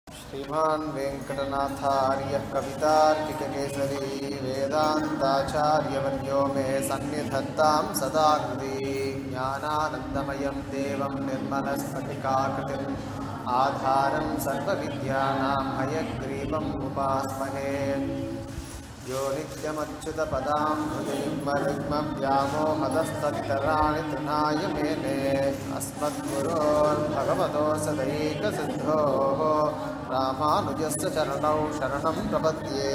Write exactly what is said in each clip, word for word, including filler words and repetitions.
श्रीमान वेंकटनाथार्य कवितार्किककेसरी वेदांताचार्यवर्यो मे सन्निधत्तां सदा हृदि ज्ञानानन्दमयं देवं निर्मलस्फटिकाकृतिम् आधारं सर्वविद्यानां हयग्रीवम् उपास्महे यो नित्यमच्युतपदाम्बुजयुग्मरुग्मव्यामोहतस्तदितराणि तृणाय मेने अस्मद्गुरोर्भगवतोऽस्य दैकसिद्धोः रामानुजस्य चरणौ शरणं प्रपद्ये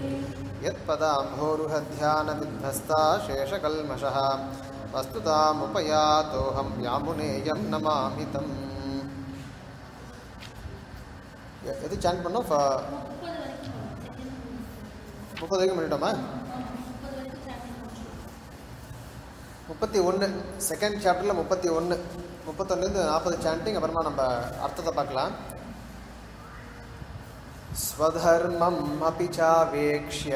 यत्पदाम्भोरुहध्यानविध्वस्ता शेषकल्मषः वस्तुतामुपयातोऽहं यामुनेयं नमामि तम्. எது சாண்ட் பண்ணோம்? முப்பது வரைக்கும் பண்ணிட்டோமா? முப்பத்தி ஒன்று செகண்ட் சாப்டரில் முப்பத்தி ஒன்று முப்பத்தொன்னுலேருந்து நாற்பது சாண்டிங். அப்புறமா நம்ம அர்த்தத்தை பார்க்கலாம். ஸ்வதர்மம் அபி சாவேக்ஷ்ய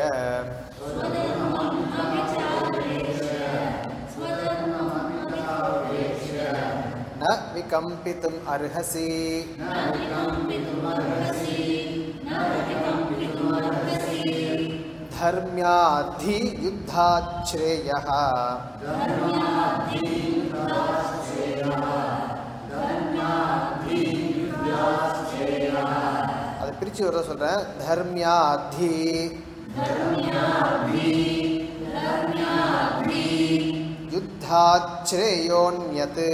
न विकम्पितुम् अर्हसि धर्म्याद्धि युद्धाच्छ्रेयः அது பிரிச்சு வர சொல்றேன். தர்ம்யாத்தி யுத்தாச்ரேயோன்யத்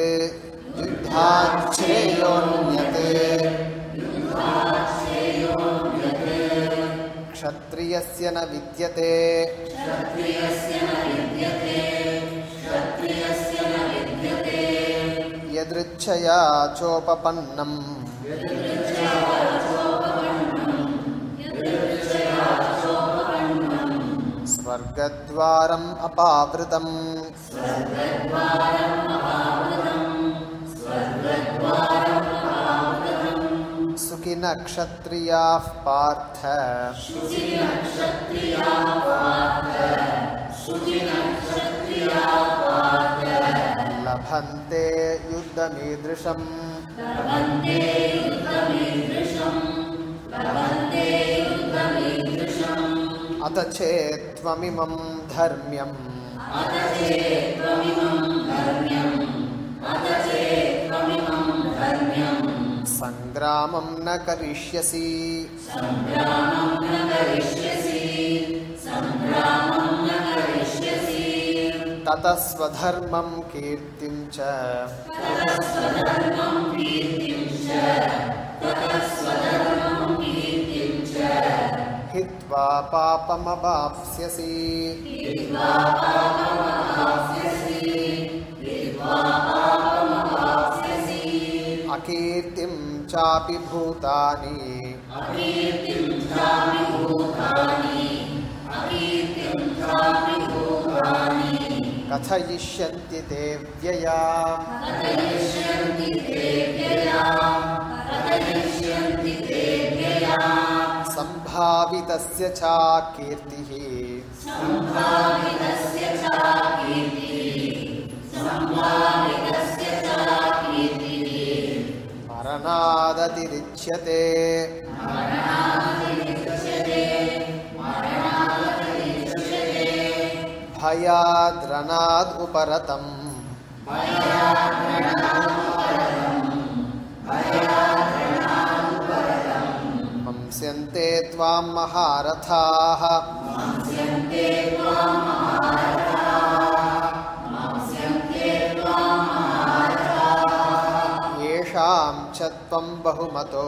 யுத்தாச்ரேயோன்யத் க்ஷத்ரியஸ்ய ந வித்யதே யத்ருச்சயா சோபபன்னம் ஸ்வர்கத்வாரம் அபாவ்ருதம் சுகின க்ஷத்ரியாः பார்த்த லபந்தே யுத்தமீதృశம் அத சேத்வமிமம் தர்ம்யம் संग्रामं न करिष्यसि ततः स्वधर्मं कीर्तिं च हित्वा पापमवाप्स्यसि अकीर्तिं चापि भूतानि कथयिष्यन्ति ते व्यया सम्भावितस्य च कीर्तिः मरणादतिरिच्यते भयाद्रणाद् उपरतम् मंस्यन्ते त्वां महारथाः येषां च त्वं बहुमतो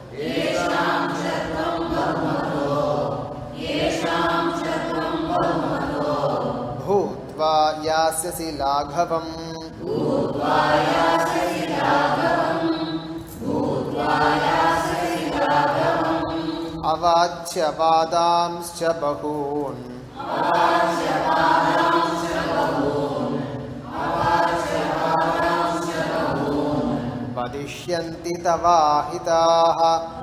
भूत्वा यास्यसि लाघवम् अवाच्य वादांश्च बहून् वदिष्यन्ति तवाहिताः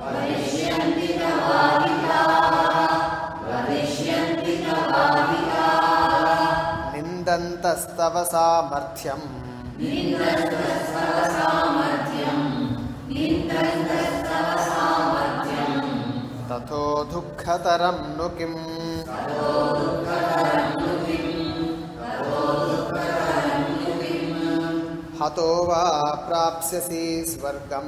निन्दन्तस्तव सामर्थ्यम् ततो दुःखतरं नु किम् हतो वा प्राप्स्यसि स्वर्गम्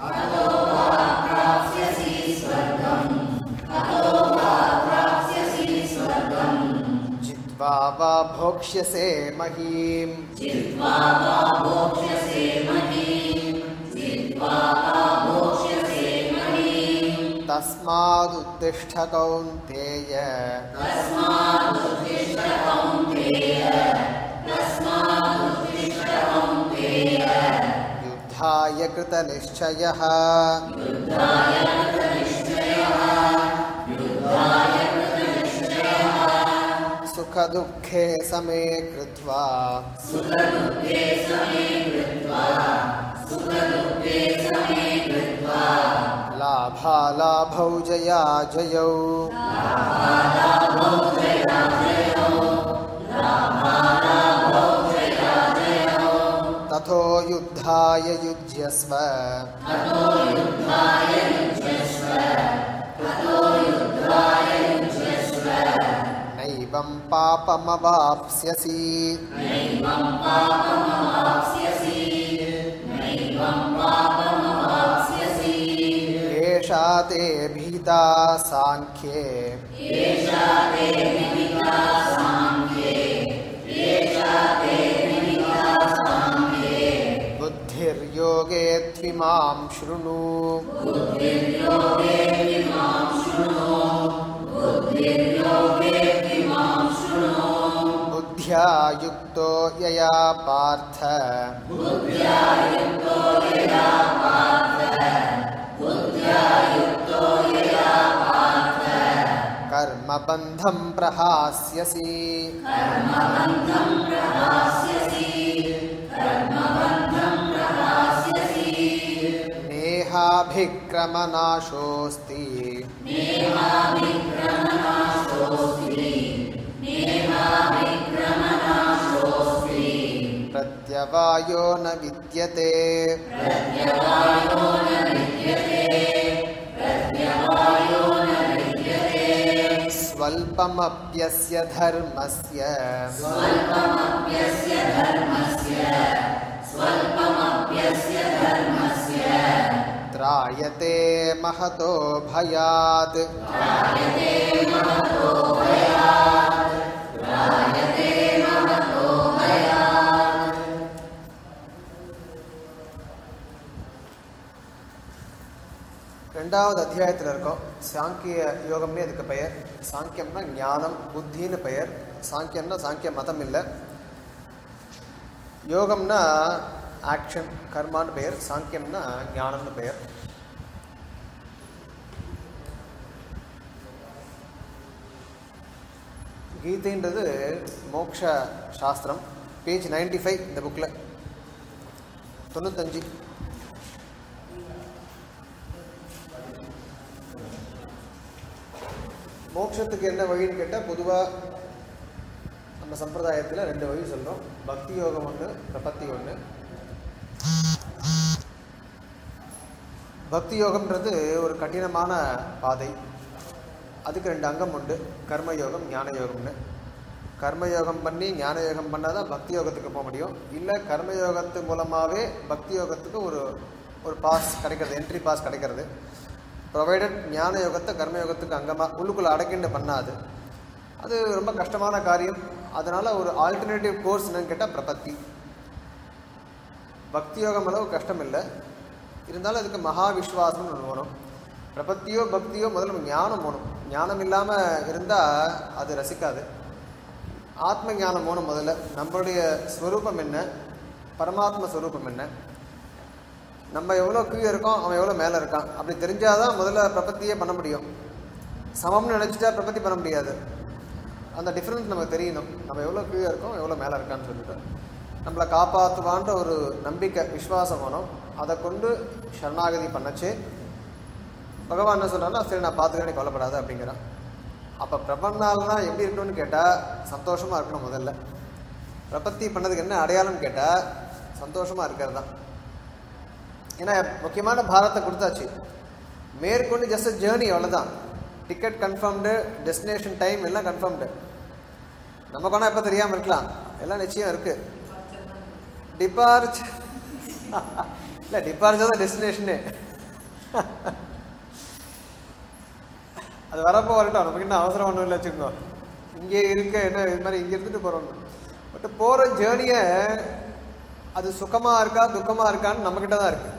जित्वा वा भोक्ष्यसे महीम् तस्मादुत्तिष्ठ कौन्तेय युद्धाय कृतनिश्चयः सुखदुःखे समे कृत्वा लाभालाभौ जया जयौ ततो युद्धाय युज्यस्व नैवं पापमवाप्स्यसि एषा ते भीता साङ्ख्ये बुद्धिर्योगे त्विमां शृणु बुद्ध्या युक्तो यया पार्थ कर्मबन्धं प्रहास्यसि नेहाभिक्रमनाशोऽस्ति प्रत्यवायो न विद्यते स्वल्पमप्यस्य धर्मस्य त्रायते महतो भयात् ரெண்டாவது அத்தியாயத்தில் இருக்கோம். சாங்கிய யோகம்னே அதுக்கு பெயர். சாங்கியம்னா ஞானம், புத்தின்னு பெயர். சாங்கியம்னா சாங்கிய மதம் இல்லை. யோகம்னா ஆக்ஷன், கர்மான்னு பெயர். சாங்கியம்னா ஞானம்னு பெயர். கீதைன்றது மோக்ஷ சாஸ்திரம். பேஜ் நைன்டி ஃபைவ் இந்த புக்கில், தொண்ணூத்தஞ்சு. மோட்சத்துக்கு என்ன வழின்னு கேட்டால், பொதுவாக நம்ம சம்பிரதாயத்தில் ரெண்டு வழி சொல்கிறோம். பக்தி யோகம் ஒன்று, பிரபத்தி ஒன்று. பக்தி யோகம்ன்றது ஒரு கடினமான பாதை. அதுக்கு ரெண்டு அங்கம் உண்டு, கர்மயோகம், ஞான யோகம்னு. கர்மயோகம் பண்ணி ஞான யோகம் பண்ணால் தான் பக்தி யோகத்துக்கு போக முடியும். இல்லை கர்மயோகத்து மூலமாகவே பக்தி யோகத்துக்கு ஒரு ஒரு பாஸ் கிடைக்கிறது, என்ட்ரி பாஸ் கிடைக்கிறது. ப்ரொவைடட் ஞான யோகத்தை கர்மயோகத்துக்கு அங்கமாக உள்ளுக்குள்ளே அடக்கிண்டு பண்ணாது. அது ரொம்ப கஷ்டமான காரியம். அதனால் ஒரு ஆல்டர்னேட்டிவ் கோர்ஸ் என்னன்னு கேட்டால் பிரபத்தி. பக்தி யோகம் அளவு கஷ்டம் இல்லை, இருந்தாலும் அதுக்கு மகா விஸ்வாசம்னு ஒன்று வேணும். பிரபத்தியோ பக்தியோ முதல்ல ஞானம் வேணும். ஞானம் இல்லாமல் இருந்தால் அது ரசிக்காது. ஆத்ம ஞானம் வேணும் முதல்ல. நம்மளுடைய ஸ்வரூபம் என்ன, பரமாத்ம ஸ்வரூபம் என்ன, நம்ம எவ்வளோ கீழே இருக்கோம், அவன் எவ்வளோ மேலே இருக்கான், அப்படி தெரிஞ்சால் தான் முதல்ல பிரபத்தியே பண்ண முடியும். சமம்னு நினச்சிட்டா பிரபத்தி பண்ண முடியாது. அந்த டிஃப்ரென்ஸ் நமக்கு தெரியணும். நம்ம எவ்வளோ கீழே இருக்கோம், எவ்வளோ மேலே இருக்கான்னு சொல்லிட்டு நம்மளை காப்பாற்றுவான்ற ஒரு நம்பிக்கை, விஸ்வாசம் வேணும். அதை கொண்டு சரணாகதி பண்ணச்சு பகவான் என்ன சொல்கிறான்னா, சரி நான் பார்த்துக்கிறேன், கொல்லப்படாது அப்படிங்கிறான். அப்போ பிரபன்னால்னா எப்படி இருக்கணும்னு கேட்டால் சந்தோஷமாக இருக்கணும் முதல்ல. பிரபத்தி பண்ணதுக்கு என்ன அடையாளம்னு கேட்டால் சந்தோஷமாக இருக்கிறது தான். ஏன்னா முக்கியமான பாரத்தை கொடுத்தாச்சு, மேற்கொண்டு ஜஸ்ட் ஜேர்னி, அவ்வளோதான். டிக்கெட் கன்ஃபார்ம்டு, டெஸ்டினேஷன் டைம் எல்லாம் கன்ஃபார்ம்டு. நமக்கு வேணால் எப்போ தெரியாமல் இருக்கலாம், எல்லாம் நிச்சயம் இருக்குது. டிபார்ச்சர் இல்லை, டிபார்ச்சர் தான் டெஸ்டினேஷனு. அது வரப்போ வரட்டும், நமக்கு இன்னும் அவசரம் ஒன்றும் இல்லை வச்சுக்கோ. இங்கே இருக்க என்ன இது மாதிரி இங்கே இருந்துட்டு போகிறோம். பட் போகிற ஜேர்னியை அது சுகமாக இருக்கா துக்கமாக இருக்கான்னு நம்மக்கிட்ட தான் இருக்குது.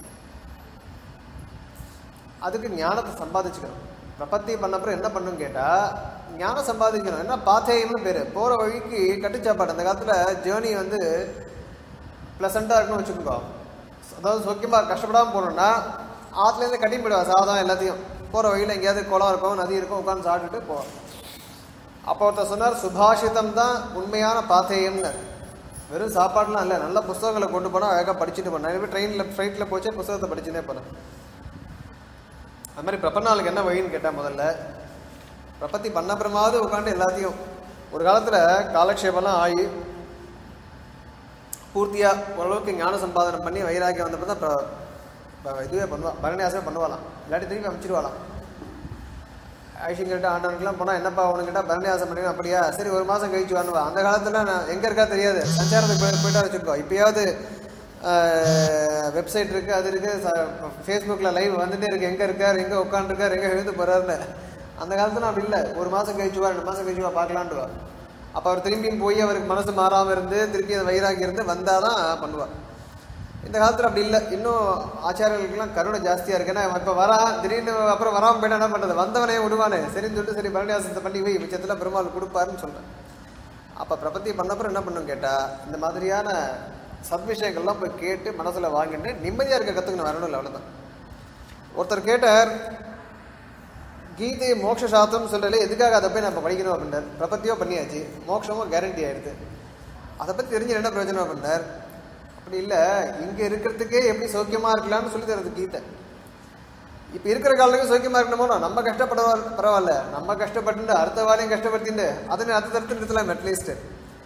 அதுக்கு ஞானத்தை சம்பாதிச்சுக்கணும். பிரபத்தி பண்ணப்புறம் என்ன பண்ணுன்னு கேட்டால் ஞானம் சம்பாதிக்கணும். என்ன பாத்தேயம்னு பேர். போகிற வழிக்கு கட்டுச்சாப்பாடு. அந்த காலத்தில் ஜேர்னி வந்து ப்ளசண்ட்டாக இருக்குன்னு வச்சுக்கோங்க. அதாவது சோக்கியமாக கஷ்டப்படாமல் போகணுன்னா ஆற்றுலேருந்து கட்டி போயிடுவா சாதம் எல்லாத்தையும். போகிற வழியில் எங்கேயாவது குளம் இருக்கும், நதி இருக்கும், உட்காந்து சாப்பிட்டுட்டு போவோம். அப்போ ஒருத்தர் சொன்னார், சுபாஷிதம் தான் உண்மையான பாத்தேயம்னு. வெறும் சாப்பாடுலாம் இல்லை, நல்ல புத்தகங்களை கொண்டு போனால் அழகாக படிச்சுட்டு போனேன். நிறைய பேர் ட்ரெயினில் ஃப்ளைட்டில் போச்சே புத்தகத்தை படிச்சுட்டே போனேன். அது மாதிரி பிரபன்னாளுக்கு என்ன வழின்னு கேட்டால், முதல்ல பிரபத்தி பண்ணப்புறமாவது உட்காந்து எல்லாத்தையும் ஒரு காலத்தில் காலக்ஷேபம்லாம் ஆகி பூர்த்தியாக ஓரளவுக்கு ஞான சம்பாதனம் பண்ணி வைராக்கியம் வந்தப்போ தான் இதுவே பண்ணுவாள், பரணியாசமே பண்ணுவாளாம். இல்லாட்டி திரும்பி அமைச்சிடுவாளாம். ஐஷிங்கிட்ட ஆண்டவனுக்குலாம் போனால் என்னப்பா உனக்கு கேட்டால் பரணியாசம் பண்ணி, அப்படியா சரி ஒரு மாதம் கழிச்சு வானுவா. அந்த காலத்தில் நான் எங்கே இருக்கா தெரியாது, சஞ்சாரத்துக்கு போய் போய்ட்டா வச்சுருக்கோம். இப்போயாவது வெப்சைட் இருக்குது, அது இருக்குது, ஃபேஸ்புக்கில் லைவ் வந்துட்டே இருக்குது, எங்கே இருக்கார், எங்கே உட்காந்துருக்கார், எங்கே எழுந்து போகிறாருன்னு. அந்த காலத்தில் அப்படி இல்லை, ஒரு மாதம் கழிச்சுவா ரெண்டு மாதம் கழிச்சுவா பார்க்கலான்ட்டுவா. அப்போ அவர் திரும்பியும் போய் அவருக்கு மனசு மாறாமல் இருந்து திருப்பி அதை வயிறாகி இருந்து வந்தால் தான் பண்ணுவார். இந்த காலத்தில் அப்படி இல்லை. இன்னும் ஆச்சாரியர்களுக்கெல்லாம் கருணை ஜாஸ்தியாக இருக்கு. ஏன்னா இப்போ வரா திடீர்னு அப்புறம் வராமல் போய்ட்டா என்ன பண்ணுறது, வந்தவனே விடுவானே சரின்னு சொல்லிட்டு சரி பரணியாசத்தை பண்ணி வை, மிச்சத்தில் பெருமாள் கொடுப்பாருன்னு சொல்கிறேன். அப்போ பிரபத்தி பண்ணப்புறம் என்ன பண்ணணும்னு கேட்டால் இந்த மாதிரியான சத்விஷயங்கள்லாம் போய் கேட்டு மனசில் வாங்கிட்டு நிம்மதியாக இருக்க கற்றுக்கணும், வரணும் இல்லை, அவ்வளோதான். ஒருத்தர் கேட்டார், கீதையை மோட்ச சாஸ்திரம் சொல்கிறதுல எதுக்காக அதை போய் நம்ம படிக்கணும் அப்படின்றார். பிரபத்தியோ பண்ணியாச்சு, மோட்சமும் கேரண்டி ஆகிடுது, அதை பற்றி தெரிஞ்சு என்ன பிரயோஜனம் அப்படின்றார். அப்படி இல்லை, இங்கே இருக்கிறதுக்கே எப்படி சௌக்கியமாக இருக்கலாம்னு சொல்லி தருது கீதை. இப்போ இருக்கிற காலத்துக்கு சௌக்கியமாக இருக்கணுமோ, நம்ம கஷ்டப்பட பரவாயில்ல, நம்ம கஷ்டப்பட்டு அடுத்த வாரையும் கஷ்டப்படுத்திட்டு அதை அடுத்த தரத்து நிறுத்தலாம் அட்லீஸ்ட்டு.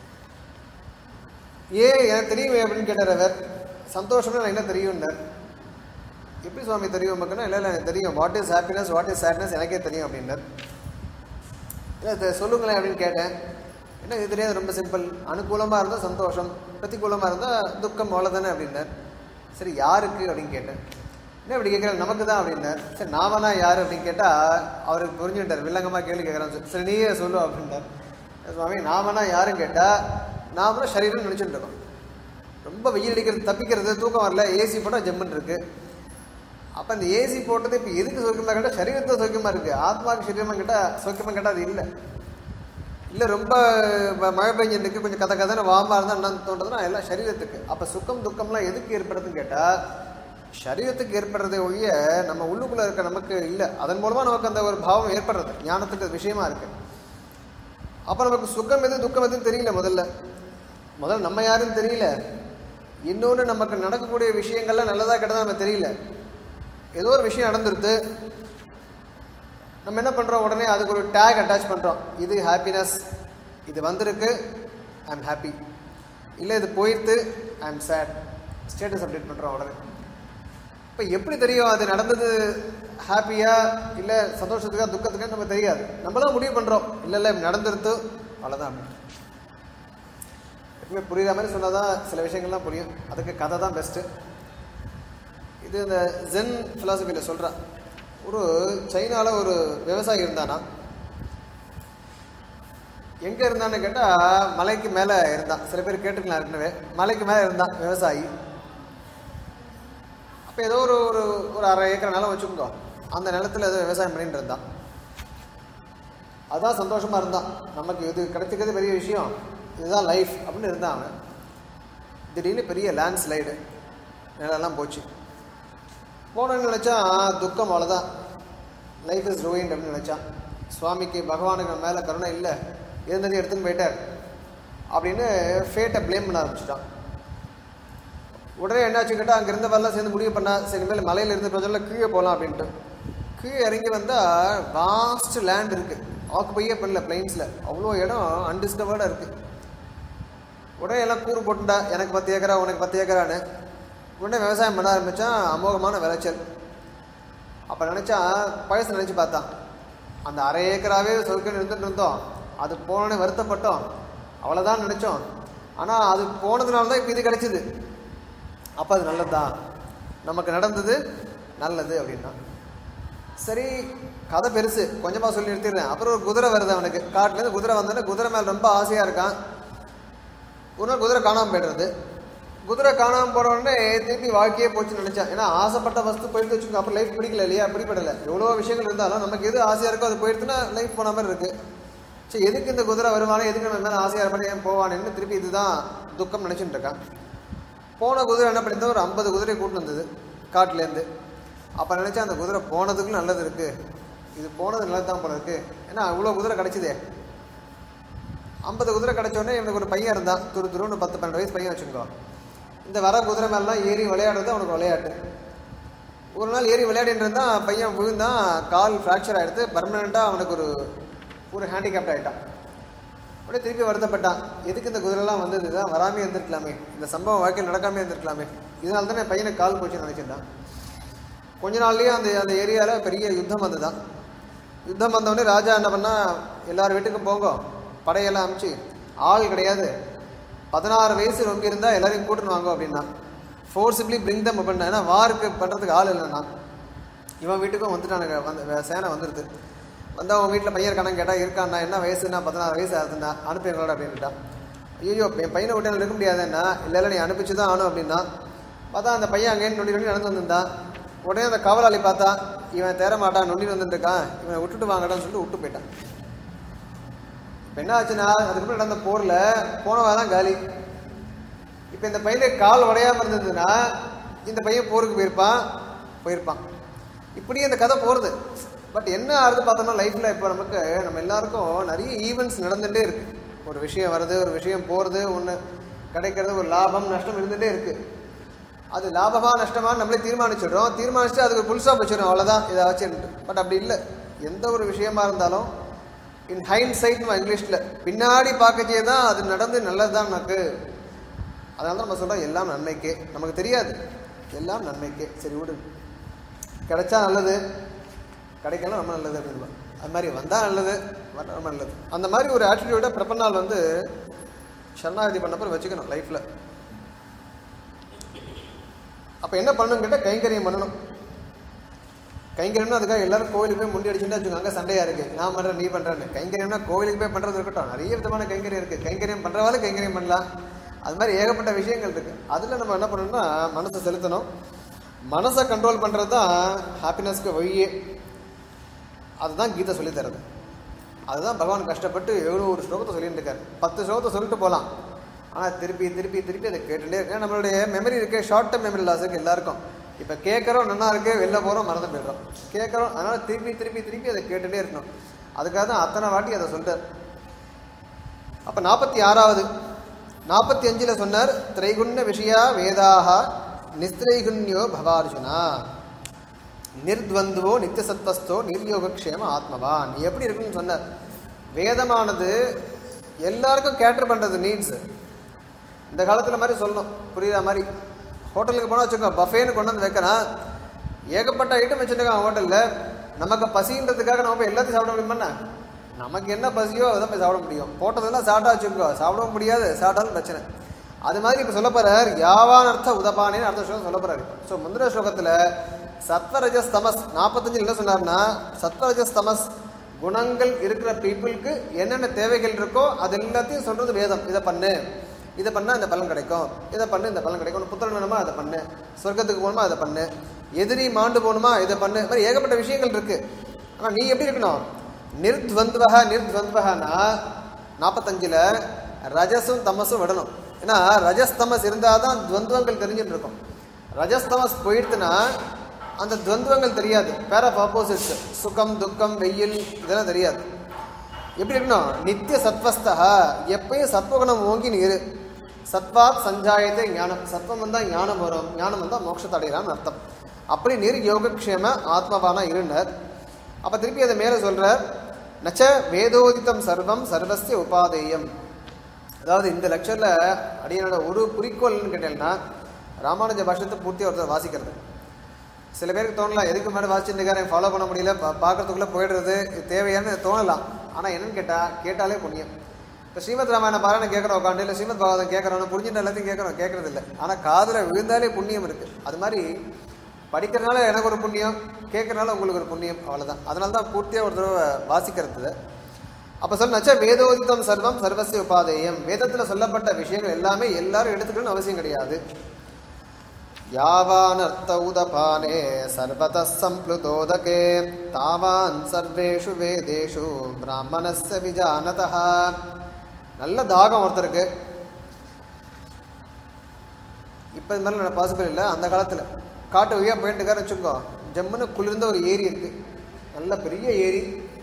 ஏன் எனக்கு தெரியுமே அப்படின்னு கேட்டார் அவர். சந்தோஷம்னா நான் என்ன தெரியும்னார். எப்படி சுவாமி தெரியும் மக்கள்னா, இல்லை இல்லை எனக்கு தெரியும், what is happiness what is sadness எனக்கே தெரியும் அப்படின்னார். இல்லை சொல்லுங்களேன் அப்படின்னு கேட்டேன். என்ன இது தெரியாது, ரொம்ப சிம்பிள், அனுகூலமாக இருந்தால் சந்தோஷம், பிரதிகூலமாக இருந்தால் துக்கம், அவ்வளோதானே அப்படின்னார். சரி யாருக்கு அப்படின்னு கேட்டேன். என்ன இப்படி கேட்குறேன், நமக்கு தான் அப்படின்னார். சரி நாமனா யார் அப்படின்னு கேட்டால் அவருக்கு புரிஞ்சுட்டார், வில்லங்கமாக கேள்வி கேட்குறான். சரி நீயே சொல்லு அப்படின்னார். சுவாமி நாமனா யாருன்னு கேட்டால் நாமளும் சரீரம் நினச்சிட்டு இருக்கோம். ரொம்ப வெயில் அடிக்கிறது, தப்பிக்கிறது, தூக்கம் வரல, ஏசி போட்டால் ஜம்முன்னு இருக்குது. அப்போ இந்த ஏசி போட்டது இப்போ எதுக்கு சௌக்கியமாக கேட்டால் சரீரத்தில் சௌக்கியமாக இருக்குது. ஆத்மாவுக்கு சரீரமாக கேட்டால் சௌக்கியமாக கேட்டால் அது இல்லை. இல்லை ரொம்ப மழை பெஞ்சிருக்கு, கொஞ்சம் கதை கதைன்னு வாமாக இருந்தால் என்னன்னு தோன்றதுன்னா எல்லாம் சரீரத்துக்கு. அப்போ சுக்கம் துக்கம்லாம் எதுக்கு ஏற்படுறதுன்னு கேட்டால் சரீரத்துக்கு ஏற்படுறதை ஒழிய நம்ம உள்ளுக்குள்ளே இருக்க நமக்கு இல்லை. அதன் மூலமாக நமக்கு அந்த ஒரு பாவம் ஏற்படுறது ஞானத்துக்கு விஷயமா இருக்குது. அப்போ நமக்கு சுக்கம் எது துக்கம் எதுன்னு தெரியல. முதல்ல முதல்ல நம்ம யாருன்னு தெரியல. இன்னொன்று நமக்கு நடக்கக்கூடிய விஷயங்கள்லாம் நல்லதாக கெட்டதாக நம்ம தெரியல. ஏதோ ஒரு விஷயம் நடந்துருது, நம்ம என்ன பண்ணுறோம், உடனே அதுக்கு ஒரு டேக் அட்டாச் பண்ணுறோம். இது ஹாப்பினஸ், இது வந்திருக்கு ஐ எம் ஹாப்பி, இல்லை இது போயிடுத்து I am sad, status update பண்ணுறோம் உடனே. இப்போ எப்படி தெரியும் அது நடந்தது ஹாப்பியா இல்லை சந்தோஷத்துக்காக துக்கத்துக்காக நம்ம தெரியாது. நம்மளாம் முடிவு பண்ணுறோம், இல்லை இல்லை நடந்துருது அவ்வளோதான் அப்படின்னு. எப்பவுமே புரியுற மாதிரி சொன்னால் தான் சில விஷயங்கள்லாம் புரியும். அதுக்கு கதை தான் பெஸ்ட்டு. இது இந்த ஜென் ஃபிலாசபியில் சொல்கிறா. ஒரு சைனாவில் ஒரு விவசாயி இருந்தானா. எங்கே இருந்தான்னு கேட்டால் மலைக்கு மேலே இருந்தான். சில பேர் கேட்டுக்கலாம் ஏற்கனவே. மலைக்கு மேலே இருந்தான் விவசாயி. அப்போ ஏதோ ஒரு ஒரு ஒரு அரை ஏக்கர் நிலம் வச்சுக்கோ, அந்த நிலத்தில் ஏதோ விவசாயம் பண்ணிட்டு இருந்தான். அதுதான் சந்தோஷமாக இருந்தான். நமக்கு இது கிடைச்சிக்கிறது பெரிய விஷயம், இதுதான் லைஃப் அப்படின்னு இருந்தான் அவன். திடீர்னு பெரிய லேண்ட் ஸ்லைடு, நிலம்லாம் போச்சு. போனன்னு நினச்சான் துக்கம், அவ்வளோதான், லைஃப் இஸ் ரூயின்ட் அப்படின்னு நினச்சான். சுவாமிக்கு பகவானுக்கு நம்ம மேலே கருணை இல்லை, இருந்ததையும் எடுத்துன்னு போயிட்டார் அப்படின்னு ஃபேட்டை ப்ளேம் பண்ண ஆரம்பிச்சிட்டான். உடனே என்னாச்சு கேட்டால் அங்கே இருந்தவரெல்லாம் சேர்ந்து முடிவு பண்ணா, சரி இனிமேல் மலையில் இருந்து பிரச்சனை கீழே போகலாம் அப்படின்ட்டு. கீழே இறங்கி வந்தால் வாஸ்ட் லேண்ட் இருக்குது, ஆக்குப்பையே பண்ணல, பிளைன்ஸில் அவ்வளோ இடம் அன்டிஸ்டர்பர்டாக இருக்குது. உடனே எல்லாம் கூறு போட்டுண்டா, எனக்கு பத்து ஏக்கரா உனக்கு பத்து ஏக்கரான்னு. உடனே விவசாயம் பண்ண ஆரம்பித்தான், அமோகமான விளைச்சல். அப்போ நினச்சா பழசு நினச்சி பார்த்தான், அந்த அரை ஏக்கராகவே சொர்க்கம் இருந்துட்டு இருந்தோம், அது போனோடனே வருத்தப்பட்டோம், அவ்வளோதான் நினச்சோம். ஆனால் அது போனதுனால தான் இப்போ இது கிடைச்சிது. அப்போ அது நல்லது தான், நமக்கு நடந்தது நல்லது அப்படின்னா. சரி, கதை பெருசு, கொஞ்சமாக சொல்லி நிறுத்திடுறேன். அப்புறம் ஒரு குதிரை வருது அவனுக்கு, காட்டிலேருந்து குதிரை வந்தோடனே குதிரை மேலே ரொம்ப ஆசையாக இருக்கான். ஒரு நாள் குதிரை காணாமல் போய்டுறது. குதிரை காணாமல் போகிற உடனே திருப்பி வாழ்க்கையே போச்சுன்னு நினச்சான். ஏன்னா ஆசைப்பட்ட வஸ்து போயிட்டு வச்சுக்கோங்க, அப்புறம் லைஃப் பிடிக்கல இல்லையா, பிடிப்படலை. எவ்வளோ விஷயங்கள் இருந்தாலும் நமக்கு எது ஆசையாக இருக்கோ அது போயிடுச்சுன்னா லைஃப் போன மாதிரி இருக்குது. சரி, எதுக்கு இந்த குதிரை வருவானே, எதுக்கு நம்ம மேலே ஆசையாக இருப்பானே, ஏன் போவானேன்னு திருப்பி இதுதான் துக்கம் நினச்சிட்டு இருக்கான். போன குதிரை என்ன பண்ணியிருந்தா ஒரு ஐம்பது குதிரை கூட்டு வந்தது காட்டிலேருந்து. அப்போ நினச்சா அந்த குதிரை போனதுக்கும் நல்லது இருக்குது, இது போனது நல்லது தான் போல இருக்குது. ஏன்னா அவ்வளோ குதிரை கிடச்சிதே. ஐம்பது குதிரை கிடச்சோடனே இவனுக்கு ஒரு பையன் இருந்தான், துரு துருன்னு பத்து பன்னெண்டு வயசு பையன் வச்சுக்கோ. இந்த வர குதிரை மேலாம் ஏறி விளையாடுறது அவனுக்கு விளையாட்டு. ஒரு நாள் ஏறி விளையாடிட்டு இருந்தான், பையன் விழுந்தான், கால் ஃப்ராக்சர் ஆகிடுது, பர்மனெண்ட்டாக அவனுக்கு ஒரு ஒரு ஹேண்டிகேப்ட் ஆகிட்டான். அப்படியே திருப்பி வருத்தப்பட்டான், எதுக்கு இந்த குதிரைலாம் வந்தது, தான் வராமே இருந்திருக்கலாமே, இந்த சம்பவம் வாழ்க்கையில் நடக்காமே இருந்திருக்கலாமே, இதனால தானே பையனுக்கு கால் போச்சுன்னு நினச்சிருந்தான். கொஞ்ச நாள்லேயே அந்த அந்த ஏரியாவில் பெரிய யுத்தம் வந்து தான். யுத்தம் வந்தவொடனே ராஜா என்ன பண்ணால், எல்லார் வீட்டுக்கும் போங்க, படையெல்லாம் அனுப்பிச்சு, ஆள் கிடையாது, பதினாறு வயசு ரொம்ப இருந்தால் எல்லாரையும் கூட்டுன்னு வாங்க அப்படின்னா. ஃபோர்ஸிப்லி பிரிங் தம் அப்படின்னா, ஏன்னா வாருக்கு பண்ணுறதுக்கு ஆள் இல்லைன்னா. இவன் வீட்டுக்கும் வந்துட்டானுங்க, வந்து சேனை வந்துடுது. வந்து அவன் வீட்டில் பையன் இருக்கானு கேட்டால், இருக்கான்னா, என்ன வயசுன்னா, பதினாறு வயசு ஆகுதுன்னா, அனுப்பிங்களோட அப்படின்ட்டான். ஐயோ, என் பையனை விட்டு இருக்க முடியாதுன்னா, இல்லை இல்லை நீ அனுப்பிச்சு தான் ஆனும் அப்படின்னா. பார்த்தா அந்த பையன் அங்கேன்னு நொண்டி நொண்டி நடந்து வந்திருந்தான். உடனே அந்த காவலாளி பார்த்தா, இவன் தேர மாட்டான், நொண்டி வந்துட்டுருக்கான், இவனை விட்டுட்டு வாங்கடான்னு சொல்லிட்டு விட்டு போயிட்டான். இப்போ என்ன ஆச்சுன்னா, அதுக்கப்புறம் நடந்த போரில் போனவா தான் காலி. இப்போ இந்த பையனுக்கு கால் உடையாமல் இருந்ததுன்னா இந்த பையன் போருக்கு போயிருப்பான் போயிருப்பான் இப்படி இந்த கதை போகிறது. பட் என்ன ஆகுது பார்த்தோம்னா, லைஃப்பில் இப்போ நமக்கு நம்ம எல்லாருக்கும் நிறைய ஈவெண்ட்ஸ் நடந்துகிட்டே இருக்குது. ஒரு விஷயம் வருது, ஒரு விஷயம் போகிறது, ஒன்று கிடைக்கிறது, ஒரு லாபம் நஷ்டம் இருந்துகிட்டே இருக்குது. அது லாபமாக நஷ்டமாக நம்மளே தீர்மானிச்சிடுறோம், தீர்மானிச்சுட்டு அதுக்கு ஒரு புதுசாக வச்சிடும், அவ்வளோதான் ஏதாச்சும். பட் அப்படி இல்லை. எந்த ஒரு விஷயமா இருந்தாலும் இன் ஹைண்ட் சைட் நம்ம இங்கிலீஷில் பின்னாடி பார்க்கச்சே தான் அது நடந்து நல்லது தான் நமக்கு. அதனால தான் நம்ம சொல்கிறோம், எல்லாம் நன்மைக்கே. நமக்கு தெரியாது, எல்லாம் நன்மைக்கே. சரி விடு, கிடைச்சா நல்லது, கிடைக்கலாம் ரொம்ப நல்லது அப்படின்னு. அது மாதிரி வந்தால் நல்லது, வந்தால் ரொம்ப நல்லது. அந்த மாதிரி ஒரு ஆட்டிடியூடை பிரபன்னால் வந்து சரணாகதி பண்ணப்போ வச்சுக்கணும் லைஃப்பில். அப்போ என்ன பண்ணணும் கேட்டால், கைங்கரியம் பண்ணணும். கைங்கரியம்னா அதுக்காக எல்லாரும் கோவிலுக்கு போய் முண்டி அடிச்சுட்டு வச்சுக்கோங்க, அங்கே சண்டையாக இருக்குது, நான் பண்ணுறேன் நீ பண்ணுறேன்னு. கைங்கரியம்னா கோவிலுக்கு போய் பண்ணுறது இருக்கட்டும், நிறைய விதமான கைங்கரியம் இருக்குது. கைங்கரியம் பண்ணுறவாலும் கைங்கரியம் பண்ணலாம். அது மாதிரி ஏகப்பட்ட விஷயங்கள் இருக்குது. அதில் நம்ம என்ன பண்ணணும்னா, மனசை செலுத்தணும். மனசை கண்ட்ரோல் பண்ணுறது தான் ஹாப்பினஸ்க்கு வழியே. அதுதான் கீதை சொல்லித்தரது. அதுதான் பகவான் கஷ்டப்பட்டு எவ்வளோ ஒரு ஸ்லோகத்தை சொல்லிட்டு இருக்காரு. பத்து ஸ்லோகத்தை சொல்லிட்டு போகலாம், ஆனால் திருப்பி திருப்பி திருப்பி அதை கேட்டுகிட்டே இருக்கேன். நம்மளுடைய மெமரி இருக்குது, ஷார்ட் டேர்ம் மெமரி லாஸ் இருக்குது எல்லாருக்கும். இப்போ கேட்குறோம் நல்லா இருக்குது, வெளில போகிறோம் மறந்து போய்ட்றோம், கேட்குறோம். அதனால் திருப்பி திருப்பி திருப்பி அதை கேட்டுகிட்டே இருக்கணும். அதுக்காக தான் அத்தனை வாட்டி அதை சொல்லிட்டார். அப்போ நாற்பத்தி ஆறாவது நாற்பத்தி அஞ்சில் சொன்னார், திரைகுண்ண விஷயா வேதாக நிஸ்திரைகுண்யோ பவார்ஜுனா நிர்த்வந்துவோ நித்தியசத்வஸ்தோ நிர்யோகக்ஷேம ஆத்மவா. நீ எப்படி இருக்குன்னு சொன்னார். வேதமானது எல்லாருக்கும் கேட்டர் பண்ணுறது நீட்ஸ். இந்த காலத்தில் மாதிரி சொல்லணும், புரியுற மாதிரி. ஹோட்டலுக்கு போனால் வச்சுக்கோ, பஃபேன்னு கொண்டு வந்து வைக்கிறான், ஏகப்பட்ட ஐட்டம் வச்சுருக்கான் ஹோட்டலில். நமக்கு பசின்றதுக்காக நம்ம போய் எல்லாத்தையும் சாப்பிட முடியுமாண்ணா? நமக்கு என்ன பசியோ அதான் போய் சாப்பிட முடியும். போட்டதெல்லாம் சாப்பிட்டா வச்சுக்கோ, சாப்பிடவும் முடியாது, சாப்பிட்டாலும் பிரச்சனை. அது மாதிரி இப்போ சொல்ல போகிறார், யாவான் அர்த்த உதபானேன்னு அர்த்த ஸ்லோகம் சொல்ல போகிறார். ஸோ முந்திர ஸ்லோகத்தில் சத்வரஜஸ் தமஸ் நாற்பத்தஞ்சில் என்ன சொன்னார்னா, சத்வரஜஸ் தமஸ் குணங்கள் இருக்கிற பீப்புளுக்கு என்னென்ன தேவைகள் இருக்கோ அது எல்லாத்தையும் சொல்கிறது வேதம். இதை பண்ணு, இதை பண்ணால் இந்த பலன் கிடைக்கும், இதை பண்ணு இந்த பலன் கிடைக்கும், புத்திரன் வேணுமா அதை பண்ணு, சொர்க்கத்துக்கு போகணுமா அதை பண்ணு, எதிரி மாண்டு போகணுமா இதை பண்ணு. மாதிரி ஏகப்பட்ட விஷயங்கள் இருக்குது. ஆனால் நீ எப்படி இருக்கணும், நிர்த்வந்துவக நிர்த்வந்துவகனா நாற்பத்தஞ்சில் ரஜஸும் தமஸும் விடணும். ஏன்னா ரஜஸ் தமஸ் இருந்தால் தான் துவந்துவங்கள் தெரிஞ்சுட்டு இருக்கும். ரஜஸ் தமஸ் போயிடுத்துனா அந்த துவந்துவங்கள் தெரியாது, பேர் ஆஃப் ஆப்போசிட்ஸ், சுகம் துக்கம் வெயில் இதெல்லாம் தெரியாது. எப்படி இருக்கணும், நித்திய சத்வஸ்தா, எப்பயும் சத்வகுணம் ஓங்கி நீ இரு. சத்வாத் சஞ்சாயத்தை ஞானம், சத்வம் வந்தால் ஞானம் வரும், ஞானம் வந்தால் மோட்சத்தை அடைகிறான்னு அர்த்தம். அப்படி நீர் யோகக்ஷேம ஆத்மவானா இருனர். அப்போ திருப்பி அதை மேலே சொல்கிறார், நச்ச வேதோதித்தம் சர்வம் சர்வஸ்ய உபாதேயம். அதாவது இந்த லெக்சரில் அடியனோட ஒரு குறிக்கோள்னு கேட்டேன்னா, ராமானுஜ பாஷ்யத்தை பூர்த்தியாக ஒருத்தர் வாசிக்கிறது. சில பேருக்கு தோணலாம், எதுக்கு மேலே வாசிச்சுட்டு இருக்காரு, ஃபாலோ பண்ண முடியல, பார்க்கறதுக்குள்ளே போயிடுறது தேவையானு தோணலாம். ஆனால் என்னன்னு கேட்டால் கேட்டாலே புண்ணியம். இப்போ ஸ்ரீமத் ராமாயணம் பாராயணம் கேட்குறோம் உட்காந்து, இல்லை ஸ்ரீமத் பாகவதம் கேட்குறோம், புரிஞ்சுட்டு எல்லாத்தையும் கேட்குறோம், கேட்கறது இல்லை. ஆனால் காதில் விழுந்தாலே புண்ணியம் இருக்குது. அது மாதிரி படிக்கிறதுனால எனக்கு ஒரு புண்ணியம், கேட்கறதுனால உங்களுக்கு ஒரு புண்ணியம், அவ்வளோதான். அதனால தான் பூர்த்தியாக ஒரு தடவை வாசிக்கிறது. அப்போ சொன்னாச்சா வேதோதிதம் சர்வம் சர்வசிய உபாதேயம், வேதத்தில் சொல்லப்பட்ட விஷயங்கள் எல்லாமே எல்லாரும் எடுத்துக்கணும்னு அவசியம் கிடையாது. யாவான் அர்த்த உதபானே சர்வத சம்ப்ளுதோதகே தாவான் சர்வேஷு வேதேஷு பிராமணஸ்ய விஜானதஹ. நல்ல தாகம் ஒருத்தருக்கு, இப்போ இது மாதிரி பாசிபிள் இல்லை, அந்த காலத்தில் காட்டு வழியாக போயிட்டு இருக்காரு வச்சுக்கோ, ஜம்முன்னு குளிர்ந்த ஒரு ஏரி இருக்குது, நல்ல பெரிய ஏரி,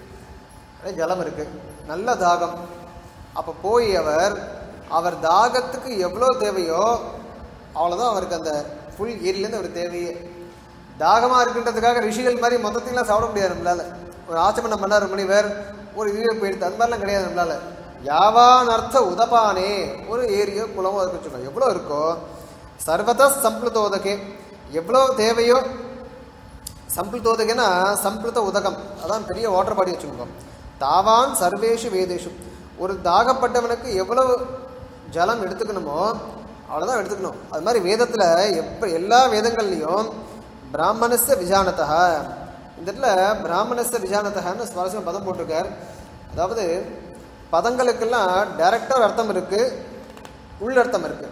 ஜலம் இருக்குது, நல்ல தாகம். அப்போ போய் அவர் அவர் தாகத்துக்கு எவ்வளோ தேவையோ அவ்வளோதான் அவருக்கு அந்த ஃபுல் ஏரியிலேருந்து அவர் தேவையே. தாகமாக இருக்குன்றதுக்காக ரிஷிகள் மாதிரி மொத்தத்தையும் சாப்பிட முடியாது நம்மளால். ஒரு ஆச்சமணம் பண்ணார் முனிவர், ஒரு இதுவே போயிடுது, அந்த மாதிரிலாம் கிடையாது நம்மளால். யாவான் அர்த்த உதபானே, ஒரு ஏரியோ குளமோ அதுக்கு வச்சுக்கோங்க, எவ்வளோ இருக்கோ சர்வத சம்ப்ளுதோதகே, எவ்வளோ தேவையோ. சம்ப்ளுதோதகேன்னா சம்ப்ளுத உதகம், அதான் பெரிய வாட்டர் பாடி வச்சுக்கோங்க. தாவான் சர்வேஷு வேதேஷு, ஒரு தாகப்பட்டவனுக்கு எவ்வளவு ஜலம் எடுத்துக்கணுமோ அவ்வளோதான் எடுத்துக்கணும். அது மாதிரி வேதத்தில் எப்போ எல்லா வேதங்கள்லையும் பிராமணஸ்ய விஜானதஹ, இந்த இடத்துல பிராமணஸ்ய விஜானதஹன்னு சுவாரஸ்யமாக பதம் போட்டிருக்கார். அதாவது பதங்களுக்கெல்லாம் டைரக்டாக அர்த்தம் இருக்குது, உள்ளர்த்தம் இருக்குது.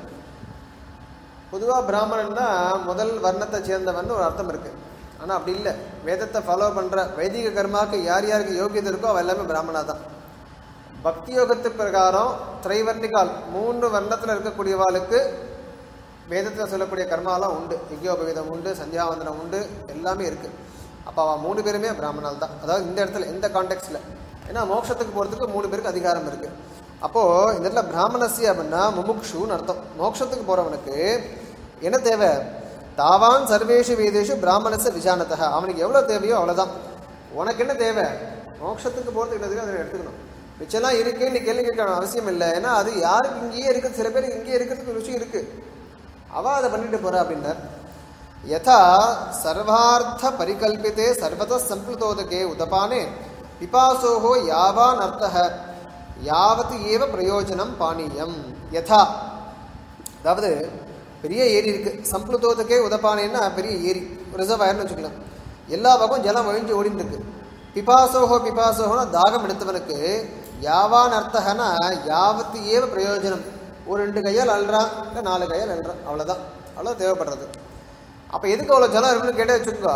பொதுவாக பிராமணன்னா முதல் வர்ணத்தை சேர்ந்தவன் ஒரு அர்த்தம் இருக்குது. ஆனால் அப்படி இல்லை, வேதத்தை ஃபாலோ பண்ணுற வைதிக கர்மாவுக்கு யார் யாருக்கு யோகியதை இருக்கோ அவள் எல்லாமே பிராமணா தான். பக்தி யோகத்து பிரகாரம் திரைவர்ணிகால் மூன்று வர்ணத்தில் இருக்கக்கூடியவாளுக்கு வேதத்தில் சொல்லக்கூடிய கர்மாலாம் உண்டு, யஜ்யோபவீதம் உண்டு, சந்தியாவந்தனம் உண்டு, எல்லாமே இருக்குது. அப்போ அவள் மூணு பேருமே பிராமணால் தான். அதாவது இந்த இடத்துல இந்த கான்டெக்ட்ஸில், ஏன்னா மோட்சத்துக்கு போகிறதுக்கு மூணு பேருக்கு அதிகாரம் இருக்குது. அப்போது இந்த இடத்துல பிராமணசி அப்படின்னா முமுக்ஷுன்னு அர்த்தம். மோட்சத்துக்கு போகிறவனுக்கு என்ன தேவை? தாவான் சர்வேஷு வேதேஷு பிராமணச விஜானதஹ, அவனுக்கு எவ்வளோ தேவையோ அவ்வளோதான். உனக்கு என்ன தேவை? மோட்சத்துக்கு போகிறதுக்கு அதை எடுத்துக்கணும். மிச்சம்லாம் இருக்குது, நீ கேள்வி கேட்க அவசியம் இல்லை. ஏன்னா அது யாருக்கு இங்கேயே இருக்குது, சில பேருக்கு இங்கேயே இருக்கிறதுக்கு ருச்சி இருக்குது, அவள் அதை பண்ணிட்டு போகிறா அப்படின்னார். யதா சர்வார்த்த பரிகல்பித்தே சர்வத சம்ப்ளுதோதகே உதபானே பிபாசோஹோ யாவான் அர்த்தஹ யாவத் ஏவ பிரயோஜனம் பானீயம். யதா, அதாவது பெரிய ஏரி இருக்குது, சம்ப்ளுதோதகே உதபானேன்னா பெரிய ஏரி, ரிசர்வாயர்னு வச்சுக்கலாம், எல்லா பக்கம் ஜலம் ஒழிஞ்சு ஓடின்னு இருக்கு. பிபாசோஹோ பிபாசோஹோனா தாகம் எடுத்தவனுக்கு, யாவான் அர்த்தகனா யாவத்து ஏவ பிரயோஜனம், ஒரு ரெண்டு கையால் அல்றான், இல்லை நாலு கையால் அல்றான், அவ்வளோதான், அவ்வளோ தேவைப்படுறது. அப்போ எதுக்கு அவ்வளோ ஜலம் இருக்குன்னு கேட்டால் வச்சுக்கோ,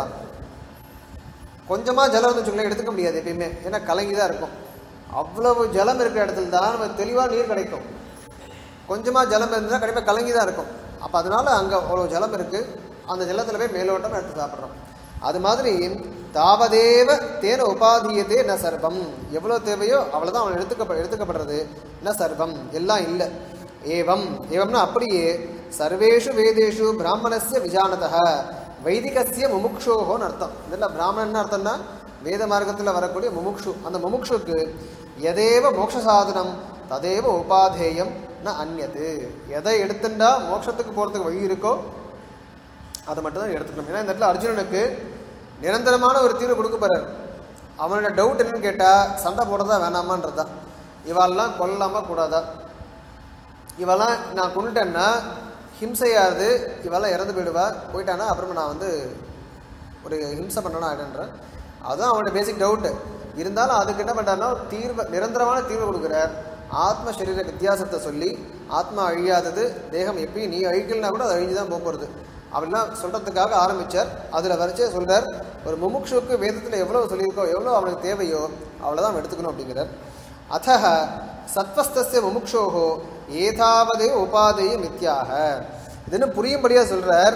கொஞ்சமாக ஜலம் வந்து வச்சுக்கலாம் எடுத்துக்க முடியாது எப்பயுமே, ஏன்னா கலங்கி தான் இருக்கும். அவ்வளவு ஜலம் இருக்கிற இடத்துல தான் நமக்கு தெளிவாக நீர் கிடைக்கும். கொஞ்சமாக ஜலம் இருந்தால் கண்டிப்பாக கலங்கி தான் இருக்கும். அப்போ அதனால அங்கே அவ்வளோ ஜலம் இருக்குது, அந்த ஜலத்தில் போய் மேலோட்டம் எடுத்து சாப்பிட்றோம். அது மாதிரி தாவதேவ தேன உபாதியதே ந சர்வம், எவ்வளோ தேவையோ அவ்வளோதான் அவன் எடுத்துக்க எடுத்துக்கப்படுறது. ந சர்வம், எல்லாம் இல்லை. ஏவம், ஏவம்னா அப்படியே சர்வேஷு வேதேஷு பிராமணஸ்ய விஜானதஹ வைதிகஸ்ய முமுக்ஷோஹோன்னு அர்த்தம். இதெல்லாம் பிராமணன்னு அர்த்தம்னா வேத மார்க்கத்தில் வரக்கூடிய முமுக்ஷு. அந்த முமுக்ஷுக்கு எதேவ மோட்ச சாதனம் ததேவ உபாதேயம் ந அந்யது, எதை எடுத்துட்டா மோட்சத்துக்கு போகிறதுக்கு வழி இருக்கோ அதை மட்டும்தான் எடுத்துக்கணும். ஏன்னா இந்த இடத்துல அர்ஜுனனுக்கு நிரந்தரமான ஒரு தீர்வு கொடுக்க போறார். அவனோட டவுட் என்னன்னு கேட்டால் சண்டை போடுறதா வேணாமான்றதா, இவாளெல்லாம் கொல்லாம கூடாதா, இவெல்லாம் நான் கொண்டுட்டேன்னா ஹிம்சையாது, இவெல்லாம் இறந்து போயிடுவா, போயிட்டானா அப்புறமா நான் வந்து ஒரு ஹிம்சை பண்ணணும் ஆகிடுன்றேன். அதுதான் அவனோட பேசிக் டவுட்டு. இருந்தாலும் அதுக்கு என்ன பண்ணுறாருன்னா தீர்வு, நிரந்தரமான தீர்வு கொடுக்குறார். ஆத்ம சரீர வித்தியாசத்தை சொல்லி, ஆத்மா அழியாதது, தேகம் எப்பயும் நீ அழிக்கலனா கூட அது அழிஞ்சு தான் போகிறது அப்படிலாம் சொல்கிறதுக்காக ஆரம்பித்தார். அதில் வரைச்சே சொல்கிறார், ஒரு முமுக்ஷுக்கு வேதத்தில் எவ்வளோ சொல்லியிருக்கோ, எவ்வளோ அவனுக்கு தேவையோ அவ்வளோதான் அவன் எடுத்துக்கணும் அப்படிங்கிறார். அத்தஹ சத்வஸ்தஸ்ய முமுக்ஷோஹோ ஏதாவதே உபாதேய மித்யாக, இதுன்னு புரியும்படியாக சொல்கிறார்.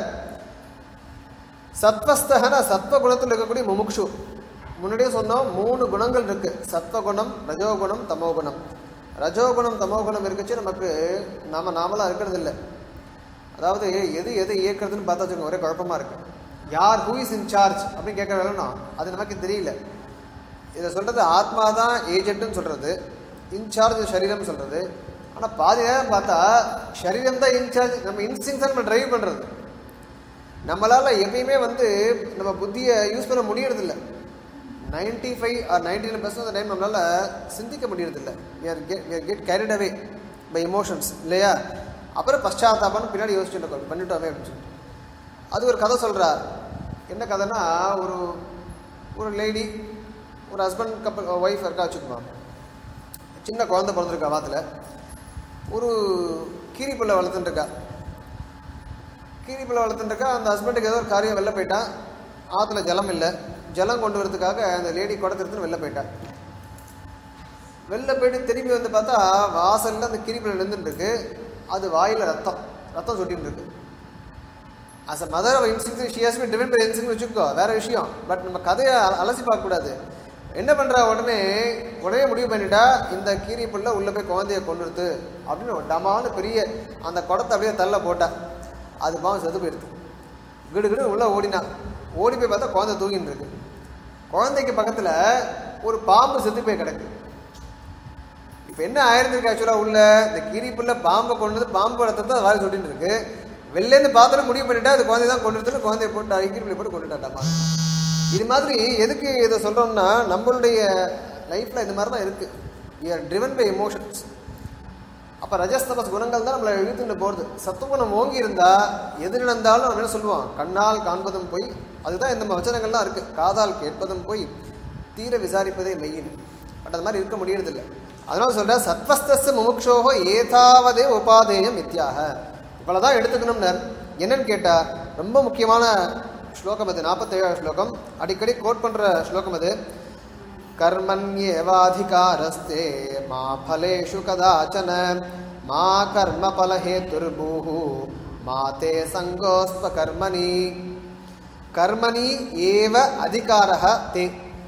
சத்வஸ்தகன சத்வகுணத்தில் இருக்கக்கூடிய முமுக்ஷு, முன்னாடியே சொன்னோம் மூணு குணங்கள் இருக்குது, சத்வகுணம், ரஜோகுணம், தமோகுணம். ரஜோகுணம் தமோகுணம் இருக்குச்சு நமக்கு நாம நாமளாக இருக்கிறது இல்லை. அதாவது எது எது இயக்கிறதுன்னு பார்த்தா வச்சுக்கோங்க ஒரே குழப்பமாக இருக்குது. யார் ஹூ இஸ் இன்சார்ஜ் அப்படின்னு கேட்க வேணும், அது நமக்கு தெரியல. இதை சொல்கிறது ஆத்மா தான் ஏஜென்ட்னு சொல்கிறது, இன்சார்ஜ் சரீரம் சொல்கிறது. ஆனால் பாதி நேரம் பார்த்தா சரீரம் தான் இன்சார்ஜ், நம்ம இன்ஸ்டிங்ஸ் நம்ம ட்ரைவ் பண்ணுறது. நம்மளால் எப்பயுமே வந்து நம்ம புத்தியை யூஸ் பண்ண முடியறதில்ல. Ninety five or ninety nine percent of time நம்மளால் சிந்திக்க முடியறதில்ல. We are get we are get carried away by emotions இல்லையா? அப்புறம் பశ్చాத்தாபம்னு பின்னாடி யோசிச்சுட்டு இருக்கோம், பண்ணிட்டோமே அப்படின்னு சொல்லிட்டு. அது ஒரு கதை சொல்கிறார். என்ன கதைன்னா, ஒரு ஒரு லேடி, ஒரு ஹஸ்பண்ட் கப்பல் ஒய்ஃப் இருக்கா வச்சுக்குவாங்க. சின்ன குழந்தை பிறந்திருக்கா வாத்தில். ஒரு கீரி பிள்ளை வளர்த்துட்டுருக்கா. கீரி பிள்ளை வளர்த்துட்டுருக்கா. அந்த ஹஸ்பண்டுக்கு ஏதோ ஒரு காரியம் வெளில போயிட்டா. ஆற்றுல ஜலம் இல்லை. ஜலம் கொண்டு வரதுக்காக அந்த லேடி குடத்தை எடுத்துன்னு வெளில போயிட்டா. வெளில போயிட்டு திரும்பி வந்து பார்த்தா வாசலில் அந்த கீரி பிள்ளை நின்றுட்டுருக்கு. அது வாயில் ரத்தம் ரத்தம் சொட்டின்னு இருக்கு. As a mother of instinct she has been different by instinct வச்சுக்கோ, வேற விஷயம். பட் நம்ம கதையை அலசி பார்க்கக்கூடாது. என்ன பண்ணுறா, உடனே உடனே முடிவு பண்ணிட்டா இந்த கீரி புள்ள உள்ளே போய் குழந்தைய கொண்டுடுது அப்படின்னு டமான்னு பெரிய அந்த குடத்தை அப்படியே தள்ள போட்டா. அது பாவம் செத்து போயிடுது. கிடு கிடு உள்ளே ஓடினா. ஓடி போய் பார்த்தா குழந்தை தூங்கின்னு இருக்கு. குழந்தைக்கு பக்கத்தில் ஒரு பாம்பு செத்து போய் கிடக்கு. இப்போ என்ன ஆயிருந்திருக்கு ஆக்சுவலாக, உள்ள இந்த கீரி புள்ள பாம்பை கொண்டு வந்து பாம்பு ரத்தத்தை அது வாரி சொல்லிட்டு இருக்கு. வெளிலேருந்து பார்த்தாலும் முடிவு பண்ணிட்டா அது குழந்தை தான் கொண்டு எடுத்துட்டு குழந்தைய போட்டு கீரி பிள்ளை போட்டு கொண்டுட்டாட்டாமா. இது மாதிரி எதுக்கு இதை சொல்கிறோம்னா, நம்மளுடைய லைஃப்பில் இது மாதிரி தான் இருக்குது. We are driven by emotions. அப்போ ரஜஸ்தமஸ் குணங்கள் தான் நம்மளை இழுத்துட்டு போகிறது. சத்துவகுணம் ஓங்கி இருந்தால் எது நடந்தாலும் நம்ம என்ன சொல்லுவோம், கண்ணால் காண்பதும் போய். அதுதான் இந்த வச்சனங்கள்லாம் இருக்குது. காதால் கேட்பதும் போய், தீர விசாரிப்பதே மெயின். பட் அது மாதிரி இருக்க முடியறதில்லை. அதனால சொல்கிற சத்வஸ்தஸ்ய முமுக்ஷோஹோ ஏதாவதே உபாதேயம் மித்யாக. இவ்வளோதான் எடுத்துக்கணும்னு. என்னன்னு கேட்டால் ரொம்ப முக்கியமான ஸ்லோகம் அது. நாற்பத்தேழாவது ஸ்லோகம், அடிக்கடி கோட் பண்ணுற ஸ்லோகம் அது. கர்மண்யேவாதிகாரஸ்தே மா பலேஷு கதாச்சன மா கர்ம பலஹேதுர்பூஹு மா தே சங்கோஸ்வ கர்மணி. கர்மணி ஏவ அதிகாரஹ தே.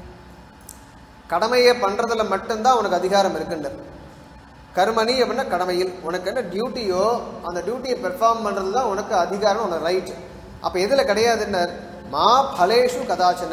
கடமையை பண்ணுறதுல மட்டும்தான் உனக்கு அதிகாரம் இருக்குன்னு. கர்மணி அப்படின்னா கடமையில் உனக்கு என்ன டியூட்டியோ அந்த டியூட்டியை பெர்ஃபார்ம் பண்ணுறது தான் உனக்கு அதிகாரம், உனக்கு ரைட். அப்போ எதில் கிடையாதுன்னு, மா பலேஷு கதாச்சன.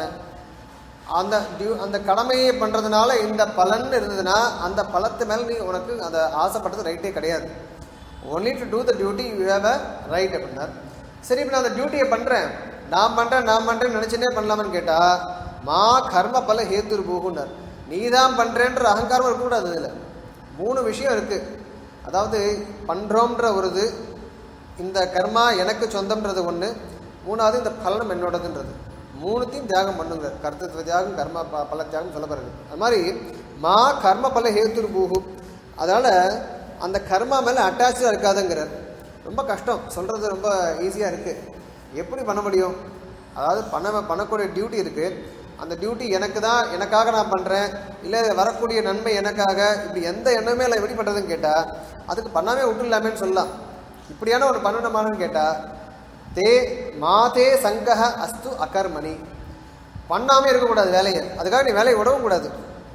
அந்த டியூ அந்த கடமையை பண்ணுறதுனால இந்த பலன் இருந்ததுன்னா அந்த பலத்து மேலே நீ உனக்கு அதை ஆசைப்பட்டது ரைட்டே கிடையாது. Only to do the duty you have a right அப்படின்னார். சரி, இப்போ நான் அந்த டியூட்டியை பண்ணுறேன், நான் பண்ணுறேன் நான் பண்ணுறேன்னு நினச்சினே பண்ணலாமான்னு கேட்டால் மா கர்ம பல ஹேத்துர் பூகுன்னார். நீ தான் பண்ணுறேன்ற அகங்காரம் இருக்கக்கூடாது. அதில் மூணு விஷயம் இருக்குது. அதாவது பண்ணுறோன்ற ஒரு இது, இந்த கர்மா எனக்கு சொந்தம்ன்றது ஒன்று, மூணாவது இந்த பலனம் என்னோடதுன்றது. மூணுத்தையும் தியாகம் பண்ணுங்க. கர்த்தத்துவ தியாகம், கர்ம ப பல தியாகம் சொல்லப்படுறது. அது மாதிரி மா கர்ம பல ஹேத்துர் பூஹு. அதனால் அந்த கர்மா மேலே அட்டாச்சாக இருக்காதுங்கிறார். ரொம்ப கஷ்டம் சொல்கிறது, ரொம்ப ஈஸியாக இருக்குது. எப்படி பண்ண முடியும்? அதாவது பண்ண பண்ணக்கூடிய டியூட்டி இருக்குது. அந்த டியூட்டி எனக்கு தான், எனக்காக நான் பண்ணுறேன், இல்லை வரக்கூடிய நன்மை எனக்காக, இப்படி எந்த எண்ணமே இல்லை எப்படி பண்ணுறதுன்னு கேட்டால் அதுக்கு பண்ணாமே விட்டுலாமேன்னு சொல்லலாம். இப்படியான ஒரு பண்ணணுமானு கேட்டால் தே மாதே சங்கஹ அஸ்து அகர்மணி. பண்ணாமல் இருக்கக்கூடாது வேலையை. அதுக்காக நீ வேலையை விடவும் கூடாது.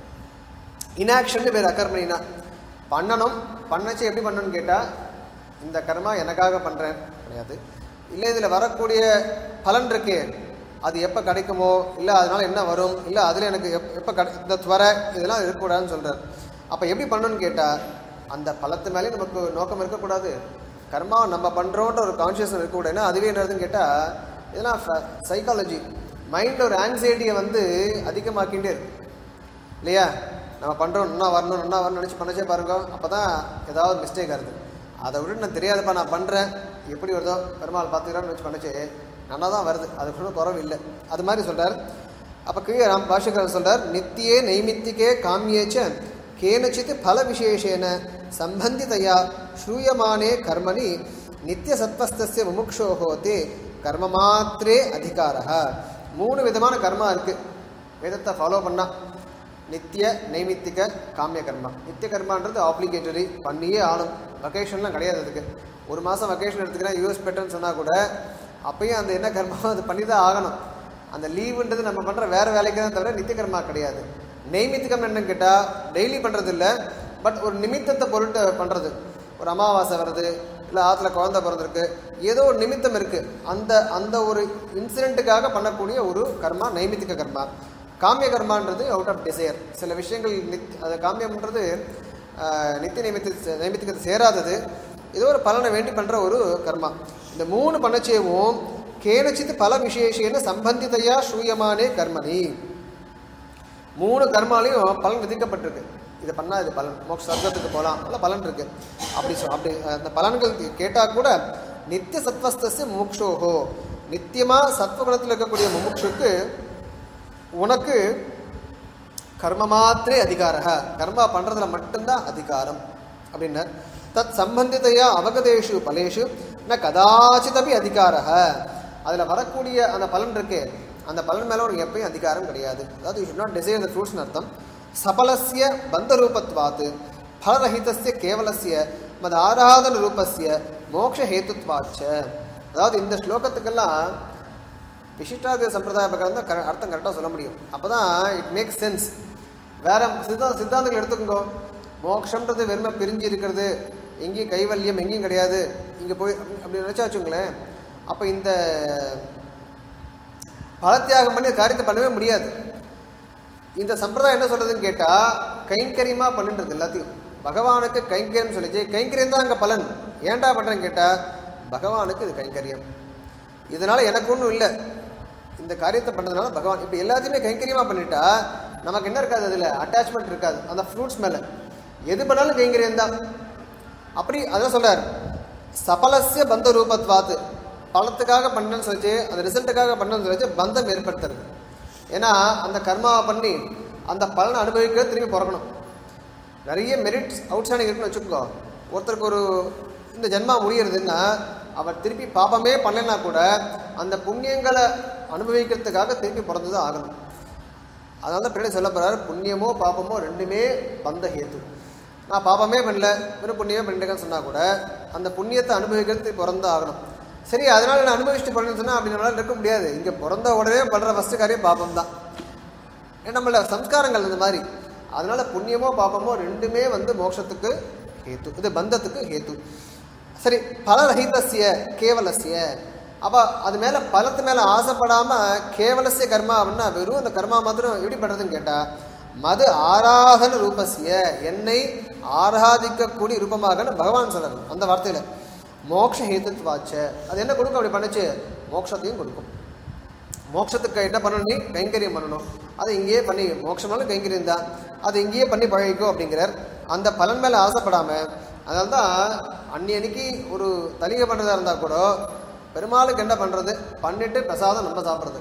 இன்ஆக்ஷன் பேர் அகர்மணினா. பண்ணணும். பண்ணச்சு எப்படி பண்ணணும்னு கேட்டால் இந்த கர்மா எனக்காக பண்ணுறேன் கிடையாது, இல்லை இதில் வரக்கூடிய பலன் இருக்கே அது எப்போ கிடைக்குமோ, இல்லை அதனால் என்ன வரும், இல்லை அதில் எனக்கு எப் எப்போ கிடை இந்த துவர இதெல்லாம் இருக்கக்கூடாதுன்னு சொல்கிறார். அப்போ எப்படி பண்ணணும்னு கேட்டால் அந்த பலத்து மேலே நமக்கு நோக்கம் இருக்கக்கூடாது. கர்மா நம்ம பண்ணுறோன்ற ஒரு கான்ஷியஸ்னஸ் இருக்கக்கூடாது. ஏன்னா அதுவே என்னதுன்னு கேட்டால் இதெல்லாம் சைக்காலஜி. மைண்டில் ஒரு ஆங்ஸைட்டியை வந்து அதிகமாக்கிட்டே இருக்கு இல்லையா? நம்ம பண்ணுறோம், நல்லா வரணும் நல்லா வரணும்னு நினச்சி பண்ணச்சே பாருங்க, அப்போ தான் ஏதாவது மிஸ்டேக் ஆகுது. அதை விட்டு நான் தெரியாதப்பா நான் பண்ணுறேன், எப்படி வருதோ பெருமாள் பார்த்துக்கிறான்னு வச்சு பண்ணச்சே நல்லா தான் வருது, அது கூட குறவு இல்லை. அது மாதிரி சொல்கிறார். அப்போ கீழே ராம் பாஷ்யக்காரர் சொல்கிறார், நித்தியே நைமித்திகே காமியேச்ச கேனச்சித் பல விசேஷேன சம்பந்திதையா ஸ்ரூயமானே கர்மணி நித்திய சத்வஸ்தஸ்ய முமுக்ஷோஹோதே கர்ம மாத்திரே அதிகாரः. மூணு விதமான கர்மா இருக்குது வேதத்தை ஃபாலோ பண்ணால். நித்திய நைமித்திக காமிய கர்மா. நித்திய கர்மான்றது ஆப்ளிகேட்டரி, பண்ணியே ஆளும். வெக்கேஷன்லாம் கிடையாது. அதுக்கு ஒரு மாதம் வெக்கேஷன் எடுத்துக்கிறேன் யூஎஸ் பெட்டர்ன்னு சொன்னால் கூட அப்பயும் அந்த என்ன கர்மாவோ அது பண்ணி தான் ஆகணும். அந்த லீவுன்றது நம்ம பண்ணுற வேறு வேலைக்கு தான் தவிர நித்திய கர்மா கிடையாது. நெய்மித்திகம் என்னன்னு கேட்டால் டெய்லி பண்ணுறது இல்லை, பட் ஒரு நிமித்தத்தை பொருட்டு பண்ணுறது. ஒரு அமாவாசை வருது, இல்லை ஆற்றுல குழந்தை பிறந்திருக்கு, ஏதோ ஒரு நிமித்தம் இருக்குது, அந்த அந்த ஒரு இன்சிடெண்ட்டுக்காக பண்ணக்கூடிய ஒரு கர்மா நைமித்திக கர்மா. காமிய கர்மான்றது அவுட் ஆஃப் டிசையர். சில விஷயங்கள் நித் அது காமியம்ன்றது நித்திய நைமித்தி நைமித்திகத்தை சேராதது, ஏதோ ஒரு பலனை வேண்டி பண்ணுற ஒரு கர்மா. இந்த மூணு பண்ணச்சேவும் கேனச்சித் பல விசேஷேன சம்பந்திதையா ஸ்ரூயமானே கர்மணி. மூணு கர்மாலையும் பலன் விதிக்கப்பட்டிருக்கு. இதை பண்ணால் இது பலன், மோட்ச சர்க்கத்துக்கு போகலாம், நல்ல பலன் இருக்கு. அப்படி சொ அப்படி அந்த பலன்கள் கேட்டால் கூட நித்திய சத்வஸ்தஸ்ய முமுக்ஷோஹோ, நித்தியமாக சத்வகுணத்தில் இருக்கக்கூடிய முமுக்ஷுக்கு உனக்கு கர்ம மாத்திரே அதிகாரக, கர்மா பண்ணுறதுல மட்டும்தான் அதிகாரம் அப்படின்னார். தத் சம்பந்திதையா அவகதேஷு பலேஷு ந கதாச்சிதபி அதிகாரக, அதில் வரக்கூடிய அந்த பலன் இருக்கு, அந்த பலன் மேலே உனக்கு எப்பயும் அதிகாரம் கிடையாது. அதாவது you should not desire the ஃப்ரூட்ஸ்னு அர்த்தம். சபலஸ்ய பந்தரூபத்வாத் பலரஹிதஸ்ய கேவலஸ்ய மத் ஆராதன ரூபஸ்ய மோக்ஷ ஹேத்துத்வாச்ச. அதாவது இந்த ஸ்லோகத்துக்கெல்லாம் விசிஷ்டாத்வைத சம்பிரதாய பிரகாரம் தான் க அர்த்தம் கரெக்டாக சொல்ல முடியும். அப்போ தான் இட் மேக்ஸ் சென்ஸ். வேற சித்தா சித்தாந்தங்கள் எடுத்துக்கோங்க, மோக்ஷன்றது வெறுமை பிரிஞ்சு இருக்கிறது, எங்கேயும் கைவல்யம் எங்கேயும் கிடையாது, இங்கே போய் அப்படி நினச்சா வச்சுங்களேன், அப்போ இந்த பலத்தியாகம் பண்ணி காரியத்தை பண்ணவே முடியாது. இந்த சம்பிரதாயம் என்ன சொல்றதுன்னு கேட்டால் கைங்கரியமாக பண்ணின்றது எல்லாத்தையும். பகவானுக்கு கைங்கரியம் சொல்லிச்சு, கைங்கரியம் தான் அங்கே பலன். ஏன்டா பண்ணுறேன்னு கேட்டால் பகவானுக்கு இது கைங்கரியம், இதனால எனக்கு ஒன்றும் இல்லை, இந்த காரியத்தை பண்ணுறதுனால பகவான். இப்போ எல்லாத்தையுமே கைங்கரியமாக பண்ணிட்டா நமக்கு என்ன இருக்காது, அதில் அட்டாச்மெண்ட் இருக்காது அந்த ஃப்ரூட்ஸ் மேலே. எது பண்ணாலும் கைங்கரியம் தான். அப்படி அதான் சொல்றார், சபலசிய பந்த ரூபத்வாத்து, பலத்துக்காக பண்ணணும்னு சொல்லிச்சு, அந்த ரிசல்ட்டுக்காக பண்ணணும்னு சொல்லிச்சு பந்தம் ஏற்படுத்துறது. ஏன்னா அந்த கர்மாவை பண்ணி அந்த பலனை அனுபவிக்கிறது திரும்பி பிறக்கணும். நிறைய மெரிட்ஸ் அவுட்ஸ்டாண்டிங் இருக்குன்னு வச்சுக்கோ. ஒருத்தருக்கு ஒரு இந்த ஜென்மா முடியறதுன்னா அவர் திருப்பி பாபமே பண்ணலைன்னா கூட அந்த புண்ணியங்களை அனுபவிக்கிறதுக்காக திருப்பி பிறந்து தான் ஆகணும். அதனால தான் பின்னாடி சொல்ல போறாரு, புண்ணியமோ பாபமோ ரெண்டுமே பந்த ஹேத்து. நான் பாபமே பண்ணல, வெறும் புண்ணியமே பண்ணிட்டேன்னு சொன்னா கூட அந்த புண்ணியத்தை அனுபவிக்கிறதுக்கு பிறந்து ஆகணும். சரி, அதனால நான் அனுபவிச்சுட்டு பண்ணணும்னு சொன்னா அப்படி நம்மளால இருக்க முடியாது. இங்கே பிறந்த உடனே பண்ற ஃபர்ஸ்ட் காரியம் பாபம் தான். ஏன்னா நம்மள சம்ஸ்காரங்கள் இந்த மாதிரி. அதனால புண்ணியமோ பாபமோ ரெண்டுமே வந்து மோட்சத்துக்கு ஹேத்து, இது பந்தத்துக்கு ஹேத்து. சரி, பலரஹிதஸ்ய கேவலஸ்ய, அப்போ அது மேலே பலத்து மேலே ஆசைப்படாமல் கேவலசிய கர்மா அப்படின்னா வெறும் அந்த கர்மா மாத்திரம் எப்படி பண்ணுறதுன்னு கேட்டால் மது ஆராதன ரூபசிய, என்னை ஆராதிக்கக்கூடிய ரூபமாக பகவான் சொல்லணும் அந்த வார்த்தையில். மோக்ஷ ஹேத்துவாச்ச, அது என்ன கொடுக்கும் அப்படி பண்ணுச்சு, மோட்சத்தையும் கொடுக்கும். மோட்சத்துக்கு என்ன பண்ணணும், நீ கைங்கரியம் பண்ணணும். அது இங்கேயே பண்ணி, மோட்சம்னாலும் கைங்கரியம் தான், அது இங்கேயே பண்ணி பழகிக்கும் அப்படிங்கிறார். அந்த பலன் மேலே ஆசைப்படாமல். அதனால தான் அன்னி அன்னைக்கு ஒரு தலிகை பண்ணுறதா இருந்தால் கூட பெருமாளுக்கு என்ன பண்ணுறது, பண்ணிட்டு பிரசாதம் நம்ம சாப்பிட்றது.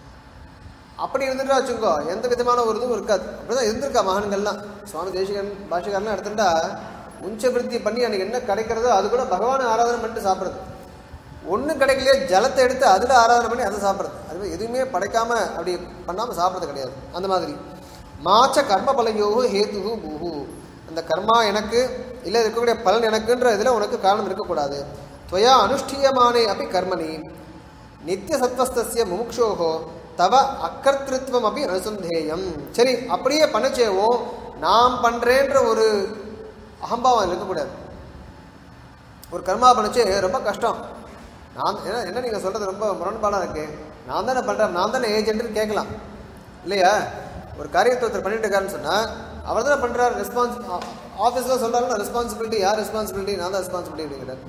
அப்படி இருந்துட்டா வச்சுக்கோ எந்த விதமான ஒரு இதுவும் இருக்காது. அப்படிதான் இருந்திருக்கா மகான்கள்லாம். சுவாமி தேசிகன் பாஷகாரெலாம் எடுத்துட்டா உஞ்ச விருத்தி பண்ணி அன்றைக்கி என்ன கிடைக்கிறதோ அது கூட பகவானை ஆராதனை பண்ணிட்டு சாப்பிட்றது. ஒன்றும் கிடைக்கலையே ஜலத்தை எடுத்து அதில் ஆராதனை பண்ணி அதை சாப்பிட்றது. அது எதுவுமே படைக்காமல் அப்படி பண்ணாமல் சாப்பிட்றது கிடையாது. அந்த மாதிரி மாச்ச கர்ம பலயோகு ஹேத்து பூஹு, அந்த கர்மா எனக்கு இல்லை இருக்கக்கூடிய பலன் எனக்குன்ற இதில் உனக்கு காரணம் இருக்கக்கூடாது. துவயா அனுஷ்டியமானே அப்படி கர்மணி நித்திய சத்வஸ்தஸ்ய முமுக்ஷோகோ தவ அக்கர்த்திருவம் அப்படி அனுசந்தேயம். சரி, அப்படியே பண்ணச்சேவோ நாம் பண்ணுறேன்ற ஒரு அகம்பாவம் இருக்கக்கூடாது. ஒரு கர்மா பண்ணிச்சு ரொம்ப கஷ்டம், நான் என்ன என்ன நீங்கள் சொல்கிறது ரொம்ப முரண்பாடாக இருக்கு, நான் தானே பண்ணுறேன், நான் தானே ஏஜென்ட்னு கேட்கலாம் இல்லையா. ஒரு காரியத்தை ஒருத்தர் பண்ணிட்டு இருக்காருன்னு சொன்னால் அவர் தானே பண்ணுறாரு, ரெஸ்பான்ஸ் ஆஃபீஸில் சொல்கிறாருன்னா ரெஸ்பான்சிபிலிட்டி யார் ரெஸ்பான்சிபிலிட்டி, நான் தான் ரெஸ்பான்சிபிலிட்டி அப்படிங்கிறார்.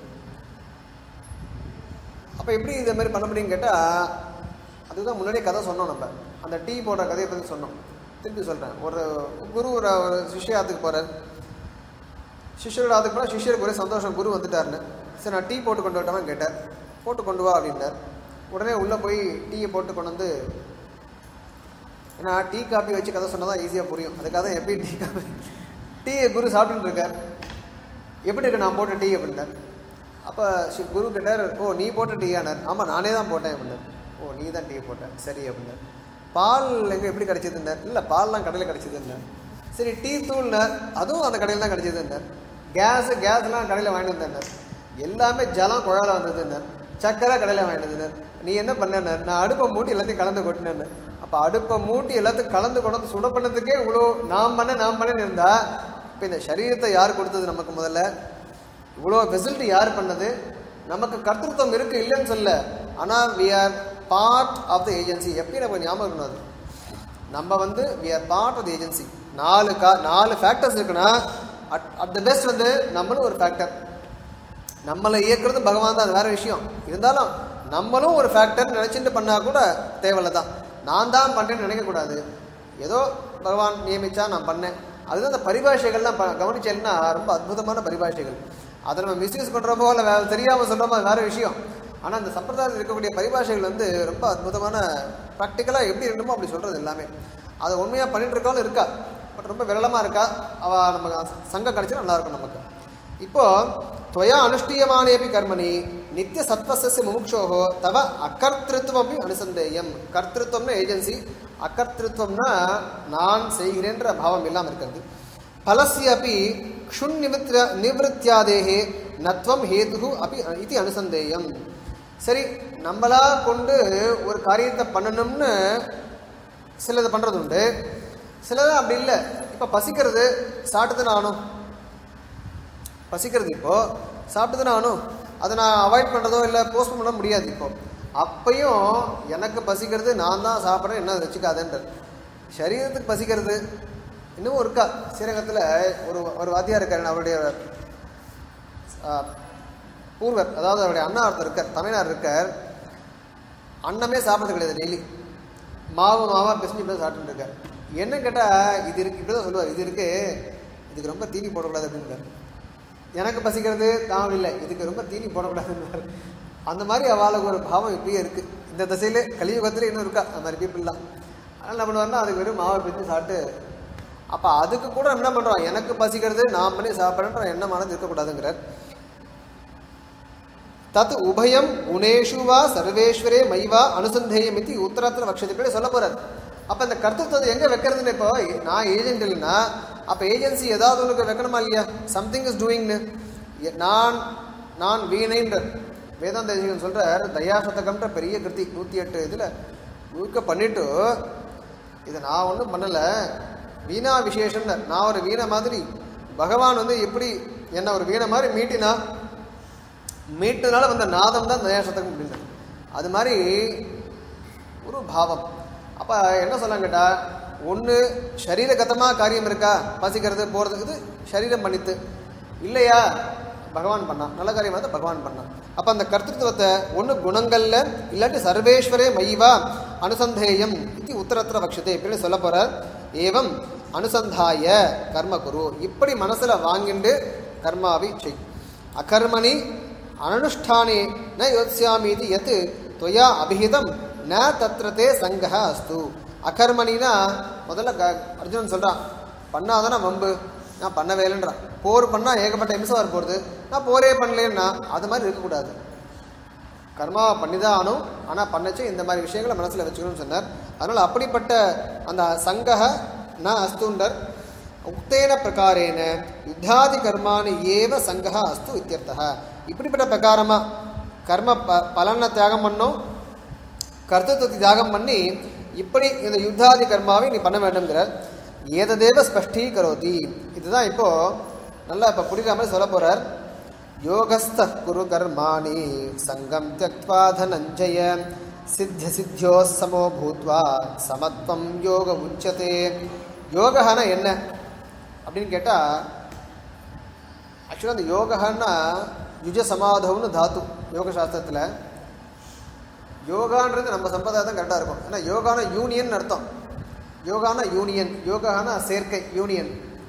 அப்போ எப்படி இந்த மாதிரி பண்ண முடியும்னு கேட்டால் அதுதான் முன்னாடியே கதை சொன்னோம். நம்ம அந்த டீ போடுற கதையை பற்றி சொன்னோம். திருப்பி சொல்கிறேன். ஒரு குரு ஒரு ஒரு சிஷ்யாத்துக்கு போகிறார். சிஷ்யரோட ஆத்துக்கு போனால் சிஷ்யருக்கு ஒரே சந்தோஷம், குரு வந்துட்டாருன்னு. சரி, நான் டீ போட்டு கொண்டு வரட்டான்னு கேட்டார். போட்டு கொண்டு வா அப்படின்னார். உடனே உள்ளே போய் டீயை போட்டு கொண்டு வந்து, ஏன்னா டீ காப்பி வச்சு கதை சொன்னால் தான் ஈஸியாக புரியும். அதுக்காக தான் எப்படி டீ காப்பி டீயை குரு சாப்பிட்டுன்னு இருக்கார். எப்படி இருக்கு நான் போட்ட டீ அப்படின்னார். அப்போ குரு கேட்டார், ஓ நீ போட்ட டீயானார். ஆமாம் நானே தான் போட்டேன் அப்படின்னார். ஓ நீ தான் டீ போட்டேன், சரி அப்படின்னார். பால் எங்கே எப்படி கிடச்சிதுன்னார். இல்லை பால்லாம் கடையில் கிடச்சிதுன்னார். சரி, டீ தூள்னார், அதுவும் அந்த கடையில் தான் கிடச்சிதுன்னார். கேஸு கேஸ்லாம் கடையில் வாங்கிட்டு வந்தேன்னார். எல்லாமே ஜலம் குழாயில் வந்ததுன்னார். சக்கரை கடையில் வாங்கிட்டு வந்தேன்னார். நீ என்ன பண்ணேன்னார், நான் அடுப்பை மூட்டி எல்லாத்தையும் கலந்து கொட்டினேன்னு. அப்போ அடுப்பை மூட்டி எல்லாத்தையும் கலந்து கொண்டு சுட பண்ணதுக்கே இவ்வளோ நாம் பண்ண நாம் பண்ணேன்னு இருந்தால் இப்போ இந்த சரீரத்தை யார் கொடுத்தது நமக்கு? முதல்ல இவ்வளோ ஃபெசிலிட்டி யார் பண்ணது? நமக்கு கர்த்தத்துவம் இருக்குது இல்லைன்னு சொல்ல, ஆனால் we are part of the agency. எப்பயும் நம்ம ஞாபகம் இருக்கணும், அது நம்ம வந்து we are part of the agency. நாலு கா நாலு ஃபேக்டர்ஸ் இருக்குன்னா அட் அட் த பெஸ்ட் வந்து நம்மளும் ஒரு ஃபேக்டர். நம்மளை இயக்குறது பகவான் தான், அது வேற விஷயம். இருந்தாலும் நம்மளும் ஒரு ஃபேக்டர் நினச்சிட்டு பண்ணால் கூட தேவையில்லை தான். நான் தான் பண்ணுறேன்னு நினைக்கக்கூடாது. ஏதோ பகவான் நியமிச்சா நான் பண்ணேன். அதுதான் அந்த பரிபாஷைகள்லாம் ப கவனிச்சேன்னா ரொம்ப அற்புதமான பரிபாஷைகள். அதை நம்ம மிஸ்யூஸ் பண்ணுறப்போ இல்லை வேறு தெரியாமல் சொல்கிறப்போ அது வேறு விஷயம். ஆனால் அந்த சம்பிரதாயத்தில் இருக்கக்கூடிய பரிபாஷைகள் வந்து ரொம்ப அற்புதமான ப்ராக்டிக்கலாக எப்படி இருந்தமோ அப்படி சொல்கிறது எல்லாமே. அதை உண்மையாக பண்ணிட்டு இருக்கவங்களும் இருக்கா, பட் ரொம்ப விரளமாக இருக்கா. அவள் நம்ம சங்கம் கிடச்சா நல்லாயிருக்கும் நமக்கு. இப்போது துவயா அனுஷ்டியமானேபி கர்மணி நித்திய சத்வசஸ்ய முமுக்ஷோஹோ தவ அகர்த்திருவம் அனுசந்தேயம். கர்த்திருவம்னா ஏஜென்சி, அகர்த்திருவம்னா நான் செய்கிறேன்ற பாவம் இல்லாமல் இருக்கிறது. பலஸ்ய அப்படி க்ஷுன் நிமித்ர நிவத்தியாதேகே நத்வம் ஹேது அப்படி இது அனுசந்தேயம். சரி, நம்மளா கொண்டு ஒரு காரியத்தை பண்ணணும்னு சிலது பண்ணுறது உண்டு, சிலது அப்படி இல்லை. இப்போ பசிக்கிறது சாப்பிட்டுதான் ஆகணும், பசிக்கிறது இப்போது சாப்பிட்டுதான் ஆகணும். அதை நான் அவாய்ட் பண்ணுறதோ இல்லை போஸ்ட் பண்ண முடியாது. இப்போது அப்பையும் எனக்கு பசிக்கிறது நான் தான் சாப்பிட்றேன் என்ன வச்சுக்காதுன்ற சரீரத்துக்கு பசிக்கிறது இன்னமும் இருக்கா. ஸ்ரீரங்கத்தில் ஒரு ஒரு வாத்தியார் இருக்கார், அவருடைய பூர்வர், அதாவது அவருடைய அண்ணா ஒருத்தர் இருக்கார், தமிழ்நாடு இருக்கார். அன்னமே சாப்பிட்றது கிடையாது, டெய்லி மாவு மாவாக பிசைஞ்சு இப்படி தான் சாப்பிட்டுட்டு இருக்கார். என்ன கேட்டால் இது இருக்கு இப்படி தான் சொல்லுவார், இது இருக்குது இதுக்கு ரொம்ப தீனி போடக்கூடாது அப்படின்றார். எனக்கு பசிக்கிறது தாவல் இல்லை, இதுக்கு ரொம்ப தீனி போடக்கூடாதுன்னு. அந்த மாதிரி அவளுக்கு ஒரு பாவம் இப்பயே இருக்குது. இந்த திசையில் கலியுகத்தில் இன்னும் இருக்கா அந்த மாதிரி பீப்புளெலாம். அதனால் என்ன பண்ணுவாருன்னா அதுக்கு வெறும் மாவை பிடிச்சி சாப்பிட்டு, அப்போ அதுக்கு கூட என்ன பண்ணுறோம், எனக்கு பசிக்கிறது நான் பண்ணி சாப்பிட்றேன்ற எண்ணமானது இருக்கக்கூடாதுங்கிறார். தத் உபயம் குணேஷு வா சர்வேஸ்வரே மைவா அனுசந்தேயம் இது உத்தரத்தில் வக்ஷத்தை சொல்ல போகிறார். அப்போ இந்த கர்த்தத்துவத்தை எங்கே வைக்கிறதுன்னு, இப்போ நான் ஏஜென்ட் இல்லைன்னா அப்போ ஏஜென்சி ஏதாவது ஒன்றுக்கு வைக்கணுமா இல்லையா? சம்திங் இஸ் டூயிங்னு. நான் நான் வீணைன்ற வேதாந்த தேசிகன் சொல்கிறார், தயாசதகம்ன்ற பெரிய கிருத்தி நூற்றி எட்டு இதில் ஊக்க பண்ணிவிட்டு இதை நான் ஒன்றும் பண்ணலை, வீணா விசேஷம்னு. நான் ஒரு வீணை மாதிரி, பகவான் வந்து எப்படி என்ன ஒரு வீணை மாதிரி மீட்டினா மீட்டினால வந்த நாதம் தான் தயாசதகம் அப்படின்னு. அது மாதிரி ஒரு பாவம். அப்போ என்ன சொல்லலாம் கேட்டால், ஒன்று சரீரகதமாக காரியம் இருக்கா, பசிக்கிறது போகிறதுக்கு இது சரீரம் பண்ணித்து இல்லையா, பகவான் பண்ணான், நல்ல காரியம் வந்து பகவான் பண்ணான். அப்போ அந்த கர்த்திருவத்தை ஒன்று குணங்கள்ல இல்லாட்டி சர்வேஸ்வரே மைவா அனுசந்தேயம் இது உத்தரத்திர பட்சத்தை இப்படின்னு சொல்ல போகிறார். ஏவம் அனுசந்தாய கர்ம குரு, இப்படி மனசில் வாங்கிண்டு கர்மாவை செய். அகர்மணி அனுஷ்டானே ந யோத்ஸ்யாமி இது எத் துவயா அபிஹிதம் ந தத்ரதே சங்கஹ அஸ்து. அகர்மணினா முதல்ல க அர்ஜுனன் சொல்கிறான், பண்ணாதானே வம்பு, நான் பண்ண வேலைன்றான். போர் பண்ணால் ஏகப்பட்ட இம்சம் வர போகிறது, நான் போரே பண்ணலேன்னா அது மாதிரி இருக்கக்கூடாது. கர்மாவை பண்ணி தான் ஆனும், ஆனால் பண்ணச்சு இந்த மாதிரி விஷயங்களை மனசில் வச்சுக்கணும்னு சொன்னார். அதனால் அப்படிப்பட்ட அந்த சங்கஹ ந அஸ்துண்டர் உக்தேன பிரகாரேன யுத்தாதி கர்மானி ஏவ சங்கஹ அஸ்து இத்தியர்த்தः. இப்படிப்பட்ட பிரகாரமாக கர்ம ப பலனை தியாகம் பண்ணோம், கர்த்தத்துவத்தை தியாகம் பண்ணி இப்படி இந்த யுத்தாதி கர்மாவை நீ பண்ண வேண்டும்ங்கிறார். ஏததேவ ஸ்பஷ்டீகரோதி, இதுதான் இப்போது நல்லா இப்போ புரிகிற மாதிரி சொல்ல போகிறார். யோகஸ்த குரு கர்மாணி சங்கம் தியக்த்வா தனஞ்சய சித்திய சித்தியோ சமோ பூத்வா சமத்வம் யோக உச்சதே. யோகனா என்ன அப்படின்னு கேட்டால், ஆக்சுவலாக அந்த யோகன்னா யுஜ சமாதவுன்னு தாத்து யோக சாஸ்திரத்தில். யோகான்றது நம்ம சம்பிரதாயம் கரெக்டாக இருக்கும். ஏன்னா யோகானா யூனியன் அர்த்தம். யோகானா யூனியன், யோகானா சேர்க்கை, யூனியன்.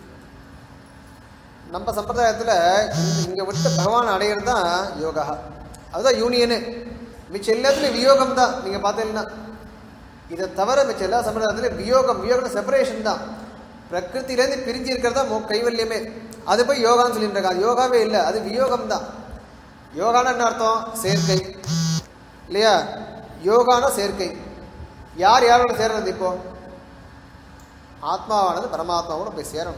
நம்ம சம்பிரதாயத்தில் இங்கே விட்டு பகவான் அடையிறது தான் யோகா, அதுதான் யூனியனு. மிச்சம் எல்லாத்துலேயும் வியோகம் தான். நீங்கள் பார்த்தீங்கன்னா இதை தவிர மிச்சம் எல்லா சம்பிரதாயத்துலையும் வியோகம், வியோகம் செப்பரேஷன் தான். பிரகிருத்திலேருந்து பிரிஞ்சு இருக்கிறது தான் மோ கைவல்யமே. அது போய் யோகான்னு சொல்லிட்டு இருக்காங்க, அது யோகாவே இல்லை, அது வியோகம் தான். யோகானா என்ன அர்த்தம்? சேர்க்கை இல்லையா? யோகானா சேர்க்கை. யார் யாரோட சேர்றது? இப்போ ஆத்மாவானது பரமாத்மாவோட போய் சேரணும்,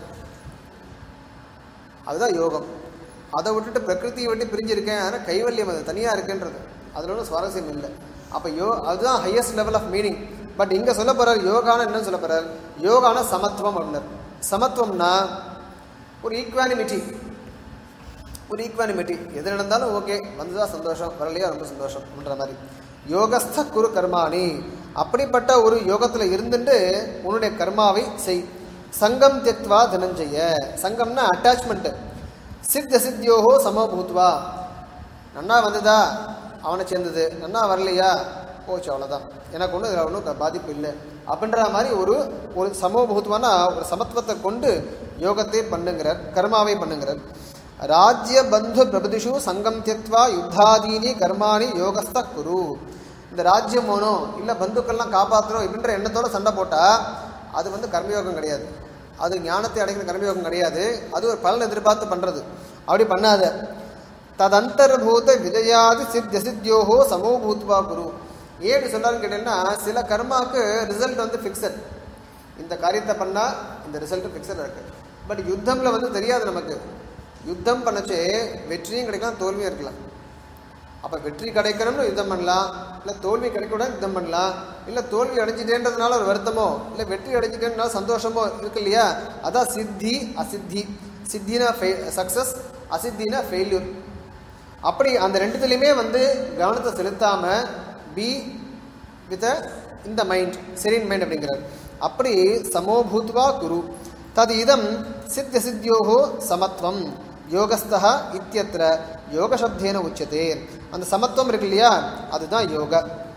அதுதான் யோகம். அதை விட்டுட்டு பிரகிருத்தியை விட்டு பிரிஞ்சிருக்கேன், ஆனால் கைவல்யம் அது தனியாக இருக்குன்றது அதில் ஒன்றும் சுவாரஸ்யம் இல்லை. அப்போ யோ அதுதான் highest level of meaning. But இங்கே சொல்ல போகிறார் யோகானா என்னன்னு சொல்ல போகிறார். யோகானா சமத்துவம் அப்படின்னார். சமத்துவம்னா ஒரு ஈக்வானிமிட்டி, ஒரு ஈக்வானிமிட்டி. எது நடந்தாலும் ஓகே, வந்துதான் சந்தோஷம், வரலையா ரொம்ப சந்தோஷம் அப்படின்ற மாதிரி. யோகஸ்த குரு கர்மாணி, அப்படிப்பட்ட ஒரு யோகத்தில் இருந்துட்டு உன்னுடைய கர்மாவை செய். சங்கம் தியக்த்வா தனஞ்சய, சங்கம்னா அட்டாச்மெண்ட்டு. சித்த சித்தியோகோ சமபூத்வா, நன்னா வந்ததா அவனை சேர்ந்தது, நன்னா வரலையா போச்சு அவ்வளோதான், எனக்கு ஒன்றும் இதில் ஒன்றும் பாதிப்பு இல்லை அப்படின்ற மாதிரி ஒரு ஒரு சமூகபூத்தமான ஒரு சமத்துவத்தை கொண்டு யோகத்தை பண்ணுங்கிறார், கர்மாவை பண்ணுங்கிறார். ராஜ்ய பந்து பிரபதிஷு சங்கம் தியத்வா யுத்தாதீனி கர்மானி யோகஸ்த குரு. இந்த ராஜ்யம் போகணும் இல்லை பந்துக்கள்லாம் காப்பாற்றணும் இப்படின்ற எண்ணத்தோட சண்டை போட்டால் அது வந்து கர்மயோகம் கிடையாது, அது ஞானத்தை அடைக்கிற கர்மயோகம் கிடையாது, அது ஒரு பலன் எதிர்பார்த்து பண்ணுறது. அப்படி பண்ணாத. ததந்தர்பூத விஜயாதி சித் சித்தியோகோ சமோபூத்வா குரு. ஏன் சொல்லாருன்னு கேட்டீங்கன்னா, சில கர்மாவுக்கு ரிசல்ட் வந்து ஃபிக்ஸட், இந்த காரியத்தை பண்ணால் இந்த ரிசல்ட்டு ஃபிக்ஸட் இருக்குது. பட் யுத்தமில் வந்து தெரியாது நமக்கு, யுத்தம் பண்ணச்சே வெற்றியும் கிடைக்கலாம் தோல்வியும் இருக்கலாம். அப்போ வெற்றி கிடைக்கணும்னு யுத்தம் பண்ணலாம், இல்லை தோல்வி கிடைக்கூட யுத்தம் பண்ணலாம், இல்லை தோல்வி அடைஞ்சிட்டேன்றதுனால ஒரு வருத்தமோ இல்லை வெற்றி அடைஞ்சிட்டேன்றதுனால சந்தோஷமோ இருக்கு இல்லையா. அதான் சித்தி அசித்தி. சித்தினா ஃபெ சக்ஸஸ், அசித்தினா ஃபெயில்யூர். அப்படி அந்த ரெண்டுத்துலையுமே வந்து கவனத்தை செலுத்தாமல் பி வித் இந்த மைண்ட், செரின் மைண்ட் அப்படிங்கிறார். அப்படி சமோபூத்வா குரு. தது இதம் சித்திய சித்தியோகோ சமத்துவம் யோகஸ்தா இத்தியத்திர யோகசப்தேன உச்சதே. அந்த சமத்துவம் இருக்கு இல்லையா, அதுதான் யோக.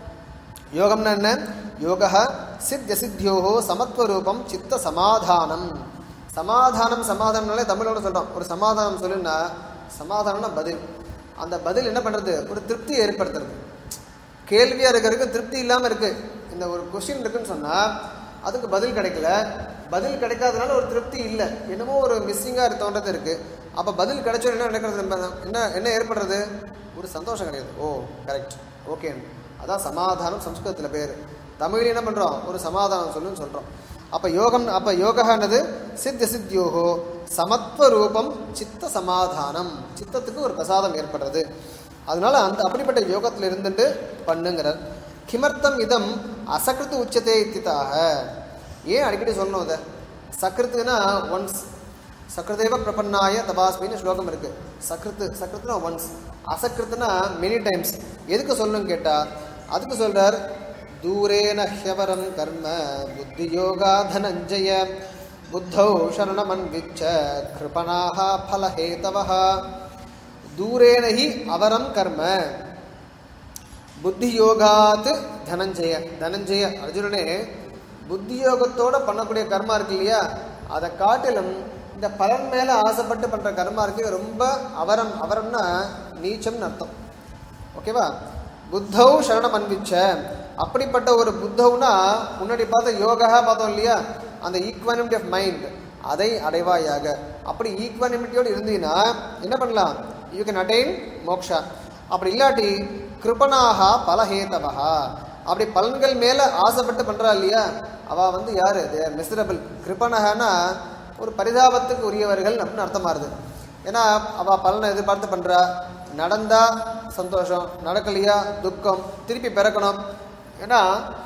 யோகம்னா என்ன? யோக சித்திய சித்தியோகோ சமத்துவரூபம் சித்த சமாதானம். சமாதானம் சமாதானம்னாலே தமிழோட சொல்கிறோம். ஒரு சமாதானம் சொல்லுன்னா சமாதானம்னா பதில். அந்த பதில் என்ன பண்ணுறது? ஒரு திருப்தி ஏற்படுத்துறது. கேள்வியாக இருக்கிறதுக்கு திருப்தி இல்லாமல் இருக்குது. இந்த ஒரு கொஸ்டின் இருக்குன்னு சொன்னால் அதுக்கு பதில் கிடைக்கல, பதில் கிடைக்காதனால ஒரு திருப்தி இல்லை, என்னமோ ஒரு மிஸ்ஸிங்காக தோன்றது இருக்குது. அப்போ பதில் கிடைச்சோம் என்ன நடக்கிறது? என்ன என்ன ஏற்படுறது? ஒரு சந்தோஷம் கிடையாது. Oh correct, okay. அதான் சமாதானம் சம்ஸ்கிருதத்தில் பேர். தமிழில் என்ன பண்ணுறோம்? ஒரு சமாதானம் சொல்லுன்னு சொல்கிறோம். அப்போ யோகம், அப்போ யோகானது சித்த சித்தியோகோ சமத்துவ ரூபம் சித்த சமாதானம், சித்தத்துக்கு ஒரு பிரசாதம் ஏற்படுறது. அதனால அந்த அப்படிப்பட்ட யோகத்தில் இருந்துட்டு பண்ணுங்கிறார். கிமர்த்தம் இதம் அசகிருத்து உச்சத்தை இத்திதாக. ஏன் அடிக்கடி சொல்லணும் அதை? சக்ருத்துனா ஒன்ஸ், சக்ருதேவ பிரபன்னாய தபாஸ்மின்னு ஸ்லோகம் இருக்குது. சக்ருத்து சக்ருத்துனா ஒன்ஸ், அசக்ருத்துனா மெனி டைம்ஸ். எதுக்கு சொல்லணும்னு கேட்டால் அதுக்கு சொல்கிறார். தூரேன ஹ்யவரம் கர்ம புத்தி யோகா தனஞ்சய புத்தௌ சரணமன்விச்ச கிருபணாஹ ஃபலஹேதவஹ. தூரேனஹி அவரம் கர்ம புத்தி யோகாத் தனஞ்சய. தனஞ்சய அர்ஜுனனே, புத்தி யோகத்தோட பண்ணக்கூடிய கர்மா இருக்கு இல்லையா, அதை காட்டிலும் இந்த பலன் மேலே ஆசைப்பட்டு பண்ணுற கர்மா இருக்கு ரொம்ப அவரம். அவரம்னா நீச்சம்னு அர்த்தம். ஓகேவா? புத்தௌ சரணம் அன்பிச்ச. அப்படிப்பட்ட ஒரு புத்தவுனா முன்னாடி பார்த்த யோகா பார்த்தோம் இல்லையா, அந்த ஈக்வானிமிட்டி ஆஃப் மைண்ட், அதை அடைவாயாக. அப்படி ஈக்வானிமிட்டியோடு இருந்தீங்கன்னா என்ன பண்ணலாம்? You can attain moksha. அப்படி இல்லாட்டி கிருபணாக பலஹேதவஹா, அப்படி பலன்கள் மேலே ஆசைப்பட்டு பண்ணுறா இல்லையா, அவள் வந்து யார்? They are miserable. கிருபணகனா ஒரு பரிதாபத்துக்கு உரியவர்கள் அப்படின்னு அர்த்தமாகுது. ஏன்னா அவள் பலனை எதிர்பார்த்து பண்ணுறா. நடந்தா சந்தோஷம், நடக்கலையா துக்கம், திருப்பி பிறக்கணும். ஏன்னா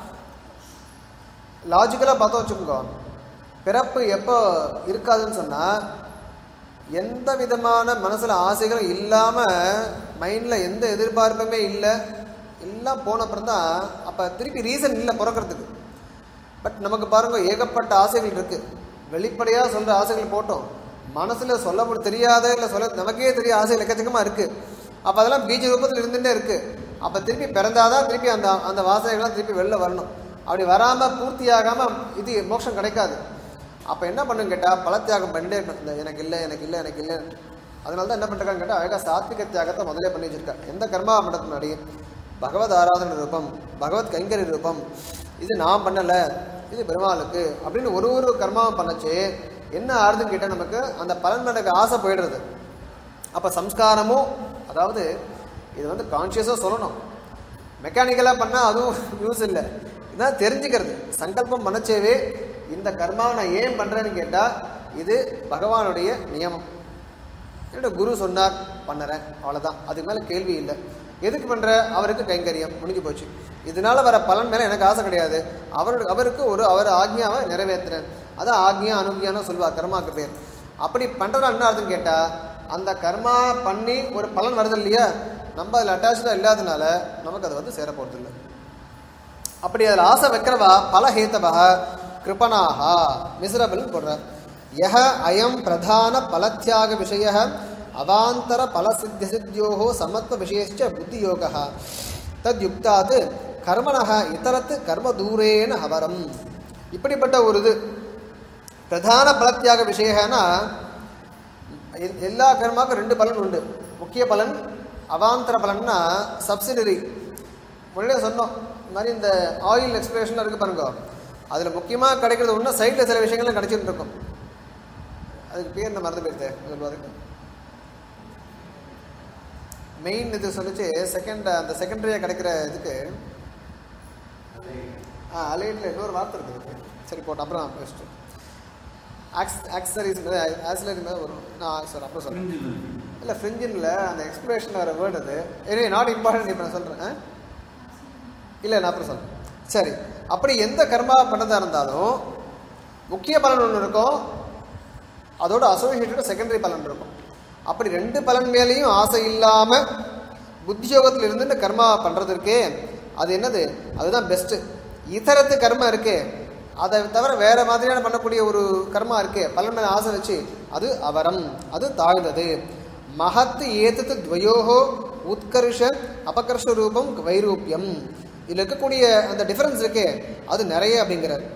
லாஜிக்கலாக பார்த்தோம் வச்சுக்கோங்க, பிறப்பு எப்போ இருக்காதுன்னு சொன்னால் எந்த விதமான மனசில் ஆசைகளும் இல்லாமல் மைண்டில் எந்த எதிர்பார்ப்புமே இல்லை, எல்லாம் போன அப்புறம் தான் அப்போ திருப்பி ரீசன் இல்லை பிறக்கிறதுக்கு. பட் நமக்கு பாருங்க, ஏகப்பட்ட ஆசைகள் இருக்குது. வெளிப்படையாக சொல்கிற ஆசைகள் போட்டோம், மனசில் சொல்ல தெரியாத இல்லை சொல்ல நமக்கே தெரிய ஆசைகள் எக்கச்சக்கமாக இருக்குது. அப்போ அதெல்லாம் பீஜ ரூபத்தில் இருந்துகிட்டே இருக்குது. அப்போ திருப்பி பிறந்தாதான் திருப்பி அந்த அந்த வாசனைகள்லாம் திருப்பி வெளில வரணும். அப்படி வராமல் பூர்த்தி ஆகாமல் இது மோட்சம் கிடைக்காது. அப்போ என்ன பண்ணுன்னு கேட்டால் பலத்தியாகம் பண்ணிட்டே இருக்கணும். இந்த எனக்கு இல்லை எனக்கு இல்லை எனக்கு இல்லை. அதனால தான் என்ன பண்ணுறாங்கன்னு கேட்டால் அழகாக சாத்விக தியாகத்தை முதலே பண்ணி வச்சிருக்கா. எந்த கர்மா பண்ணுறதுக்கு முன்னாடி பகவத் ஆராதனை ரூபம், பகவத் கைங்கரி ரூபம், இது நான் பண்ணலை, இது பெருமாளுக்கு அப்படின்னு ஒரு ஒரு கர்மாவும் பண்ணச்சு என்ன ஆறுதுன்னு கேட்டால் நமக்கு அந்த பலன் நடக்க ஆசை போயிடுறது. அப்போ சம்ஸ்காரமும், அதாவது இது வந்து கான்ஷியஸாக சொல்லணும், மெக்கானிக்கலாக பண்ணால் அதுவும் யூஸ் இல்லை. இதான் தெரிஞ்சுக்கிறது. சங்கல்பம் பண்ணச்சேவே இந்த கர்மாவை நான் ஏன் பண்ணுறேன்னு கேட்டால் இது பகவானுடைய நியமம், என்னோட குரு சொன்னார் பண்ணுறேன், அவ்வளோதான். அதுக்கு மேலே கேள்வி இல்லை. எதுக்கு பண்ணுற? அவருக்கு கைங்கரியம் முடிஞ்சு போச்சு. இதனால வர பலன் மேலே எனக்கு ஆசை கிடையாது. அவரு அவருக்கு ஒரு அவர் ஆக்ஞாவை நிறைவேற்றுறேன். அதான் ஆக்ஞா அனுக்ஞான்னு சொல்லுவார் கர்மாவுக்கு பேர். அப்படி பண்ணுறதா என்ன ஆகுதுன்னு கேட்டால் அந்த கர்மா பண்ணி ஒரு பலன் வருது இல்லையா, நம்ம அதில் அட்டாச்சாக இல்லாதனால நமக்கு அது வந்து சேர போகிறது இல்லை. அப்படி அதில் ஆசை வைக்கிறவா பல ஹேத்தவா கிருபணாகா மிசரபிள்னு போடுற. யஹ அயம் பிரதான பலத்தியாக விஷய அவாந்தர பலசித்தியோகோ சமத்வ விஷயச்ச புத்தி யோகா தத் யுக்தாத் கர்மணः இதரத் கர்ம தூரேன அவரம். இப்படிப்பட்ட ஒரு இது பிரதான பலத்தியாக விஷயம்னா எல்லா கர்மாவுக்கும் ரெண்டு பலன் உண்டு. முக்கிய பலன், அவாந்தர பலன்னா சப்சிடரி. முன்னாடியே சொன்னோம் இந்த மாதிரி இந்த ஆயில் எக்ஸ்பிளேஷன் இருக்குது பாருங்க, அதில் முக்கியமாக கிடைக்கிறது ஒன்று, சைடில் சில விஷயங்கள்லாம் கிடைச்சிட்டு இருக்கும். அதுக்கு பேர் என்ன மறந்து போயிடுது சொல்லுவாருக்கு. மெயின் இது சொல்லிச்சு செகண்ட் அந்த செகண்டரியாக கிடைக்கிற இதுக்கு ஆ அலைட்டில் இன்னொரு வார்த்தை இருக்குது. சரி போட்டோம் அப்புறம் ஃபஸ்ட்டு ஆக்ஸ் ஆக்சரிஸ் ஆக்சிலரி மாதிரி வரும். நான் சார் அப்புறம் சொல்கிறேன். இல்லை ஃப்ரிஞ்சின்ல அந்த எக்ஸ்பிளேஷன் வர வேர்டு அது ஏன்னா நாட் இம்பார்ட்டன்ட். இப்போ நான் சொல்கிறேன் இல்லை நான் அப்புறம் சொல்கிறேன். சரி, அப்படி எந்த கர்மா பண்ணதாக இருந்தாலும் முக்கிய பலன் ஒன்று இருக்கும், அதோட அசோசியேட்டட் செகண்டரி பலன் இருக்கும். அப்படி ரெண்டு பலன் மேலேயும் ஆசை இல்லாமல் புத்தியோகத்தில் இருந்து கர்மா பண்ணுறதுக்கே அது என்னது, அதுதான் பெஸ்ட்டு. இதரத்து கர்மா இருக்கே, அதை தவிர வேறு மாதிரியான பண்ணக்கூடிய ஒரு கர்மா இருக்கே பலன் மேலே ஆசை வச்சு, அது அவரம், அது தாழ்ந்தது. மகத்து ஏத்தத்து துவயோகோ உத்கர்ஷ அபகர்ஷ ரூபம் வைரூப்பியம். இதில் இருக்கக்கூடிய அந்த டிஃபரன்ஸ் இருக்கே அது நிறைய அப்படிங்கிறார்.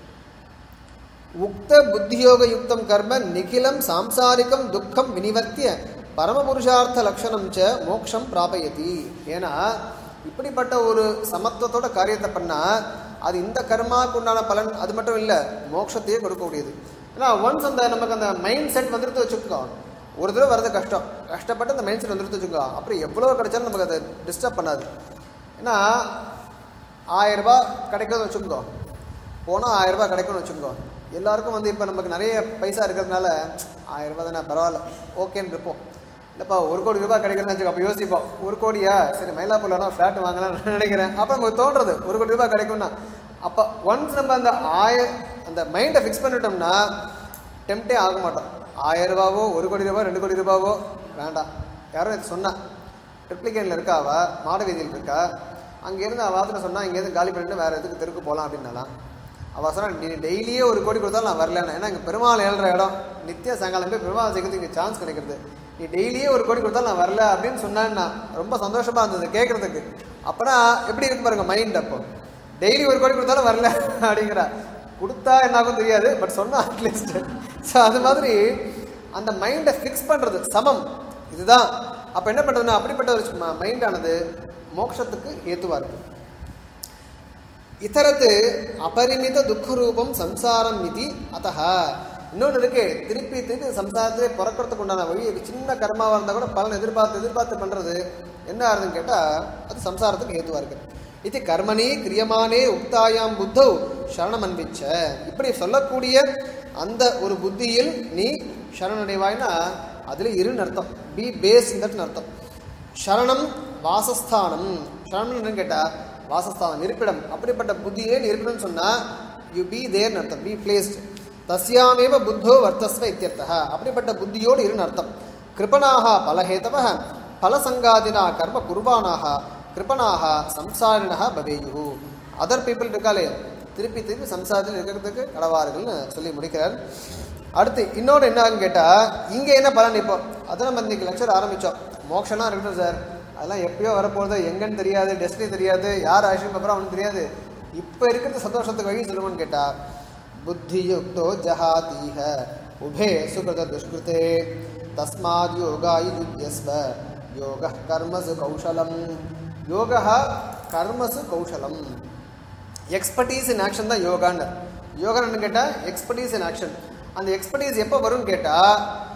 உக்த புத்தியோக யுக்தம் கர்ம நிகிலம் சாம்சாரிக்கம் துக்கம் வினிவர்த்திய பரமபுருஷார்த்த லட்சணம் ச மோக்ஷம் பிராபயதி. ஏன்னா இப்படிப்பட்ட ஒரு சமத்துவத்தோட காரியத்தை பண்ணால் அது இந்த கர்மாவுக்கு உண்டான பலன் அது மட்டும் இல்லை, மோட்சத்தையே கொடுக்கக்கூடியது. ஏன்னா ஒன்ஸ் அந்த நமக்கு அந்த மைண்ட் செட் வந்துடுத்து வச்சுக்கோ, ஒரு தடவை வரது கஷ்டம், கஷ்டப்பட்டு அந்த மைண்ட் செட் வந்துடுத்து வச்சுக்கோ, அப்புறம் எவ்வளோ கிடைச்சாலும் நமக்கு அதை டிஸ்டர்ப் பண்ணாது. ஏன்னா ஆயிரம் ரூபாய் கிடைக்கிறத வச்சுக்கோ, போனால் ஆயிரம் ரூபாய் கிடைக்கும்னு வச்சுக்கோ. எல்லாருக்கும் வந்து இப்போ நமக்கு நிறைய பைசா இருக்கிறதுனால ஆயிரம் ரூபாய் தானே பரவாயில்ல ஓகேன்னு இருப்போம். இல்லைப்பா ஒரு கோடி ரூபாய் கிடைக்கிறதுன்னு வச்சுக்கோ, அப்போ யோசிப்போம் ஒரு கோடியா சரி மயிலாப்பூர்லனா ஃப்ளாட் வாங்கலாம்னு நினைக்கிறேன். அப்போ நமக்கு தோன்றது ஒரு கோடி ரூபாய் கிடைக்கும்னா, அப்போ ஒன்ஸ் நம்ம அந்த ஆய அந்த மைண்டை ஃபிக்ஸ் பண்ணிட்டோம்னா டெம்ப்டே ஆக மாட்டோம். ஆயிரம் ரூபாவோ ஒரு கோடி ரூபாய் ரெண்டு கோடி ரூபாவோ வேண்டாம். யாரும் இது சொன்னா ட்ரிப்ளிகேனில் இருக்கா, அவள் மாட வீதியில் இருக்கா, அங்கேருந்து அவள் வாசனை சொன்னால் இங்கேருந்து காலி பண்ணிட்டு வேறு எதுக்கு தெருக்கு போகலாம் அப்படின்னாலாம். அவள் சொன்னால் நீ டெய்லியே ஒரு கோடி கொடுத்தாலும் நான் வரலன்னா, ஏன்னா இங்கே பெருமாள் ஏழ்ற இடம், நித்திய சாயங்காலம் போய் பெருமாள் சேர்க்கறதுக்கு இங்கே சான்ஸ் கிடைக்கிறது, நீ டெய்லியே ஒரு கோடி கொடுத்தாலும் நான் வரல அப்படின்னு சொன்னான்னா ரொம்ப சந்தோஷமாக இருந்தது கேட்குறதுக்கு. அப்போனா எப்படி இருக்கு பாருங்க மைண்ட். அப்போ டெய்லி ஒரு கோடி கொடுத்தாலும் வரல அப்படிங்கிறா, கொடுத்தா என்னாகும் தெரியாது, பட் சொன்னால் அட்லீஸ்ட். ஸோ அது மாதிரி அந்த மைண்டை ஃபிக்ஸ் பண்ணுறது சமம் இதுதான். அப்போ என்ன பண்ணுறதுன்னா அப்படிப்பட்ட ஒரு மைண்டானது மோட்சத்துக்கு ஏத்துவா இருக்கு. இதரத்து அபரிமித துக்க ரூபம் சம்சாரம் இது. அத்தஹ இன்னொன்று இருக்கு, திருப்பி திருப்பி சம்சாரத்திலே பிறக்கிறதுக்கு உண்டான வழி சின்ன கர்மாவாக இருந்தால் கூட பலன் எதிர்பார்த்து எதிர்பார்த்து பண்ணுறது என்ன ஆகுதுன்னு கேட்டால் அது சம்சாரத்துக்கு ஏதுவாக இருக்கு. இது கர்மனே கிரியமானே உக்தாயாம் புத்தௌ சரணம் அன்பிச்ச. இப்படி சொல்லக்கூடிய அந்த ஒரு புத்தியில் நீ சரணடைவாய்னா அதில் இருன்னு அர்த்தம், பி பேஸ் இன் அர்த்தம். சரணம் வாசஸ்தானம், சரணம் என்னன்னு கேட்டால் வாசஸ்தானம் இருப்பிடம். அப்படிப்பட்ட புத்தியே நீ இருப்பிடம்னு சொன்னால் யூ பி தேர்னு அர்த்தம், பி பிளேஸ்ட். தஸ்யாமேவ புத்தோ வர்த்தஸ்வ இத்தியர்த்தः. அப்படிப்பட்ட புத்தியோடு இருன்னு அர்த்தம். கிருபணாக பலஹேதவ பலசங்காதினா கர்ம குர்பானாக கிருபணாக சம்சாரிணா பவேயு. அதர் பீப்புள் இருக்காளே திருப்பி திருப்பி சம்சாரத்தில் இருக்கிறதுக்கு கடவார்கள்னு சொல்லி முடிக்கிறார். அடுத்து இன்னொன்று என்ன ஆகுன்னு கேட்டால் இங்கே என்ன பலன் இப்போ அதை நம்ம இன்றைக்கி லெக்சர் ஆரம்பித்தோம். மோட்சம்லாம் இருக்கட்டும் சார், அதெல்லாம் எப்பயோ வரப்போகுது, எங்கன்னு தெரியாது, டெஸ்டினி தெரியாது, யார் ஆயுஷம் அப்புறம் அவனுக்கு தெரியாது. இப்போ இருக்கிறது சந்தோஷத்துக்கு வழி சொல்லுவோன்னு கேட்டால் புத்தியுக்தோ ஜஹாதீஹ உபே சுகிருத துஷ்கிருதே தஸ்மாத் யோகாயி யுஜ்யஸ்வ யோக கர்மசு கௌஷலம். யோகா கர்மசு கௌஷலம். எக்ஸ்பர்டீஸ் இன் ஆக்ஷன் தான் யோகான்னு. யோகான்னு கேட்டால் எக்ஸ்பர்டீஸ் இன் ஆக்ஷன். அந்த எக்ஸ்பர்டீஸ் எப்போ வரும்னு கேட்டால்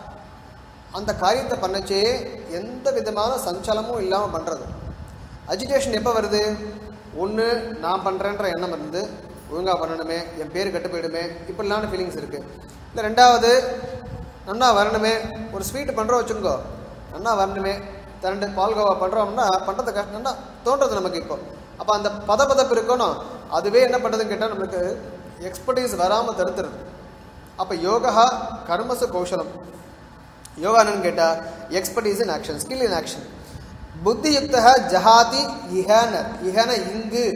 அந்த காரியத்தை பண்ணச்சே எந்த விதமான சஞ்சலமும் இல்லாமல் பண்ணுறது. அஜிடேஷன் எப்போ வருது? ஒன்று நான் பண்ணுறேன்ற எண்ணம் இருந்து ஒழுங்காக பண்ணணுமே, என் பேர் கட்டு போயிடுமே, இப்படிலான ஃபீலிங்ஸ் இருக்குது. இல்லை ரெண்டாவது நன்னா வரணுமே, ஒரு ஸ்வீட்டு பண்ணுறோம் வச்சுக்கோ, நன்னா வரணுமே, ரெண்டு பால்கோவா பண்ணுறோம்னா பண்ணுறது கஷ்டம்னா தோன்றது நமக்கு இப்போ. அப்போ அந்த பதப்பதப்பு இருக்கணும், அதுவே என்ன பண்ணுறதுன்னு கேட்டால் நம்மளுக்கு எக்ஸ்பர்டீஸ் வராமல் தடுத்துருது. அப்போ யோகா கர்மசு கௌஷலம். யோகா என்னன்னு கேட்டால் expertise in action, skill in action. புத்தியுக்தா ஜஹாதி இஹன. இஹன இங்கு,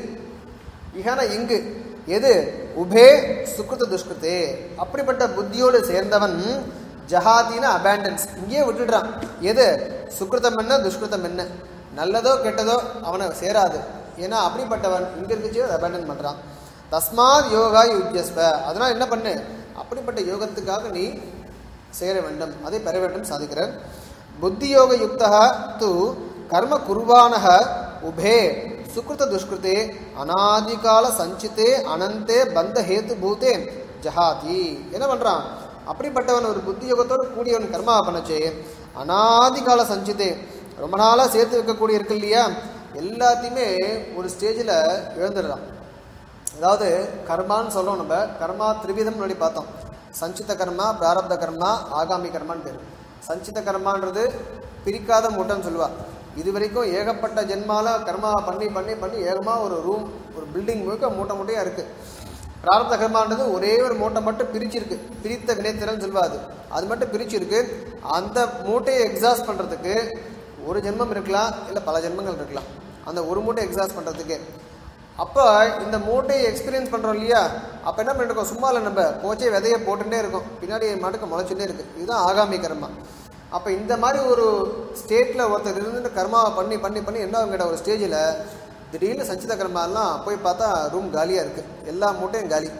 இஹன இங்கு எது? உபே சுக்ருத துஷ்கிருத்தே. அப்படிப்பட்ட புத்தியோடு சேர்ந்தவன் ஜஹாதினா அபேண்டன்ஸ், இங்கேயே விட்டுடுறான். எது சுக்ருதம் என்ன துஷ்கிருதம் என்ன, நல்லதோ கெட்டதோ அவனை சேராது. ஏன்னா அப்படிப்பட்டவன் இங்கே இருந்துச்சு அதை அபேண்டன் பண்ணுறான். தஸ்மாத் யோகா யுஜ்யஸ்வ, அதனால் என்ன பண்ணு, அப்படிப்பட்ட யோகத்துக்காக நீ சேர வேண்டும், அதை பெற வேண்டும் சாதிக்கிறார். புத்தி யோக யுக்தா து கர்ம குர்வானஹ உபே சுக்ருத துஷ்கிருதே அநாதிகால சஞ்சித்தே அனந்தே பந்த ஹேத்து பூதே ஜஹாதி. என்ன பண்ணுறான், அப்படிப்பட்டவன் ஒரு புத்தி யோகத்தோடு கூடியவன் கர்மா பண்ணச்சே அநாதிகால சஞ்சித்தே, ரொம்ப நாளாக சேர்த்து வைக்கக்கூடிய இருக்கு இல்லையா, எல்லாத்தையுமே ஒரு ஸ்டேஜில் இழந்துடுறான். அதாவது கர்மான்னு சொல்லுவோம் நம்ம, கர்மா திரிவிதம் முன்னாடி பார்த்தோம். சஞ்சித கர்மா, பிராரப்த கர்மா, ஆகாமி கர்மான்னு பேர். சஞ்சித கர்மான்றது பிரிக்காத மூட்டைன்னு சொல்லுவா. இது வரைக்கும் ஏகப்பட்ட ஜென்மால கர்மா பண்ணி பண்ணி பண்ணி ஏகமாக ஒரு ரூம் ஒரு பில்டிங் முழுக்க மூட்டை மூட்டையாக இருக்குது. பிராரப்த கர்மான்றது ஒரே ஒரு மூட்டை மட்டும் பிரிச்சிருக்கு, பிரித்த வினைத்திறன் சொல்வாது, அது மட்டும் பிரிச்சிருக்கு. அந்த மூட்டையை எக்ஸாஸ்ட் பண்ணுறதுக்கு ஒரு ஜென்மம் இருக்கலாம், இல்லை பல ஜென்மங்கள் இருக்கலாம், அந்த ஒரு மூட்டை எக்ஸாஸ்ட் பண்ணுறதுக்கு. அப்போ இந்த மூட்டையை எக்ஸ்பீரியன்ஸ் பண்ணுறோம் இல்லையா, அப்போ என்ன பண்ணிருக்கோம், சும்மா இல்லை நம்ம போச்சே விதையை போட்டுகிட்டே இருக்கோம், பின்னாடி மாட்டுக்கு முளைச்சுட்டே இருக்குது. இதுதான் ஆகாமி கர்மா. அப்போ இந்த மாதிரி ஒரு ஸ்டேட்டில் ஒருத்தர் இருந்துட்டு கர்மாவை பண்ணி பண்ணி பண்ணி என்ன கிட்ட ஒரு ஸ்டேஜில் திடீர்னு சஞ்சித கர்மாலாம் போய் பார்த்தா ரூம் காலியாக இருக்குது, எல்லா மூட்டையும் காலி,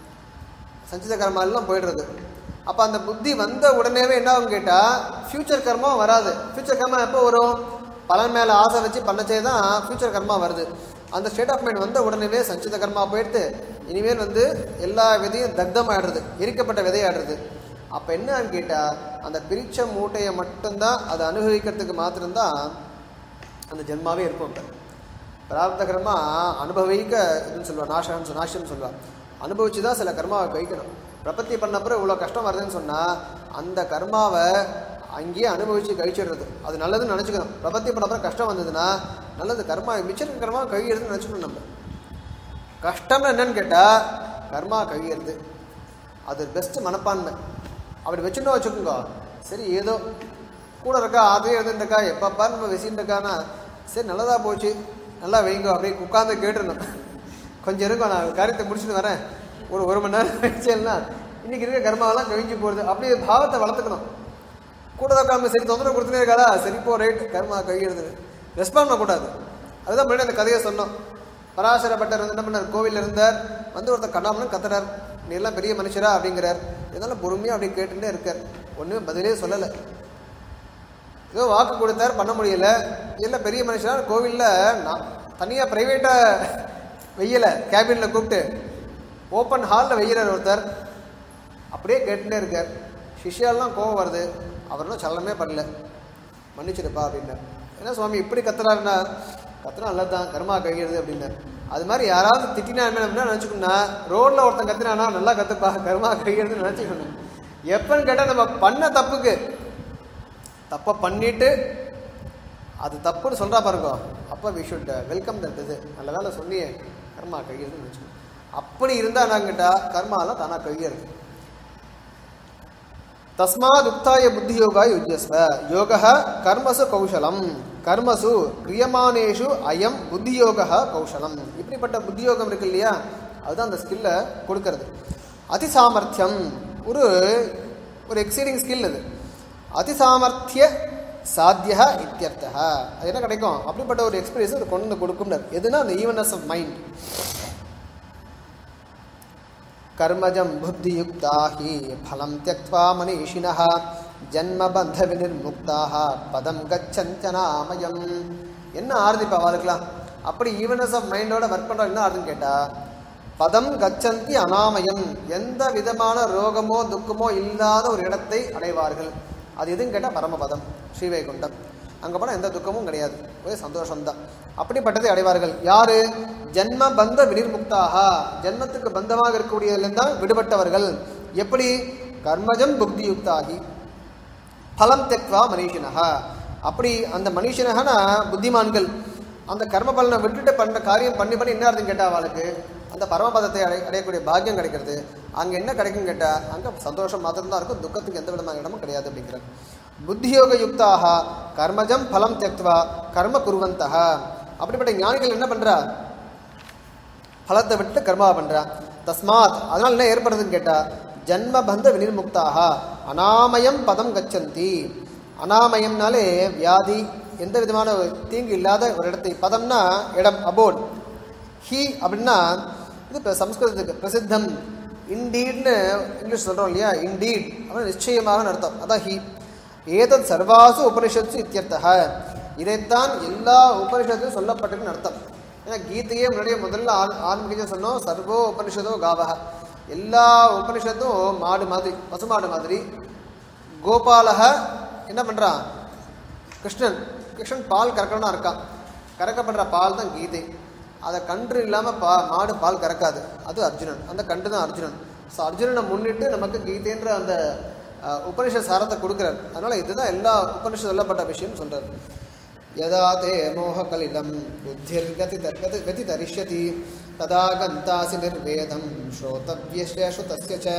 சஞ்சித கர்மாலாம் போய்டுறது. அப்போ அந்த புத்தி வந்த உடனேவே என்ன ஆகும் கேட்டால் ஃப்யூச்சர் கர்மா வராது. ஃப்யூச்சர் கர்மா எப்போ வரும், பலன் மேலே ஆசை வச்சு பண்ணச்சே தான் ஃப்யூச்சர் கர்மா வருது. அந்த ஸ்டேட் ஆஃப் மைண்ட் வந்த உடனேவே சஞ்சித கர்மா போயிடுத்து, இனிமேல் வந்து எல்லா விதையும் தக்தம் ஆகிடுறது, எரிக்கப்பட்ட விதையாடுறது. அப்போ என்னன்னு கேட்டால் அந்த பிரிச்ச மூட்டையை மட்டும்தான் அதை அனுபவிக்கிறதுக்கு மாத்திரம்தான் அந்த ஜென்மாவே இருக்கும். இப்போ பிராரப்த கர்மா அனுபவிக்க இதுன்னு சொல்லுவாள், நாஷம் நாஷம்னு சொல்லுவாள். அனுபவிச்சு தான் சில கர்மாவை கழிக்கணும். பிரபத்தி பண்ணப்பறம் இவ்வளோ கஷ்டம் வருதுன்னு சொன்னால் அந்த கர்மாவை அங்கேயே அனுபவித்து கழிச்சிடுறது, அது நல்லதுன்னு நினச்சிக்கணும். பிரபத்தி பண்ணப்பறம் கஷ்டம் வந்ததுன்னா நல்லது, கர்மா மிச்சம் கர்மா கழிகிறதுன்னு நினச்சிக்கணும். நம்ம கஷ்டம்னு என்னன்னு கேட்டால் கர்மா கழிகிறது, அது பெஸ்ட்டு மனப்பான்மை. அப்படி வச்சுட்டோம் வச்சுக்கோங்க, சரி ஏதோ கூட இருக்கா அதே இருந்துருக்கா எப்பப்பா நம்ம வெசின்ருக்கானா சரி நல்லதாக போச்சு நல்லா வைங்க அப்படியே உட்காந்து கேட்டுருந்தோம். கொஞ்சம் இருக்கும், நான் காரியத்தை முடிச்சுட்டு வரேன், ஒரு ஒரு மணி நேரம் வச்சேன்னா இன்றைக்கி இருக்க கர்மாவெல்லாம் கழிஞ்சு போடுது. அப்படியே பாவத்தை வளர்த்துக்கணும். கூட உட்காந்து சரி தொந்தரவு கொடுத்துனே இருக்காதா, சரி போ ரைட் கர்மா கழிகிறது, ரெஸ்பாண்ட் பண்ணக்கூடாது. அதுதான் முன்னாடி அந்த கதையை சொன்னோம். பராசரப்பட்டர் வந்து என்ன பண்ணார், கோவிலில் இருந்தார், வந்து ஒருத்தர் கண்ணாமன்னு கத்துறார், நீ எல்லாம் பெரிய மனுஷரா அப்படிங்கிறார். இதனால பொறுமையாக அப்படி கேட்டுட்டே இருக்கார், ஒன்றும் பதிலே சொல்லலை. ஏதோ வாக்கு கொடுத்தார், பண்ண முடியல. எல்லாம் பெரிய மனுஷனா கோவிலில் நான் தனியாக ப்ரைவேட்டாக வெய்யலை, கேபினில் கூப்பிட்டு ஓப்பன் ஹாலில் வெய்யிறார் ஒருத்தர். அப்படியே கேட்டுட்டே இருக்கார். சிஷ்யாலாம் கோவம் வருது, அவரெல்லாம் சலனமே பண்ணல. மன்னிச்சிருப்பா அப்படின்னார். ஏன்னா சுவாமி இப்படி கத்துறாருன்னா, கத்துனா நல்லதுதான் கர்மா கழிகிறது அப்படின்னார். அது மாதிரி யாராவது திட்டினா என்ன அப்படின்னா நினச்சிக்கணும்னா, ரோட்டில் ஒருத்தன் கத்துனானா நல்லா கற்றுப்பா கர்மா கழிகிறதுன்னு நினச்சிக்கணும். எப்பன்னு கேட்டால் நம்ம பண்ண தப்புக்கு தப்பை பண்ணிட்டு அது தப்புன்னு சொல்கிறா பாருங்க, அப்போ வி ஷுட் வெல்கம் தட். இது நல்ல வேலை சொன்னியே கர்மா கழிகிறதுன்னு நினச்சிக்கணும். அப்படி இருந்தால் என்னன்னு கேட்டால் கர்மாலாம் தானாக கழிகிறது. தஸ்மாத் உக்தாய புத்தி யோகாய யுஜ்யஸ்வ யோக கர்மசு கௌசலம் கர்மசு கிரியமானேஷு அயம் புத்தி யோக கௌசலம். இப்படிப்பட்ட புத்தி யோகம் இருக்கு இல்லையா, அதுதான் அந்த ஸ்கில்லை கொடுக்கறது. அதிசாமர்த்தியம் ஒரு ஒரு எக்ஸீடிங் ஸ்கில். அது அதிசாமர்த்திய சாத்திய இத்தியர்த்தः. அது என்ன கிடைக்கும், அப்படிப்பட்ட ஒரு எக்ஸ்பீரியன்ஸ் அது கொண்டு கொடுக்கும். எதுனா அந்த ஈவனஸ் ஆஃப் மைண்ட். கர்மஜம் புத்தியுக்தாஹி பலம் த்யக்த்வா மனிஷினஹ ஜன்மபந்த விநிர்முக்தாஹ பதம் கச்சந்தனாமயம். என்ன ஆறுதிப்பா வாழ்க்கலாம், அப்படி ஈவனஸ் ஆஃப் மைண்டோட ஒர்க் பண்ணுறோம். என்ன ஆறுதுன்னு கேட்டால் பதம் கச்சந்தி அனாமயம், எந்த விதமான ரோகமோ துக்கமோ இல்லாத ஒரு இடத்தை அடைவார்கள். அது எதுன்னு கேட்டால் பரமபதம் ஸ்ரீவைகுண்டம். அங்கே போனால் எந்த துக்கமும் கிடையாது, ஒரே சந்தோஷம்தான். அப்படிப்பட்டதை அடைவார்கள். யாரு, ஜன்ம பந்த விநிர்முக்தாக, ஜன்மத்துக்கு பந்தமாக இருக்கக்கூடியதுலேருந்து தான் விடுபட்டவர்கள். எப்படி, கர்மஜம் புக்தியுக்தாகி பலம் தெக்வா மனிஷினஹா. அப்படி அந்த மனுஷனகனா புத்திமான்கள் அந்த கர்ம பலனை விட்டுட்டு பண்ணுற காரியம் பண்ணி பண்ணி என்ன அர்த்தம் கேட்டால் அவளுக்கு அந்த பரமபதத்தை அடை அடையக்கூடிய பாக்கியம் கிடைக்கிறது. அங்கே என்ன கிடைக்கும் கேட்டால் அங்கே சந்தோஷம் மாத்திரம்தான் இருக்கும், துக்கத்துக்கு எந்த விதமான இடமும் கிடையாது அப்படிங்கிறார். புத்தியோக யுக்தாக கர்மஜம் பலம் தெக்வா கர்ம குருவந்தக. அப்படிப்பட்ட ஞானிகள் என்ன பண்ணுறா, பலத்தை விட்டு கர்மாவை பண்ணுறா. தஸ்மாத், அதனால் என்ன ஏற்படுதுன்னு கேட்டால் ஜன்ம பந்த வினிர்முக்தாக அனாமயம் பதம் கச்சந்தி. அனாமயம்னாலே வியாதி, எந்த விதமான தீங்கு இல்லாத ஒரு இடத்தை, பதம்னா இடம், அபோட். ஹி அப்படின்னா இது இப்போ சம்ஸ்கிருதத்துக்கு பிரசித்தம், இண்டீட்னு இங்கிலீஷ் சொல்கிறோம் இல்லையா, இண்டீட் அப்படின்னு நிச்சயமாக அர்த்தம். அதான் ஹி. ஏதத் சர்வாசு உபனிஷத்து இத்தியர்த்தக, இதைத்தான் எல்லா உபனிஷத்தும் சொல்லப்பட்டிருக்குன்னு அர்த்தம். ஏன்னா கீதையே முன்னாடியே முதல்ல ஆரம்பிக்க சொன்னோம், சர்வோ உபனிஷதோ காவக, எல்லா உபனிஷத்தும் மாடு மாதிரி, பசுமாடு மாதிரி. கோபாலக என்ன பண்ணுறான், கிருஷ்ணன். கிருஷ்ணன் பால் கறக்கணும்னா இருக்கான், கறக்கப்படுற பால் தான் கீதை. அதை கன்று இல்லாமல் பா மாடு பால் கறக்காது, அது அர்ஜுனன். அந்த கன்று தான் அர்ஜுனன். ஸோ அர்ஜுனனை முன்னிட்டு நமக்கு கீதைன்ற அந்த உபனிஷத் சாரத்தை கொடுக்குறார். அதனால் இதுதான் எல்லா உபனிஷத் சொல்லப்பட்ட விஷயம் சொல்கிறார். யதா தே மோக கலிலம் புத்திர் கதி கதி கதி தரிஷ்யதி ததா கந்தாசி நிர்வேதம் ஸ்ரோதவ்யஸ்ய ஸ்ருதஸ்ய ச.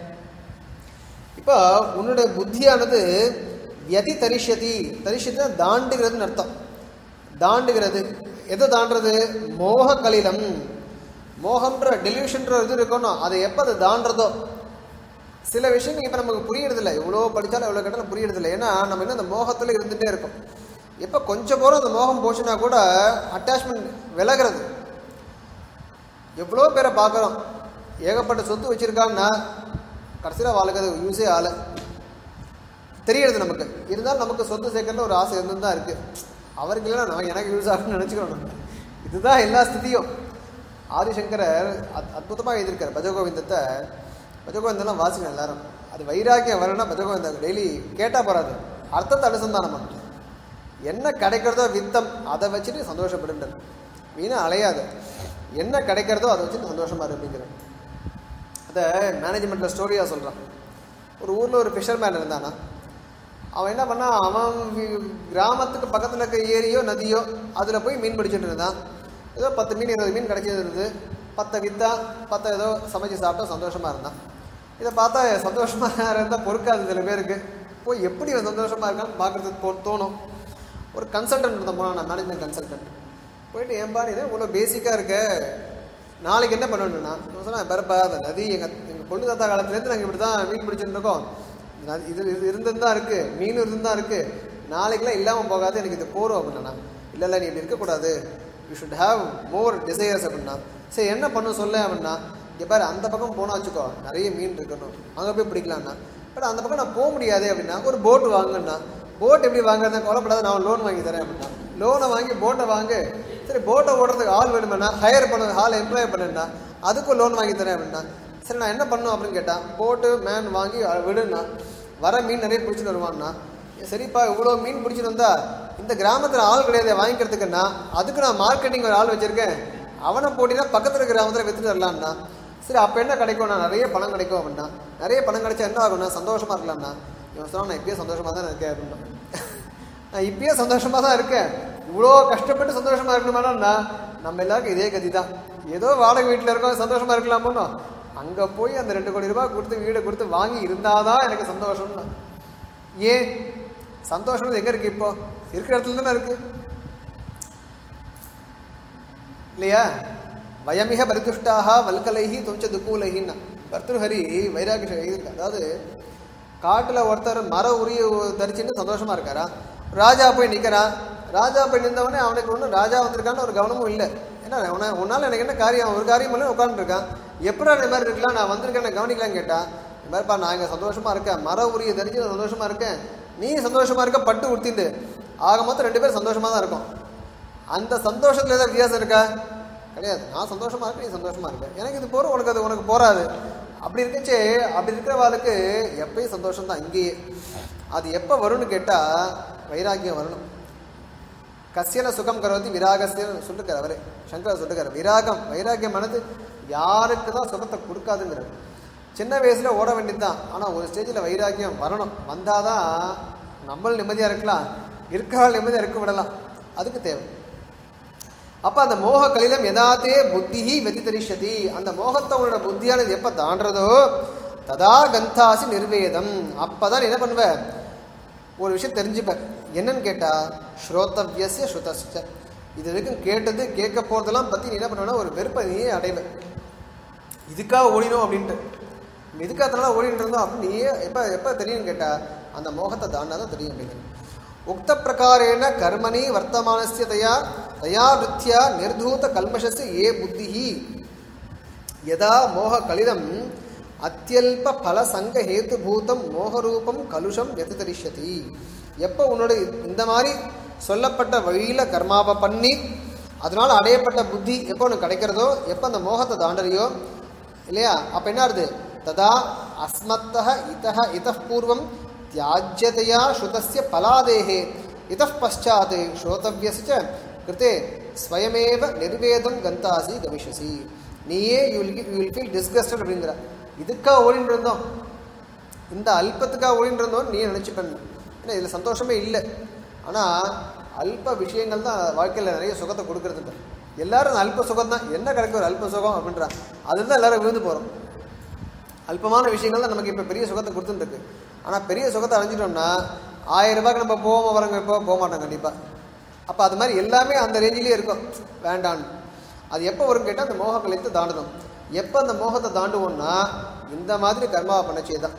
இப்போ உன்னுடைய புத்தியானது யதி தரிஷ்யதி, தரிஷ்யத்தினா தாண்டுகிறதுன்னு அர்த்தம். தாண்டுகிறது, எதை தாண்டுறது, மோக கலிலம். மோகம்ன்ற டெலியூஷன்ற இது இருக்கணும், அதை எப்போ அதை தாண்டுறதோ. சில விஷயங்கள் இப்போ நமக்கு புரியறதில்லை, எவ்வளோ படித்தாலும் எவ்வளோ கேட்டாலும் புரியறதில்லை. ஏன்னா நம்ம இன்னும் அந்த மோகத்தில் இருந்துகிட்டே இருக்கோம். எப்போ கொஞ்சம் போகிறோம் அந்த மோகம் போச்சுன்னா கூட அட்டாச்மெண்ட் விலகிறது. எவ்வளோ பேரை பார்க்குறோம், ஏகப்பட்ட சொத்து வச்சுருக்காங்கன்னா கடைசியில் வாழ்க்கை யூஸே ஆளை தெரியறது நமக்கு. இருந்தாலும் நமக்கு சொத்து சேர்க்கறதுல ஒரு ஆசை இருந்து தான் இருக்குது. அவருக்கு இல்லைன்னா நான் எனக்கு யூஸ் ஆகுன்னு நினச்சிக்கணும். இதுதான் எல்லா ஸ்திதியும். ஆதிசங்கரர் அத் அற்புதமாக எழுதியிருக்கார் பஜகோவிந்தத்தை. பஜகோவிந்தெல்லாம் வாசிக்கணும் எல்லாரும். அது வைராக்கியம் வரணும்னா பஜகோவிந்தம் டெய்லி கேட்டால் போகாது, அர்த்தத்தை அனுசந்தானம் பண்ணணும். என்ன கிடைக்கிறதோ வித்தம் அதை வச்சுட்டு சந்தோஷப்படுன்றது, வீணா அலையாது. என்ன கிடைக்கிறதோ அதை வச்சுட்டு சந்தோஷமாக இருப்பிங்கிறேன். அதை மேனேஜ்மெண்ட்டில் ஸ்டோரியாக சொல்கிறான். ஒரு ஊரில் ஒரு ஃபிஷர்மேன் இருந்தானா, அவன் என்ன பண்ணால் அவன் கிராமத்துக்கு பக்கத்தில் இருக்க ஏரியோ நதியோ அதில் போய் மீன் பிடிச்சிட்டு இருந்தான். ஏதோ பத்து மீன் இருபது மீன் கிடைச்சது இருந்தது. பத்தை விற்றா, பத்தை ஏதோ சமைச்சு சாப்பிட்டா சந்தோஷமாக இருந்தான். இதை பார்த்தா சந்தோஷமாக இருந்தால் பொறுக்காது சில பேருக்கு. போய் எப்படி சந்தோஷமாக இருக்கான்னு பார்க்குறதுக்கு போ தோணும். ஒரு கன்சல்டன்ட் இருந்தேன் போனால், நான் மேனேஜ்மெண்ட் கன்சல்டன்ட். போயிட்டு ஏன்பா இது இவ்வளோ பேசிக்காக இருக்க, நாளைக்கு என்ன பண்ணணும்னா சொன்னால் பிறப்பா அந்த நதி எங்கள் எங்கள் கொள்ளு தாத்தா காலத்துலேருந்து நாங்கள் இப்படி தான் மீன் பிடிச்சிட்டு இருக்கோம். இது இது இருந்துன்னு தான் இருக்குது, மீன் இருந்து தான் இருக்குது, நாளைக்கெல்லாம் இல்லாமல் போகாது, எனக்கு இது போகிறோம் அப்படின்னா. இல்லை இல்லை நீ இப்படி இருக்கக்கூடாது, you should have more desires அப்படின்னா. சரி என்ன பண்ணும் சொல்ல அப்படின்னா, இங்கே பாரு அந்த பக்கம் போனால் வச்சுக்கோ நிறைய மீன் இருக்கணும், அங்கே போய் பிடிக்கலாம்னா. பட் அந்த பக்கம் நான் போக முடியாது அப்படின்னா ஒரு போட்டு வாங்குன்னா. போட் எப்படி வாங்குறதா கவலைப்படாத, நான் லோன் வாங்கி தரேன் அப்படின்னா. லோனை வாங்கி போட்டை வாங்கு. சரி போட்டை ஓடுறதுக்கு ஆள் வேணுமென்னா ஹையர் பண்ண ஆள் எம்ப்ளாய் பண்ணுன்னா அதுக்கும் லோன் வாங்கி தரேன் அப்படின்னா. சரி நான் என்ன பண்ணும் அப்படின்னு கேட்டால், போட்டு மேன் வாங்கி விடுன்னா வர மீன் நிறைய பிடிச்சிட்டு வருவான்னா. சரிப்பா இவ்வளோ மீன் பிடிச்சிட்டு வந்தா இந்த கிராமத்தில் ஆள் கிடையாது வாங்கிக்கிறதுக்குன்னா, அதுக்கு நான் மார்க்கெட்டிங் ஒரு ஆள் வச்சுருக்கேன், அவனை போட்டினா பக்கத்தில் இருக்கிற கிராமத்தில் விற்றுட்டு வரலான்னா. சரி அப்போ என்ன கிடைக்கும், நான் நிறைய பணம் கிடைக்கும் அப்படின்னா. நிறைய பணம் கிடைச்சா என்ன ஆகும்னா சந்தோஷமாக இருக்கலாம்னா. இவன் சொன்னால் நான் இப்பயே சந்தோஷமாக தான் இருக்கேன் அப்படின்னா. நான் இப்பயே சந்தோஷமாக தான் இருக்கேன், இவ்வளோ கஷ்டப்பட்டு சந்தோஷமாக இருக்கணுமானா நம்ம எல்லாருக்கும் இதே கதி தான். ஏதோ வாடகை வீட்டில் இருக்கோம் சந்தோஷமாக இருக்கலாமோனோ, அங்கே போய் அந்த ரெண்டு கோடி ரூபாய் கொடுத்து வீடை கொடுத்து வாங்கி இருந்தாதான் எனக்கு சந்தோஷம்னா. ஏன் சந்தோஷம் எங்கே இருக்குது, இப்போ இருக்கிற இடத்துல தானே இருக்குது இல்லையா. வயமிக பரிதுஷ்டாக வல்கலைஹி தொஞ்ச துக்கூலைஹின்னா பர்துஹரி வைராகிய இருக்கு. அதாவது காட்டில் ஒருத்தர் மர உரிய தரிச்சுன்னு சந்தோஷமா இருக்காரா, ராஜா போய் நிற்கிறான். ராஜா போய் நின்றவனே அவனுக்கு ஒன்றும் ராஜா வந்திருக்கான்னு ஒரு கவனமும் இல்லை. ஏன்னா உன உன்னால் எனக்கு என்ன காரியம், ஒரு காரியம் இல்லை உட்காந்துருக்கான். எப்படா இந்த மாதிரி இருக்கலாம், நான் வந்திருக்கேன் கவனிக்கலான்னு கேட்டான். இந்த மாதிரிப்பா நான் இங்கே சந்தோஷமா இருக்கேன், மர உரிய தரிச்சு நான் சந்தோஷமா இருக்கேன், நீ சந்தோஷமா இருக்க பட்டு உடுத்திண்டு, ஆக மொத்தம் ரெண்டு பேரும் சந்தோஷமா தான் இருக்கும். அந்த சந்தோஷத்துல ஏதாவது வித்தியாசம் இருக்கா, கிடையாது. நான் சந்தோஷமா இருக்கேன், நீ சந்தோஷமா இருக்க, எனக்கு இது போகிற உனக்கு அது உனக்கு போகாது. அப்படி இருக்கச்சே அப்படி இருக்கிறவாளுக்கு எப்பயும் சந்தோஷம் தான் இங்கேயே. அது எப்போ வரும்னு கேட்டால் வைராக்கியம் வரணும். கசியன சுகம் கருவத்தி விராகசியம் சொல்லிருக்கார் அவரே, சங்கர் சொல்லிருக்காரு. விராகம் வைராக்கியம் மனது யாருக்கு தான் சுகத்தை கொடுக்காதுங்கிறார். சின்ன வயசில் ஓட வேண்டியது தான், ஆனால் ஒரு ஸ்டேஜில் வைராக்கியம் வரணும். வந்தால் தான் நம்மளும் நிம்மதியாக இருக்கலாம், இருக்கால் நிம்மதியாக இருக்க விடலாம். அதுக்கு தேவை. அப்போ அந்த மோக கலிலம் எதாத்தே புத்திஹி வெதிதரிஷதி, அந்த மோகத்தை உன்னோட புத்தியானது எப்போ தாண்டதோ ததா கந்தாசி நிர்வேதம், அப்போதான் என்ன பண்ணுவ, ஒரு விஷயம் தெரிஞ்சுப்ப. என்னன்னு கேட்டால் ஸ்ரோதவ்யஸ்ய ஸ்ருதஸ்ய, இது வரைக்கும் கேட்டது கேட்க போகிறதெல்லாம் பற்றி நீ என்ன பண்ணுவேன்னா ஒரு வெறுப்பை நீயே அடைவேன். இதுக்காக ஓடினோம் அப்படின்ட்டு எதுக்கு அதனால ஓடிட்டு இருந்தோம் அப்படின்னு நீயே எப்போ எப்போ தெரியும்னு கேட்டால் அந்த மோகத்தை தாண்டாதான் தெரியும் அப்படிங்கிறது. உக்த பிரகாரேன கர்மணி வர்த்தமானஸ்ய தயா தயா விருத்தியா நிர்தூத கல்மஷஸ்ய ஏ புத்திஹி யதா மோக கலிதம் அத்தியல்ப பல சங்க ஹேத்துபூதம் மோகரூபம் கலுஷம் எதிரிஷ்யதி. எப்போ உன்னோட இந்த மாதிரி சொல்லப்பட்ட வழியில் கர்மாவை பண்ணி அதனால் அடையப்பட்ட புத்தி எப்போ உனக்கு கிடைக்கிறதோ, எப்போ அந்த மோகத்தை தாண்டறியோ இல்லையா, அப்போ என்ன ஆகுது? ததா அஸ்மத்தஹ இதஹ இதः பூர்வம் தியாஜ்யதையா ஸ்ருதஸ்ய பலாதேஹே இதः பశ్చాத் ஸ்ரோதவ்யஸ்ய கிருதே ஸ்வயமேவ நிர்வேதம் கந்தாசி கவிஷசி. நீயே you will you will feel disgusted அப்படிங்கிற. இதுக்காக ஓடிட்டு இருந்தோம், இந்த அல்பத்துக்காக ஓடிட்டு இருந்தோம் நீ நினச்சிப்பேன். ஏன்னா இதில் சந்தோஷமே இல்லை. ஆனால் அல்ப விஷயங்கள் தான் வாழ்க்கையில் நிறைய சுகத்தை கொடுக்கறது இல்லை. எல்லாரும் அல்ப சுகம் தான், என்ன கிடைக்கும் ஒரு அல்ப சுகம் அப்படின்றா, அதுதான் எல்லாரும் விழுந்து போகிறோம். அல்பமான விஷயங்கள் தான் நமக்கு இப்போ பெரிய சுகத்தை கொடுத்துருக்கு. ஆனால் பெரிய சுகத்தை அடைஞ்சிட்டோம்னா ஆயிரம் ரூபாய்க்கு நம்ம போவோம் வரங்க இப்போ போக மாட்டோம் கண்டிப்பாக. அப்போ அது மாதிரி எல்லாமே அந்த ரேஞ்சிலேயே இருக்கும் வேண்டான்னு. அது எப்போ வரும்னு கேட்டால் அந்த மோக கலைத்து தாண்டணும். எப்போ அந்த மோகத்தை தாண்டுவோம்னா இந்த மாதிரி கர்மாவை பண்ணச்சே தான்.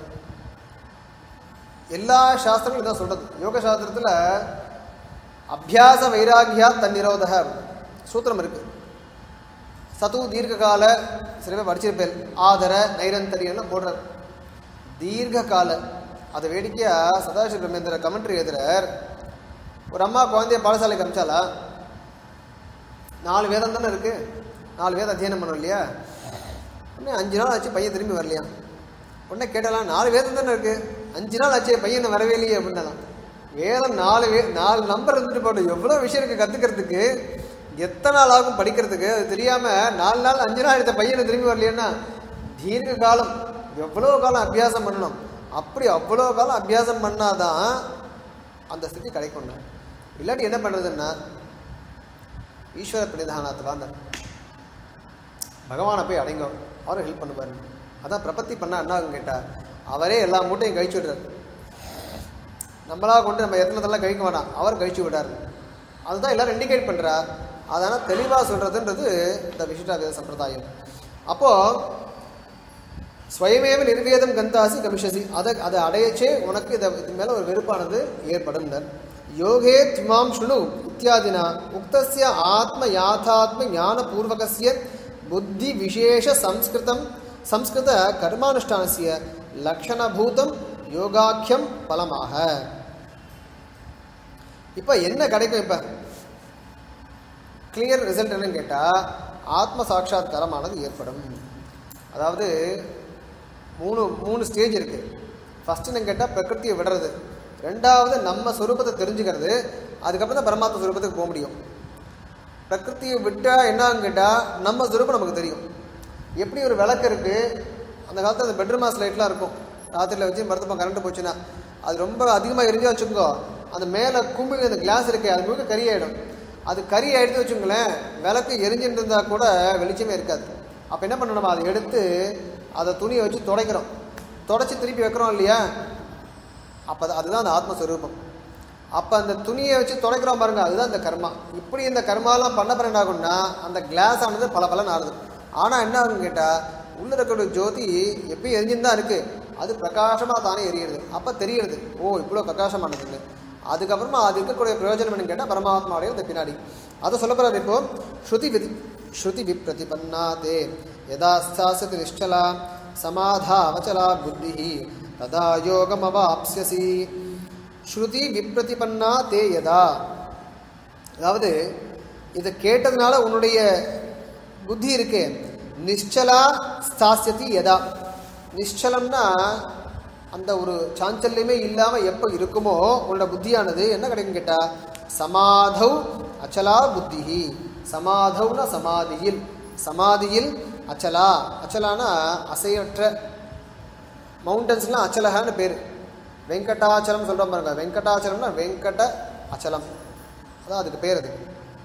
எல்லா சாஸ்திரங்களும் இதான் சொல்கிறது. யோக சாஸ்திரத்தில் அபியாச வைராகியா தன்னிரோதக சூத்திரம் இருக்குது. சது தீர்க்கால சில பேர் படிச்சிருப்பேன், ஆதர நைரந்தரியெல்லாம் போடுறார். தீர்க்க கால அதை வேடிக்கையாக சதாசிவ பிரம்மேந்திர கமெண்ட்ரி எழுதுறார். ஒரு அம்மா குழந்தைய பாடசாலைக்கு அமிச்சாலா, நாலு வேதம் தானே இருக்குது, நாலு வேதம் அத்தியனம் பண்ணோம் இல்லையா, உடனே அஞ்சு நாள் ஆச்சு பையன் திரும்பி வரலையா. உடனே கேட்டாலாம் நாலு வேதம் தானே இருக்குது, அஞ்சு நாள் ஆச்சு பையனை வரவே இல்லையே அப்படின்னாலாம். வேதம் நாலு வே நாலு நம்பர் இருந்துட்டு போட்டோம், எவ்வளோ விஷயம் இருக்குது கற்றுக்கிறதுக்கு, எத்தனை நாள் ஆகும் படிக்கிறதுக்கு, அது தெரியாமல் நாலு நாள் அஞ்சு நாள் எடுத்த பையனை திரும்பி வரலையேன்னா தீர்க்க காலம் எவ்வளோ காலம் அபியாசம் பண்ணணும். அப்படி அவ்வளோ காலம் அபியாசம் பண்ணாதான் அந்த ஸ்திதி கிடைக்கும். இல்லாட்டி என்ன பண்ணுறதுன்னா ஈஸ்வர பிரணிதானத்தில் அந்த பகவானை போய் அடைங்க, அவரும் ஹெல்ப் பண்ணுவார். அதான் பிரபத்தி பண்ணால் என்ன ஆகும் கேட்டால் அவரே எல்லா மூட்டையும் கழிச்சு விடுறார். நம்மளாக கொண்டு நம்ம எத்தனத்தெல்லாம் கழிக்க வேண்டாம், அவர் கழிச்சு விடார். அதுதான் எல்லோரும் இண்டிகேட் பண்ணுறா. அதனால் தெளிவாக சொல்கிறதுன்றது இந்த விசிஷ்டாத்வைத சம்பிரதாயம். அப்போது ஸ்வயமேவ நிர்வேதம் கந்தாசி கமிஷசி, அதை அதை அடையச்சே உனக்கு இதை இது மேலே ஒரு வெறுப்பானது ஏற்படும். யோகே துமாம் ஸ்ருணு இத்தியாதினா உக்தஸ்ய ஆத்ம யாதாத்ம ஞான பூர்வகஸ்ய புத்தி விசேஷ சம்ஸ்கிருதம் சம்ஸ்கிருத கர்மானுஷ்டானஸ்ய லக்ஷணபூதம் யோகாக்கியம் பலமாக. இப்போ என்ன கிடைக்கும்? இப்போ கிளியர் ரிசல்ட் என்னன்னு கேட்டால் ஆத்ம சாட்சாத்காரமானது ஏற்படும். அதாவது மூணு மூணு ஸ்டேஜ் இருக்குது. ஃபஸ்ட்டு என்னன்னு கேட்டால் பிரகிருத்தியை விடுறது, ரெண்டாவது நம்ம ஸ்வரூபத்தை தெரிஞ்சுக்கிறது, அதுக்கப்புறம் தான் பரமாத்ம ஸ்வரூபத்துக்கு போக முடியும். பிரகிருத்தியை விட்டால் என்னன்னு கேட்டால் நம்ம ஸ்வரூபம் நமக்கு தெரியும். எப்படி ஒரு விளக்கு இருக்குது, அந்த காலத்தில் அந்த பெட்ரூம் மாஸ் லைட்லாம் இருக்கும், ராத்திரியில் வச்சு மருத்துவம் கரண்ட்டு போச்சுன்னா அது ரொம்ப அதிகமாக எரிஞ்சா வச்சுக்கோ, அந்த மேலே கும்பி அந்த கிளாஸ் இருக்குது அது முழுக்க கறி ஆகிடும். அது கறி ஆகிடுத்து வச்சுங்களேன், விளக்கு எரிஞ்சுட்டு இருந்தால் கூட வெளிச்சமே இருக்காது. அப்போ என்ன பண்ணணும், அதை எடுத்து அதை துணியை வச்சு துடைக்கிறோம், துடைச்சி திருப்பி வைக்கிறோம் இல்லையா, அப்போ அதுதான் அந்த ஆத்மஸ்வரூபம். அப்போ அந்த துணியை வச்சு துடைக்கிறோம் பாருங்க, அதுதான் இந்த கர்மா. இப்படி இந்த கர்மாலாம் பண்ண பிறகு ஆகும்னா அந்த கிளாஸ் ஆனது பல பலன் ஆகுது. ஆனால் என்ன ஆகுன்னு கேட்டால் உள்ள இருக்கிற ஜோதி எப்பயும் எரிஞ்சுன்னு தான் இருக்குது, அது பிரகாசமாக தானே எரியுது. அப்போ தெரியுது ஓ இவ்வளோ பிரகாசமானதுன்னு. அதுக்கப்புறமா அது இருக்கக்கூடிய பிரயோஜனம் என்னன்னு கேட்டால் பரமாத்மாவுடைய இந்த பின்னாடி அதை சொல்ல போகிறார். இப்போ ஸ்ருதி விதி ஸ்ருதி விப்ரதிபன்னா தே யதா ஸ்தாஸ்யதி நிஷ்சலா சமாதா அவச்சலா புத்தி ததா யோகம் அவாப்ஸ்யசி. ஸ்ருதி விப்ரதிபன்னா தே யதா, அதாவது இதை கேட்டதுனால உன்னுடைய புத்தி இருக்கு நிஷ்சலா ஸ்தாஸ்யதி யதா. நிஷ்சலம்னா அந்த ஒரு சாஞ்சல்யமே இல்லாமல் எப்போ இருக்குமோ உன்னோட புத்தியானது என்ன கிடைக்கும் கேட்டால் சமாதௌ அச்சலா புத்தி. சமாதௌனா சமாதியில், சமாதியில் அச்சலா, அச்சலானா அசையற்ற. மவுண்டன்ஸ்லாம் அச்சலகான்னு பேர். வெங்கடாச்சலம் சொல்கிறோம் பாருங்க, வெங்கடாச்சலம்னா வெங்கட அச்சலம், அதான் அதுக்கு பேர். அது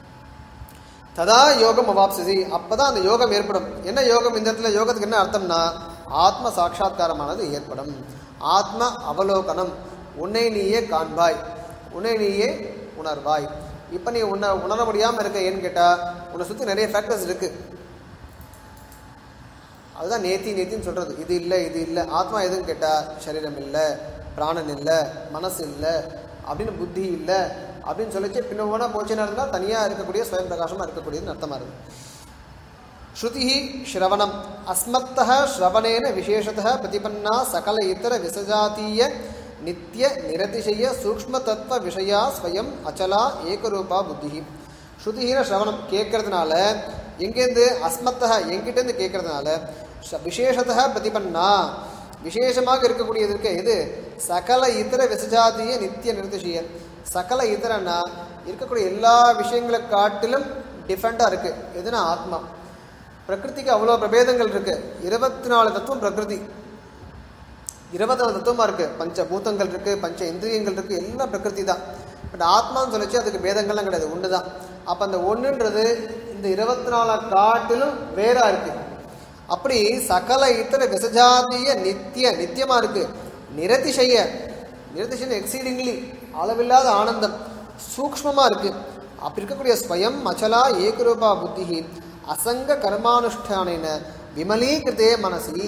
ததா யோகம் அவாப்சதி, அப்போ தான் அந்த யோகம் ஏற்படும். என்ன யோகம் இந்த இடத்துல? யோகத்துக்கு என்ன அர்த்தம்னா ஆத்ம சாட்சா்காரமானது ஏற்படும். ஆத்ம அவலோகனம், உன்னை நீயே காண்பாய், உன்னை நீயே உணர்வாய். இப்போ நீ உன்னை உணர முடியாமல் இருக்க ஏன்னு கேட்டால் உன்னை சுற்றி நிறைய ஃபேக்டர்ஸ் இருக்குது. அதுதான் நேத்தி நேத்தின்னு சொல்கிறது. இது இல்லை இது இல்லை, ஆத்மா எதுன்னு கேட்டால் சரீரம் இல்லை, பிராணன் இல்லை, மனசு இல்லை, அப்படின்னு புத்தி இல்லை அப்படின்னு சொல்லிச்சு. பின்ன போனா போச்சுன்னா இருந்தால் தனியாக இருக்கக்கூடிய ஸ்வயம் பிரகாசமாக இருக்கக்கூடியதுன்னு அர்த்தமாக இருக்குது. ஸ்ருதி ஸ்ரவணம் அஸ்மத்தः ஸ்ரவணேன விசேஷத்தः பிரதிபன்னா சகல இத்தர விசஜாத்தீய நித்திய நிரதிசய சூக்ஷ்ம தத்துவ விஷயா ஸ்வயம் அச்சலா ஏகரூபா புத்தி. ஸ்ருதிஹீன ஸ்ரவணம் கேட்கறதுனால எங்கேருந்து, அஸ்மத்தः எங்கிட்டேருந்து கேட்கறதுனால, விசேஷத்தः பிரதிபன்னா விசேஷமாக இருக்கக்கூடியது இருக்க எது, சகல இதர விசஜாத்திய நித்திய நிரதிசய. சகல இதரன்னா இருக்கக்கூடிய எல்லா விஷயங்களை காட்டிலும் டிஃப்ரெண்டாக இருக்குது எதுனா ஆத்மா. பிரகிருதிக்கு அவ்வளோ பிரபேதங்கள் இருக்கு. இருபத்தி நாலு தத்துவம் பிரகிருதி, இருபத்தி நாலு தத்துவமாக இருக்கு. பஞ்ச பூதங்கள் இருக்கு, பஞ்ச இந்திரியங்கள் இருக்கு, எல்லாம் பிரகிருதி தான். பட் ஆத்மான்னு சொல்லிச்சு அதுக்கு பேதங்கள்லாம் கிடையாது, ஒன்று தான். அப்போ அந்த ஒன்றுன்றது இந்த இருபத்தி நாலு காட்டிலும் வேறா இருக்கு. அப்படி சகல இத்தர விசஜாதிய நித்திய நித்தியமா இருக்கு. நிரதிசய நிரதிசய எக்ஸீடிங்லி அளவில்லாத ஆனந்தம் சூக்ஷ்மமா இருக்கு. அப்படி இருக்கக்கூடிய ஸ்வயம் அச்சலா ஏகரூபா புத்தி அசங்க கர்மானுஷ்டானேன விமலீகிருதே மனசி.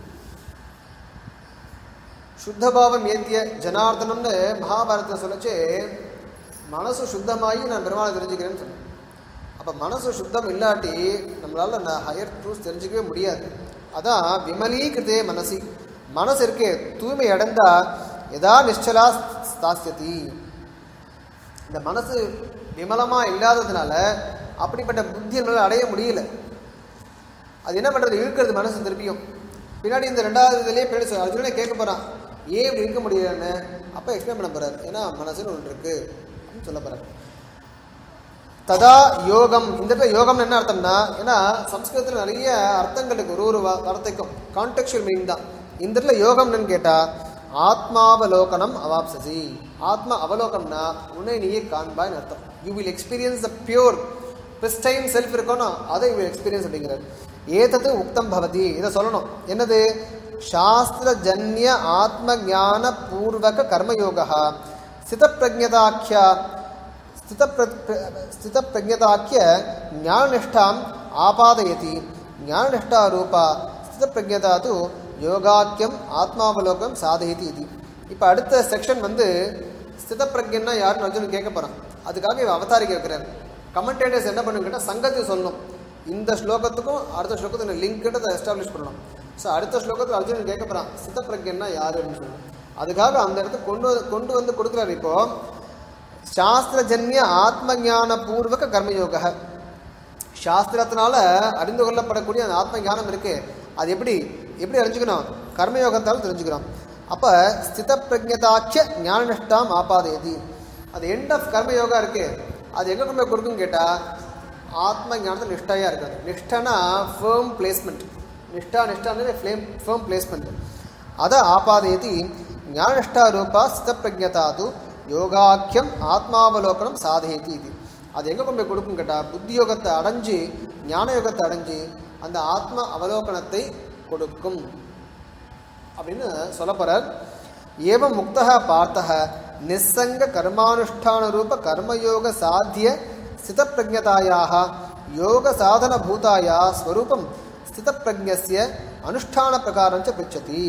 சுத்தபாவம் ஏத்திய ஜனார்தனம்னு மகாபாரதத்தை சொல்லச்சு மனசு சுத்தமாகி நான் பெருமாளை தெரிஞ்சுக்கிறேன்னு சொன்னேன். அப்போ மனசு சுத்தம் இல்லாட்டி நம்மளால நான் ஹையர் ட்ரூத் தெரிஞ்சிக்கவே முடியாது. அதான் விமலீகிருதே மனசி. மனசு இருக்கே தூய்மை அடைந்தா எதா நிச்சலா ஸ்தாஸ்யதி. இந்த மனசு விமலமா இல்லாததுனால அப்படிப்பட்ட புத்தி நம்மளால் அடைய முடியல. அது என்ன பண்ணுறது, இழுக்கிறது மனசு திருப்பியும். பின்னாடி இந்த ரெண்டாவது இதுலேயே பின்னாடி அர்ஜுனே கேட்க போகிறான், ஏன் இப்படி இருக்க முடியலன்னு. அப்போ எக்ஸ்பிளைன் பண்ண போகிறார், ஏன்னா மனசுன்னு ஒன்று இருக்கு அப்படின்னு சொல்ல போகிறார். ததா யோகம். இந்த இடத்துல யோகம்னு என்ன அர்த்தம்னா, ஏன்னா சம்ஸ்கிருதத்தில் நிறைய அர்த்தங்களுக்கு ஒரு ஒரு வார்த்தைக்கும் கான்டெக்சுவல் மீனிங் தான். இந்த இடத்துல யோகம்னு கேட்டால் ஆத்மாவலோகனம் அவாப்சசி. ஆத்மா அவலோகம்னா உன்னை நீயே காண்பாய்னு அர்த்தம். You will experience the pure pristine self இருக்கணும், அதை யூ வில் எக்ஸ்பீரியன்ஸ் அப்படிங்கிறார். ஏதது உக்தம் பவதி, இதை சொல்லணும். என்னது, சாஸ்திரஜன்ய ஆத்ம ஞான பூர்வக கர்மயோகா ஸ்திதப்பிரஜதாக்கிய ஸ்திதப்பிரஜதாக்கிய ஞானநிஷ்டாம் ஆபாதயதி. ஞானநிஷ்டா ரூபா ஸ்திதப்பிரஜதா து யோகாக்கியம் ஆத்மாவலோகம் சாதயதி இது. இப்போ அடுத்த செக்ஷன் வந்து ஸ்திதப்பிரஜன்னா யாருன்னு அர்ஜுனன் கேட்க போகிறான். அதுக்காக இவன் அவதாரிக்க வைக்கிறார். கமெண்டேட்டர்ஸ் என்ன பண்ணுன்னு கேட்டால் சங்கத்தை சொல்லணும். இந்த ஸ்லோகத்துக்கும் அடுத்த ஸ்லோகத்துக்கு லிங்க்ன்றதை எஸ்டாப்ளிஷ் பண்ணணும். ஸோ அடுத்த ஸ்லோகத்தில் அர்ஜுனன் கேட்க போகிறான் ஸ்திதப்பிரஜன்னா யாருன்னு சொல்லணும். அதுக்காக அந்த இடத்துக்கு கொண்டு கொண்டு வந்து கொடுக்குறாரு. இப்போ சாஸ்திரஜன்ய ஆத்ம ஞான பூர்வக கர்மயோக. சாஸ்திரத்தினால அறிந்து கொள்ளப்படக்கூடிய அந்த ஆத்ம ஞானம் இருக்கு. அது எப்படி எப்படி அறிஞ்சுக்கணும், கர்மயோகத்தால் தெரிஞ்சுக்கிறோம். அப்போ ஸ்தித பிரஜதாக்கிய ஞானநிஷ்டாம் ஆபாதயதி. அது எண்ட் ஆஃப் கர்மயோகா இருக்கு. அது எங்கே கொண்டு போய் கொடுக்குன்னு கேட்டால் ஆத்ம ஞானத்தில் நிஷ்டையாக இருக்காது. நிஷ்டனா ஃபேர்ம் பிளேஸ்மெண்ட். நிஷ்டா நிஷ்டான்னு ஃப்ளேம் ஃபேர்ம் பிளேஸ்மெண்ட். அதை ஆபாதயதி ஞானநிஷ்டா ரூபா ஸ்தித பிரஜதாது யோகாக்கியம் ஆத்மாவலோகனம் சாதயதி இது. அது எங்கே கொண்டு போய் கொடுக்குன்னு கேட்டால் புத்தியோகத்தை அடைஞ்சு ஞான யோகத்தை அடைஞ்சு அந்த ஆத்ம அவலோகனத்தை கொடுக்கும் அப்படின்னு சொல்ல போறார். ஏவம் முக்தः பார்த்தः நிஸ்ஸங்க கர்மானுஷ்டான ரூப கர்மயோக சாத்திய ஸ்தித பிரஜதாயாः யோக சாதன பூதாயா ஸ்வரூபம் ஸ்தித பிரஜ்ஞஸ்ய அனுஷ்டான பிரகாரஞ்ச பிச்சதி.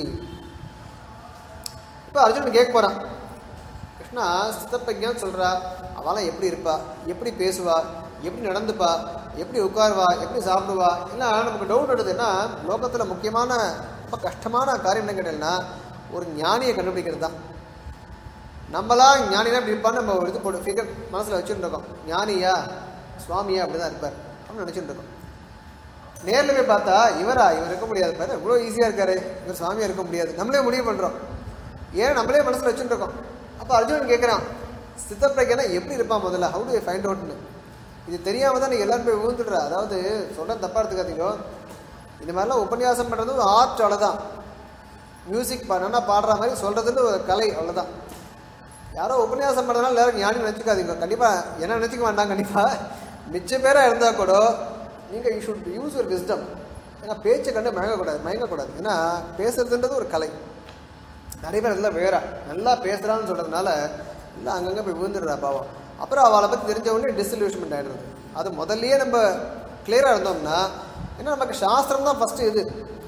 இப்போ அர்ஜுனன் கேட்க போறான், கிருஷ்ணா ஸ்தித பிரஜ்ஞான்னு சொல்றா, அவளாம் எப்படி இருப்பா, எப்படி பேசுவா, எப்படி நடந்துப்பா, எப்படி உட்காருவா, எப்படி சாப்பிடுவா, எல்லாம் நமக்கு டவுட் எடுதுன்னா லோகத்தில் முக்கியமான ரொம்ப கஷ்டமான காரியம் என்ன கேட்டீங்கன்னா ஒரு ஞானியை கண்டுபிடிக்கிறது தான். நம்மளாம் ஞானினா இப்படி இருப்பான்னு நம்ம எடுத்து போட்டு ஃபிகர் மனசில் வச்சுட்டு இருக்கோம். ஞானியா சுவாமியா அப்படி தான் இருப்பார் அப்படின்னு நினச்சிட்டு இருக்கோம். நேரில் போய் பார்த்தா இவரா இவர் இருக்க முடியாது பாரு, இவ்வளோ ஈஸியாக இருக்காரு, இவர் சுவாமியாக இருக்க முடியாது, நம்மளே முடிவு பண்ணுறோம். ஏன் நம்மளே மனசில் வச்சுட்டு இருக்கோம். அப்போ அர்ஜுனன் கேட்குறான் ஸ்தித பிரஜனா எப்படி இருப்பான் முதல்ல, ஹவு டு ஃபைண்ட் அவுட்னு. இது தெரியாமல் தான் நீங்கள் எல்லாரும் போய் விழுந்துடுறா. அதாவது சொல்கிறேன் தப்பாக எடுத்துக்காதீங்க, இந்த மாதிரிலாம் உபன்யாசம் பண்ணுறது ஒரு ஆர்ட், அவ்வளோதான். மியூசிக் நல்லா பாடுற மாதிரி சொல்கிறதுன்னு ஒரு கலை, அவ்வளோதான். யாரோ உபன்யாசம் பண்ணுறதுனால எல்லாரும் ஞானி நினச்சிக்காதீங்க. கண்டிப்பாக என்ன நினச்சிக்க வேண்டாம். கண்டிப்பாக மிச்சம் பேராக இருந்தால் கூட நீங்கள் you should use your wisdom. ஏன்னா பேச்சை கண்டு மயங்கக்கூடாது மயங்கக்கூடாது ஏன்னா பேசுறதுன்றது ஒரு கலை. நிறைய பேர் இதெல்லாம் வேற நல்லா பேசுகிறான்னு சொல்கிறதுனால இல்லை அங்கங்கே போய் விழுந்துடுறா பாவம். அப்புறம் அவளை பற்றி தெரிஞ்ச உடனே டிஸ்இல்யூஷன்மெண்ட் ஆகிடுறது. அது முதல்லையே நம்ம கிளியராக இருந்தோம்னா, ஏன்னா நமக்கு சாஸ்திரம் தான் ஃபஸ்ட்டு இது.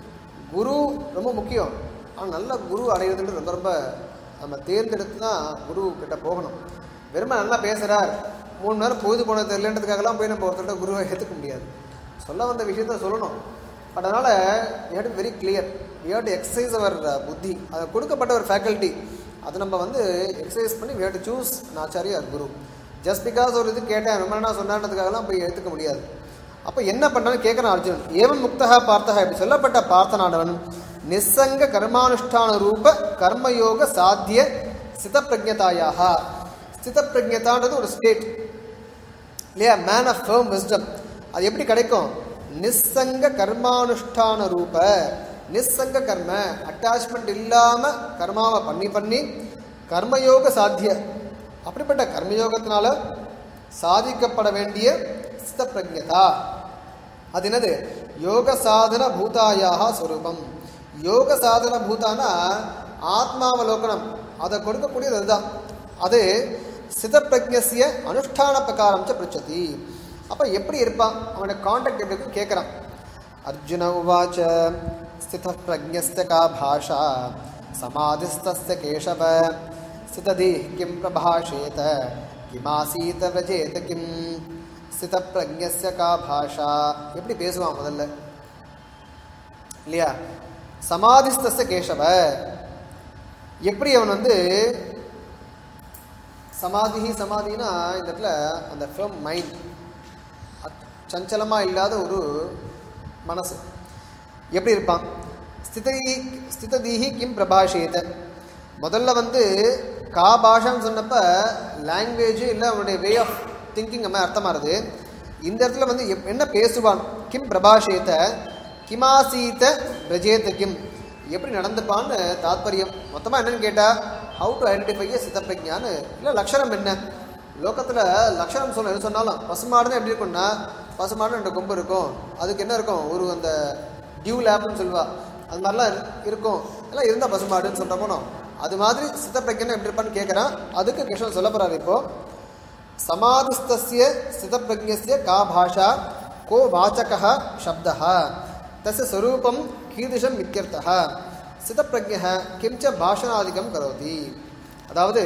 குரு ரொம்ப முக்கியம். ஆனால் நல்ல குரு அடையிறதுன்றது ரொம்ப ரொம்ப நம்ம தேர்ந்தெடுத்து தான் குரு கிட்ட போகணும். வெறுமை நல்லா பேசுகிறார், மூணு நேரம் பொழுது போன தெரியலன்றதுக்காகலாம் போய் நம்ம ஒருத்தர்கிட்ட குருவை ஏற்றுக்க முடியாது. சொல்ல வந்த விஷயத்த சொல்லணும். பட் அதனால் we have to very clear, we have to exercise our புத்தி. அது கொடுக்கப்பட்ட ஒரு ஃபேக்கல்ட்டி, அதை நம்ம வந்து எக்ஸசைஸ் பண்ணி we have to choose Acharyar Guru. Just because ஒரு இது கேட்டேன் ரொம்ப நான் சொன்னான்றதுக்காகலாம் போய் எடுத்துக்க முடியாது. அப்போ என்ன பண்ணாலும் கேட்குறான் அர்ஜுனன். ஏவன் முக்தா பார்த்தா, இப்படி சொல்லப்பட்ட பார்த்தனானவன் நிசங்க கர்மானுஷ்டான ரூப கர்மயோக சாத்திய ஸ்திதப்பிரஜதாயாக. ஸ்திதப்பிரஜதான்றது ஒரு ஸ்டேட் இல்லையா, மேன் ஆஃப் ஃபர்ம் விஸ்டம். அது எப்படி கிடைக்கும்? நிசங்க கர்மானுஷ்டான ரூப, நிசங்க கர்ம, அட்டாச்மெண்ட் இல்லாமல் கர்மாவை பண்ணி பண்ணி கர்மயோக சாத்திய, அப்படிப்பட்ட கர்மயோகத்தினால சாதிக்கப்பட வேண்டிய ஸ்திதப்பிரஜதா. அது என்னது? யோக சாதன பூதாயாக ஸ்வரூபம். யோக சாதன பூதானா ஆத்மாவலோகனம், அதை கொடுக்கக்கூடியது அதுதான். அது ஸ்திதப்பிரஜ்ஞஸ்ய அனுஷ்டான பிரகாரம் ச பிருச்சதி. அப்போ எப்படி இருப்பான், அவனோட கான்டாக்ட் எப்படி இருக்குன்னு கேட்குறான். அர்ஜுன உவாச்ச ஸ்திதப்பிரஜ்ஞஸ்ய கா பாஷா சமாதிஸ்தஸ்ய கேசவ ஸ்திததி கிம் பிரபாஷேத கிமாசீத விரஜேத கிம். ஸ்திதப்பிரஜ்ஞஸ்ய கா பாஷா, எப்படி பேசுவான் முதல்ல இல்லையா? சமாதிஸ்தஸ்ய கேசவ, எப்படி அவன் வந்து சமாதி, சமாதினா இந்த இடத்துல அந்த ஃபர்ம் மைண்ட், சஞ்சலமாக இல்லாத ஒரு மனசு, எப்படி இருப்பான்? ஸ்திததி ஸ்திததீஹி கிம் பிரபாஷேத. முதல்ல வந்து கா பாஷான்னு சொன்னப்ப லாங்குவேஜ் இல்லை அவனுடைய வே ஆஃப் திங்கிங் நம்ம அர்த்தமாகுது. இந்த இடத்துல வந்து என்ன பேசுவான்? கிம் பிரபாஷேத கிமாசீத பிரஜேத கிம், எப்படி நடந்துப்பான்னு தாத்பரியம். மொத்தமாக என்னன்னு கேட்டால் ஹவு டு ஐடென்டிஃபை எ ஸ்திதப்பிரஜ்ஞான்னு, இல்லை லட்சணம் என்ன? லோகத்தில் லட்சணம் சொல்ல எது சொன்னாலும் பசுமாடுன்னு எப்படி இருக்கும்னா, பசுமாடு ரெண்டு கொம்பு இருக்கும், அதுக்கு என்ன இருக்கும்? ஒரு அந்த டியூ லேப்னு சொல்லுவா, அது மாதிரிலாம் இருக்கும், எல்லாம் இருந்தால் பசுமாடுன்னு சொல்கிற போனோம். அது மாதிரி ஸ்திதப்பிரஜ்ஞன் எப்படி இருப்பான்னு கேட்குறான். அதுக்கு கிருஷ்ணன் சொல்ல போகிறார். இப்போது சமாதிஸ்தஸ்ய ஸ்திதப்பிரஜ்ஞஸ்ய கா பாஷா கோ வாச்சகः சப்தः தஸ்ய ஸ்வரூபம் கீதృశம் இத்யர்த்தः ஸ்திதப்பிரஜ்ஞः கிம்ச பாஷணாதிகம் கரோதி. அதாவது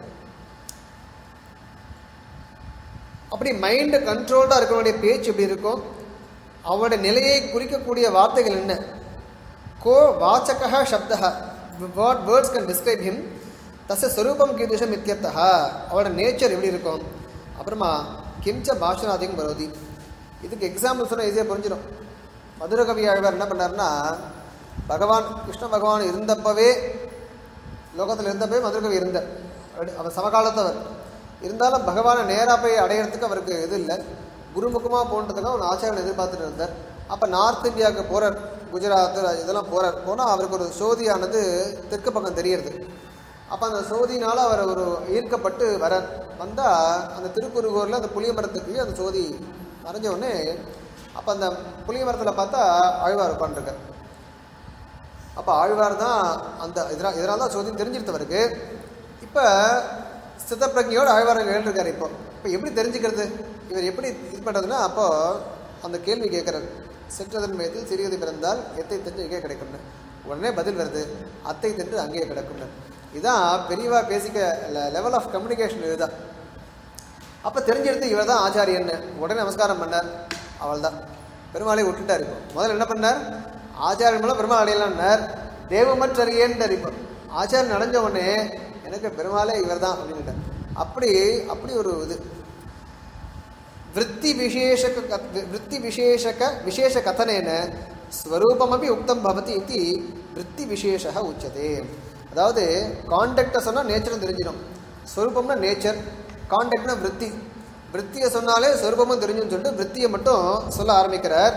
அப்படி மைண்டு கண்ட்ரோல்டாக இருக்கக்கூடிய பேச்சு எப்படி இருக்கும், அவனுடைய நிலையை குறிக்கக்கூடிய வார்த்தைகள் என்ன? கோ வாச்சகः சப்தः, what words can describe him, தஸ்ய ஸ்வரூபம் கீதృశம் இத்யர்த்தः, அவனோட நேச்சர் எப்படி இருக்கும். அப்புறமா கிம்ச பாஷணாதிகம் கரோதி. இதுக்கு எக்ஸாம்பிள் சொன்னால் ஈஸியாக புரிஞ்சிடும். மதுர கவி ஆழ்வார் என்ன பண்ணார்னா, பகவான் கிருஷ்ண பகவான் இருந்தப்பவே, லோகத்தில் இருந்தப்பவே மதுர கவி இருந்தார். அவர் சமகாலத்தவர் இருந்தாலும் பகவானை நேராக போய் அடையிறதுக்கு அவருக்கு இது இல்லை, குருமுகமாக போன்றதுக்காக ஒரு ஆச்சாரியன் எதிர்பார்த்துட்டு இருந்தார். அப்போ நார்த் இந்தியாவுக்கு போகிறார், குஜராத் இதெல்லாம் போகிறார். போனால் அவருக்கு ஒரு சோதியானது தெற்கு பக்கம் தெரியுது. அப்போ அந்த சோதினால் அவர் ஒரு ஈர்க்கப்பட்டு வர வந்தால் அந்த திருக்குறுகூரில் அந்த புளிய மரத்துக்கு அந்த சோதி மறைஞ்ச உடனே, அப்போ அந்த புளிய மரத்தில் பார்த்தா ஆழ்வார் உட்காந்துருக்கார். அப்போ ஆழ்வார் தான் அந்த இதனால் இதனால் தான் சோதின்னு தெரிஞ்சிருத்தவருக்கு. இப்போ ஸ்திதப்பிரஜையோடு ஆழ்வார் எழுந்திருக்காரு. இப்போ இப்போ எப்படி தெரிஞ்சுக்கிறது, இவர் எப்படி இது பண்ணுறதுன்னா, அப்போது அந்த கேள்வி கேட்குறாரு. செற்றதன் வயதில் சிறியது பிறந்தால் எத்தை தென்று எங்கே கிடைக்கும்னு. உடனே பதில் வருது, அத்தை தென்று அங்கேயே கிடைக்கும்னு. இதுதான் பெரியவா பேசிக்க லெவல் ஆஃப் கம்யூனிகேஷன் இதுதான். அப்போ தெரிஞ்செடுத்து இவர் தான் ஆச்சாரியன்னு உடனே நமஸ்காரம் பண்ணார். அவள் தான் பெருமாளை விட்டுட்டார். இப்போ முதல்ல என்ன பண்ணார், ஆச்சாரியன் மூலம் பெருமாள் அடையலான்னார். தேவமற்றறியேன்ட்டார். இப்போ ஆச்சாரியன் அடைஞ்ச உடனே எனக்கு பெருமாளே இவர் தான் அப்படின்ட்டார். அப்படி அப்படி ஒரு இது விருத்தி விசேஷக விருத்தி விசேஷக விசேஷ கதனேன ஸ்வரூபமபி உக்தம் பவதி இது விருத்தி விசேஷக உச்சதே. அதாவது கான்டெக்டை சொன்னால் நேச்சரும் தெரிஞ்சிடும், ஸ்வரூபம்னா நேச்சர், கான்டெக்ட்னா விருத்தி. விருத்தியை சொன்னாலே ஸ்வரூபமும் தெரிஞ்சுன்னு சொல்லிட்டு விருத்தியை மட்டும் சொல்ல ஆரம்பிக்கிறார்.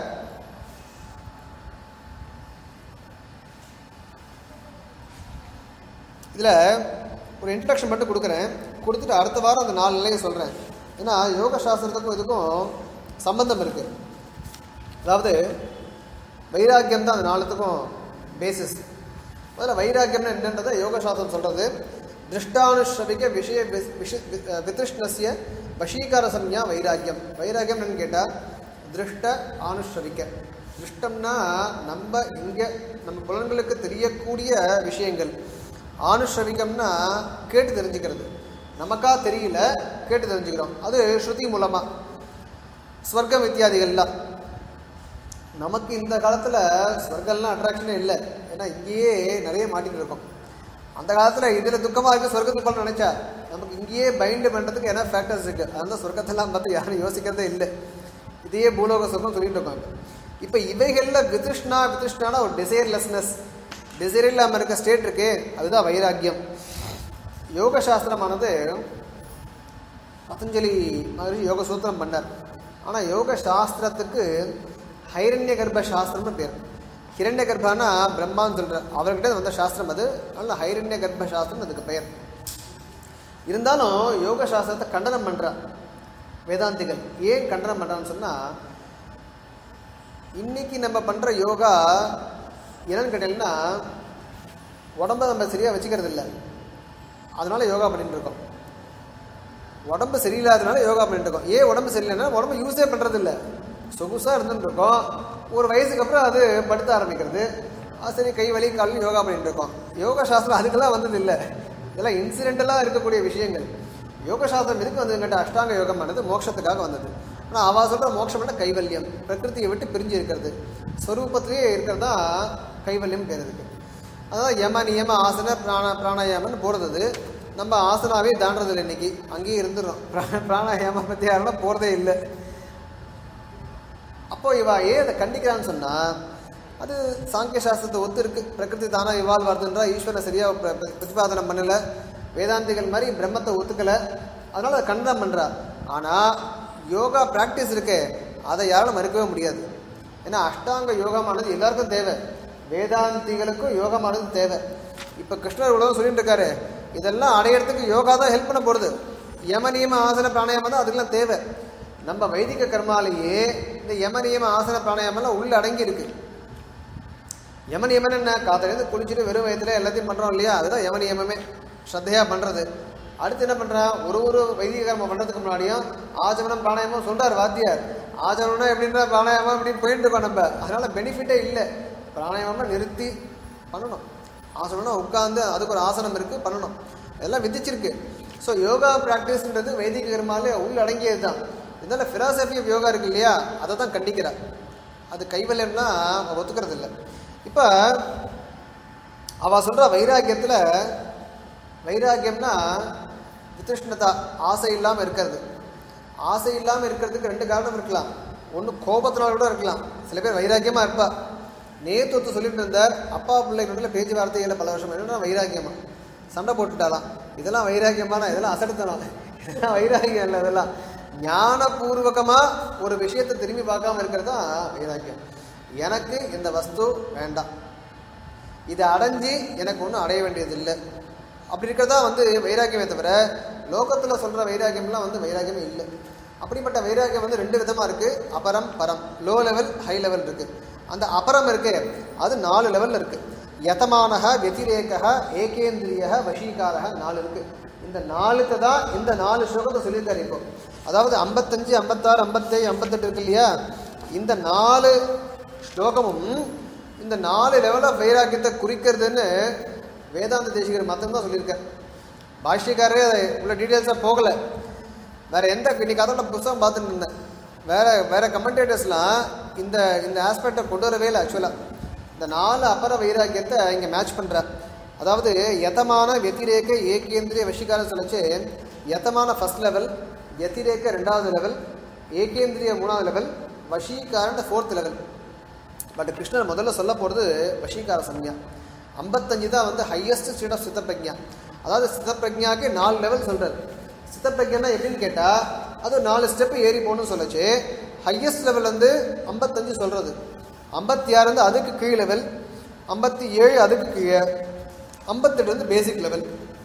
இதில் ஒரு இன்ட்ரடக்ஷன் மட்டும் கொடுக்குறேன், கொடுத்துட்டு அடுத்த வாரம் அந்த நாலு நிலையை சொல்கிறேன். ஏன்னா யோக சாஸ்திரத்துக்கும் இதுக்கும் சம்பந்தம் இருக்குது. அதாவது வைராக்கியம் தான் அந்த நாலுத்துக்கும் பேசிஸ். முதல்ல வைராக்கியம்னா என்னன்றதை யோக சாஸ்திரம் சொல்கிறது. திருஷ்டானுஷ்ரவிக்க விஷய விஷ விதிருஷ்ணஸ்ய வஷீகார சம்யா வைராக்கியம். வைராக்கியம் என்னன்னு கேட்டால் திருஷ்ட ஆனுஷ்ரவிக்க, திருஷ்டம்னா நம்ம இங்கே நம்ம புலன்களுக்கு தெரியக்கூடிய விஷயங்கள். ஆனுஷ்ரவிகம்னா கேட்டு தெரிஞ்சுக்கிறது. நமக்கா தெரியல, கேட்டு தெரிஞ்சுக்கிறோம். அது ஸ்ருதி மூலமாக. ஸ்வர்க்கம் இத்தியாதிகள்லாம் நமக்கு இந்த காலத்தில் ஸ்வர்க்கம்லாம் அட்ராக்ஷனே இல்லை. ஏன்னா இங்கேயே நிறைய மாட்டிகிட்டு இருக்கோம். அந்த காலத்தில் இதில் துக்கமாக இருக்குது சொர்க்கத்துக்கு போகணும்னு நினச்சா நமக்கு இங்கேயே பைண்டு பண்ணுறதுக்கு என்ன ஃபேக்டர்ஸ் இருக்குது. அதனால் சொர்க்கத்தெல்லாம் பார்த்து யாரும் யோசிக்கிறதே இல்லை. இதையே பூலோக சொர்க்கம் சொல்லிட்டு இருக்காங்க. இப்போ இவைகளில் விதிருஷ்ணா விதிருஷ்ணான ஒரு டிசைர்லெஸ்னஸ், டிசைர் இல்லாமல் இருக்க ஸ்டேட் இருக்கு, அதுதான் வைராக்கியம். யோக சாஸ்திரமானது பதஞ்சலி மாதிரி யோக சூத்திரம் பண்ணார். ஆனால் யோக சாஸ்திரத்துக்கு ஹைரண்ய கர்ப்ப சாஸ்திரம்னு பேர். ஹிரண்ய கர்ப்பானா பிரம்மான்னு சொல்கிறார், அவர்கிட்ட வந்த சாஸ்திரம் அது. அதனால் ஹைரண்ய கர்ப்ப சாஸ்திரம் அதுக்கு பெயர். இருந்தாலும் யோக சாஸ்திரத்தை கண்டனம் பண்ணுறார் வேதாந்திகள். ஏன் கண்டனம் பண்ணுறான்னு சொன்னால், இன்னைக்கு நம்ம பண்ணுற யோகா என்னன்னு கேட்டீங்கன்னா, உடம்ப நம்ம சரியாக வச்சுக்கிறது இல்லை, அதனால யோகா பண்ணிட்டு இருக்கோம். உடம்பு சரியில்லாதனால யோகா பண்ணிட்டு இருக்கோம். ஏன் உடம்பு சரியில்லைன்னா உடம்பு யூஸே பண்ணுறது இல்லை, சொகுசாக இருந்துட்டு இருக்கோம். ஒரு வயசுக்கு அப்புறம் அது படுத்த ஆரம்பிக்கிறது. அது சரி கை வலி காலில் யோகா பண்ணிட்டு இருக்கோம். யோக சாஸ்திரம் அதுக்கெல்லாம் வந்தது இல்லை. இதெல்லாம் இன்சிடென்டலாக இருக்கக்கூடிய விஷயங்கள். யோக சாஸ்திரம் எதுக்கு வந்ததுங்கிட்ட அஷ்டாங்க யோகம் ஆனது மோட்சத்துக்காக வந்தது. ஆனால் அவள் சொல்கிற மோட்சம் என்ன கைவல்யம், பிரகிருத்தியை விட்டு பிரிஞ்சு இருக்கிறது, ஸ்வரூபத்திலேயே இருக்கிறது தான் கைவல்யம் பேர் இருக்கு. அதான் யம நியம ஆசன பிராண பிராணாயாமன்னு போடுறது. நம்ம ஆசனாவே தாண்டது இல்லை, இன்னைக்கு அங்கேயே இருந்துடுறோம். பிராணாயாம பற்றி யாரெல்லாம் போகிறதே இல்லை. அப்போ இவா ஏன் அதை கண்டிக்கிறான்னு சொன்னால், அது சாங்கிய சாஸ்திரத்தை ஒத்து இருக்கு. பிரகிருதி தானா இவால்வ் வருதுன்றா, ஈஸ்வரனை சரியாக பிரதிபாதனம் பண்ணலை, வேதாந்திகள் மாதிரி பிரம்மத்தை ஒத்துக்கலை, அதனால அதை கண்டனம் பண்ணுறா. ஆனால் யோகா ப்ராக்டிஸ் இருக்கு, அதை யாரும் மறுக்கவே முடியாது. ஏன்னா அஷ்டாங்க யோகமானது எல்லாருக்கும் தேவை, வேதாந்திகளுக்கும் யோகமானது தேவை. இப்போ கிருஷ்ணர் உலகம் சொல்லிட்டு இருக்காரு, இதெல்லாம் அடையிறதுக்கு யோகா தான் ஹெல்ப் பண்ண போகிறது. யம நியம ஆசன பிராணாயாமம் தான் அதுக்கெல்லாம் தேவை. நம்ம வைதிக கர்மாலேயே இந்த யம நியம ஆசன பிராணாயாமெல்லாம் உள்ள அடங்கி இருக்கு. யம நியமன் என்ன, காத்திலேருந்து குளிச்சுட்டு வெறும் வயத்துல எல்லாத்தையும் பண்ணுறோம் இல்லையா, அதுதான் யம நியமமே, ஸ்ரத்தையாக பண்ணுறது. அடுத்து என்ன பண்ணுறான், ஒரு ஒரு வைதிக கர்மம் பண்ணுறதுக்கு முன்னாடியும் ஆச்சமனம் பிராணாயாமம் சொல்கிறார் வாத்தியார். ஆச்சமனம்னா எப்படின்ற பிராணாயாமம் அப்படின்னு போயிட்டு இருக்கோம் நம்ம. அதனால பெனிஃபிட்டே இல்லை. பிராணாயாமம்னா நிறுத்தி பண்ணணும், ஆசனம்னா உட்காந்து அதுக்கு ஒரு ஆசனம் இருக்குது பண்ணணும், இதெல்லாம் விதிச்சிருக்கு. ஸோ யோகா ப்ராக்டிஸ்ன்றது வைதிக கர்மாலே உள்ள அடங்கியது தான். இதனால் ஃபிலாசபி ஆஃப் யோகா இருக்கு இல்லையா, அதை தான் கண்டிக்கிறார். அது கைவல்யம்னா ஒத்துக்கிறது இல்லை. இப்போ அவள் சொல்கிற வைராக்கியத்தில், வைராக்கியம்னா விதிருஷ்ணதா, ஆசை இல்லாமல் இருக்கிறது. ஆசை இல்லாமல் இருக்கிறதுக்கு ரெண்டு காரணம் இருக்கலாம். ஒன்று கோபத்தினால கூட இருக்கலாம். சில பேர் வைராக்கியமாக இருப்பா. நேற்று ஒத்து சொல்லிட்டு இருந்தார், அப்பா பிள்ளைகளுடைய பேச்சுவார்த்தைகளில் பல வருஷம் என்னன்னா வைராக்கியமா சண்டை போட்டுட்டாலாம். இதெல்லாம் வைராக்கியமான, இதெல்லாம் அசடுத்தனம், இதெல்லாம் வைராக்கியம் இல்லை. இதெல்லாம் ஞானபூர்வகமாக ஒரு விஷயத்தை திரும்பி பார்க்காம இருக்கிறது தான் வைராக்கியம். எனக்கு இந்த வஸ்து வேண்டாம், இதை அடைஞ்சி எனக்கு ஒன்றும் அடைய வேண்டியது இல்லை, அப்படி இருக்கிறதா வந்து வைராக்கியமே தவிர லோகத்தில் சொல்கிற வைராக்கியம்லாம் வந்து வைராக்கியமே இல்லை. அப்படிப்பட்ட வைராக்கியம் வந்து ரெண்டு விதமாக இருக்குது, அபரம் பரம், லோ லெவல் ஹை லெவல் இருக்குது. அந்த அபரம் இருக்கு, அது நாலு லெவலில் இருக்குது. யதமானக வெதிரேக ஏகேந்திரிய வஷீகாரக நாலு இருக்குது. இந்த நாலுக்கு தான் இந்த நாலு ஸ்லோகத்தை சொல்லியிருக்காரு. இப்போ அதாவது ஐம்பத்தஞ்சு ஐம்பத்தாறு ஐம்பத்தேழு ஐம்பத்தெட்டு இருக்கு இல்லையா, இந்த நாலு ஸ்லோகமும் இந்த நாலு லெவல் ஆஃப் வைராக்கியத்தை குறிக்கிறதுன்னு வேதாந்த தேசிகர் மட்டும்தான் சொல்லியிருக்கார். பாஷ்யக்காரரே அதை உள்ள டீட்டெயில்ஸாக போகலை. வேறு எந்த இன்னைக்கு அதோட புத்தகம் பார்த்துட்டு இருந்தேன், வேறு வேறு கமெண்டேட்டர்ஸ்லாம் இந்த இந்த ஆஸ்பெக்டை கொண்டு வரவே இல்லை. ஆக்சுவலாக இந்த நாலு அபர வைராக்கியத்தை இங்கே மேட்ச் பண்ணுறார். அதாவது யதமான வெத்திரேக்க ஏகேந்திரிய வஷிகாரம் சொல்லிச்சு. யதமான ஃபர்ஸ்ட் லெவல், வெத்திரேக்க ரெண்டாவது லெவல், ஏகேந்திரிய மூணாவது லெவல், வஷீகாரன் ஃபோர்த் லெவல். பட் கிருஷ்ணர் முதல்ல சொல்ல போகிறது வஷீகார சம்யா. ஐம்பத்தஞ்சு தான் வந்து ஹையஸ்ட் ஸ்டேட் ஆஃப் சித்தப்பிரஜா. அதாவது சித்தப்பிரஜாக்கு நாலு லெவல் சொல்கிறார். சித்தப்பிரஜா எப்படின்னு கேட்டால் அது நாலு ஸ்டெப்பு ஏறி போகணும்னு சொல்லிச்சு. ஹையஸ்ட் லெவல் வந்து ஐம்பத்தஞ்சு சொல்கிறது, ஐம்பத்தி ஆறு வந்து அதுக்கு கீழ் லெவல், ஐம்பத்தி ஏழு அதுக்கு கீழே, ஐம்பத்தெட்டு வந்து பேசிக் லெவல்,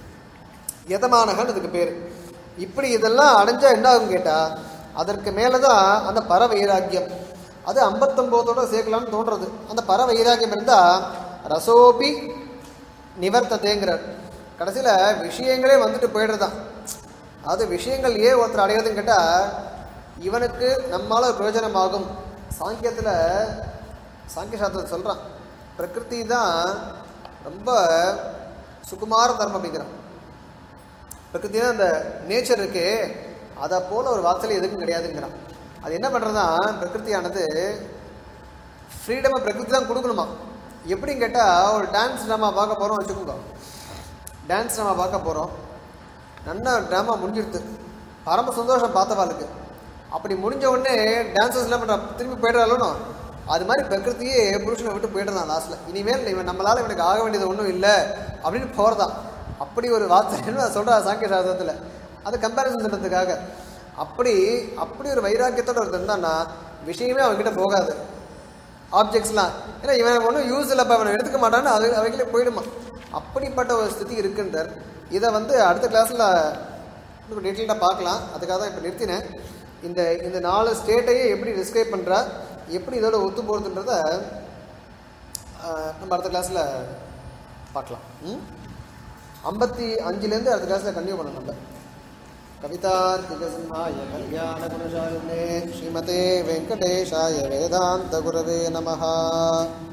யதமானகன் அதுக்கு பேர். இப்படி இதெல்லாம் அடைஞ்சால் என்ன ஆகும் கேட்டால் அதற்கு மேலே தான் அந்த பர வைராக்கியம். அது ஐம்பத்தொம்போதோடு சேர்க்கலான்னு தோன்றது. அந்த பர வைராக்கியம் இருந்தால் ரசோபி நிவர்த்ததேங்கிறார். கடைசியில் விஷயங்களே வந்துட்டு போய்டுறதான். அது விஷயங்கள் ஏன் ஒருத்தர் அடையிறதுன்னு கேட்டால் இவனுக்கு நம்மளால் பிரயோஜனமாகும். சாங்கியத்தில் சாங்கிய சாஸ்திரத்தை சொல்கிறான், பிரகிருதி தான் ரொம்ப சுகுமார தர்மம் அப்படிங்கிறான். பிரகிருதி தான் அந்த நேச்சர் இருக்கே, அதை போல் ஒரு வார்த்தையில் எதுக்கும் கிடையாதுங்கிறான். அது என்ன பண்ணுறதா, பிரகிருதியானது ஃப்ரீடமை பிரகிருதி தான் கொடுக்கணுமா. எப்படின்னு கேட்டால், ஒரு டான்ஸ் ட்ராமா பார்க்க போகிறோம் வச்சுக்கோங்க. டான்ஸ் ட்ராமா பார்க்க போகிறோம், நல்ல ட்ராமா முடிஞ்சிடுது, பரம சந்தோஷம் பார்த்தவாளுக்கு. அப்படி முடிஞ்ச உடனே டான்ஸர்ஸ் என்ன பண்ணுறான், திரும்பி போய்டுறாலும் அது மாதிரி பிரகிருத்தியே புருஷனை விட்டு போய்ட்டுதான் லாஸ்ட்டில். இனிமேல் இவன் நம்மளால் இவனுக்கு ஆக வேண்டியது ஒன்றும் இல்லை அப்படின்னு போகிறதான். அப்படி ஒரு வார்த்தை சொல்கிறா சாங்கிய சாஸ்திரத்தில். அது கம்பேரிசன் பண்ணுறதுக்காக. அப்படி அப்படி ஒரு வைராக்கியத்தோடு ஒருத்தர் இருந்தான்னா விஷயமே அவன்கிட்ட போகாது, ஆப்ஜெக்ட்ஸ்லாம். ஏன்னா இவன் ஒன்றும் யூஸ் இல்லைப்பா, இவனை எடுத்துக்க மாட்டான்னு அது அவைகளே போயிடுமா. அப்படிப்பட்ட ஒரு ஸ்திதி இருக்குன்றார். இதை வந்து அடுத்த கிளாஸில் இன்னும் டீட்டெயில்டாக பார்க்கலாம். அதுக்காக தான் இப்போ நிறுத்தினேன். இந்த இந்த நாலு ஸ்டேட்டையே எப்படி டிஸ்கிரைப் பண்ணுறா, எப்படி இதோட ஒத்து போகிறதுன்றத நம்ம அடுத்த கிளாஸில் பார்க்கலாம். ம் ஐம்பத்தி அஞ்சுலேருந்து அடுத்த கிளாஸில் கன்டினியூ பண்ணணும். நம்ம கவிதார்க்கிகசிம்ஹாய கல்யாண குணசாலினே ஸ்ரீமதே வெங்கடேஷாய வேதாந்த குரவே நமஹ.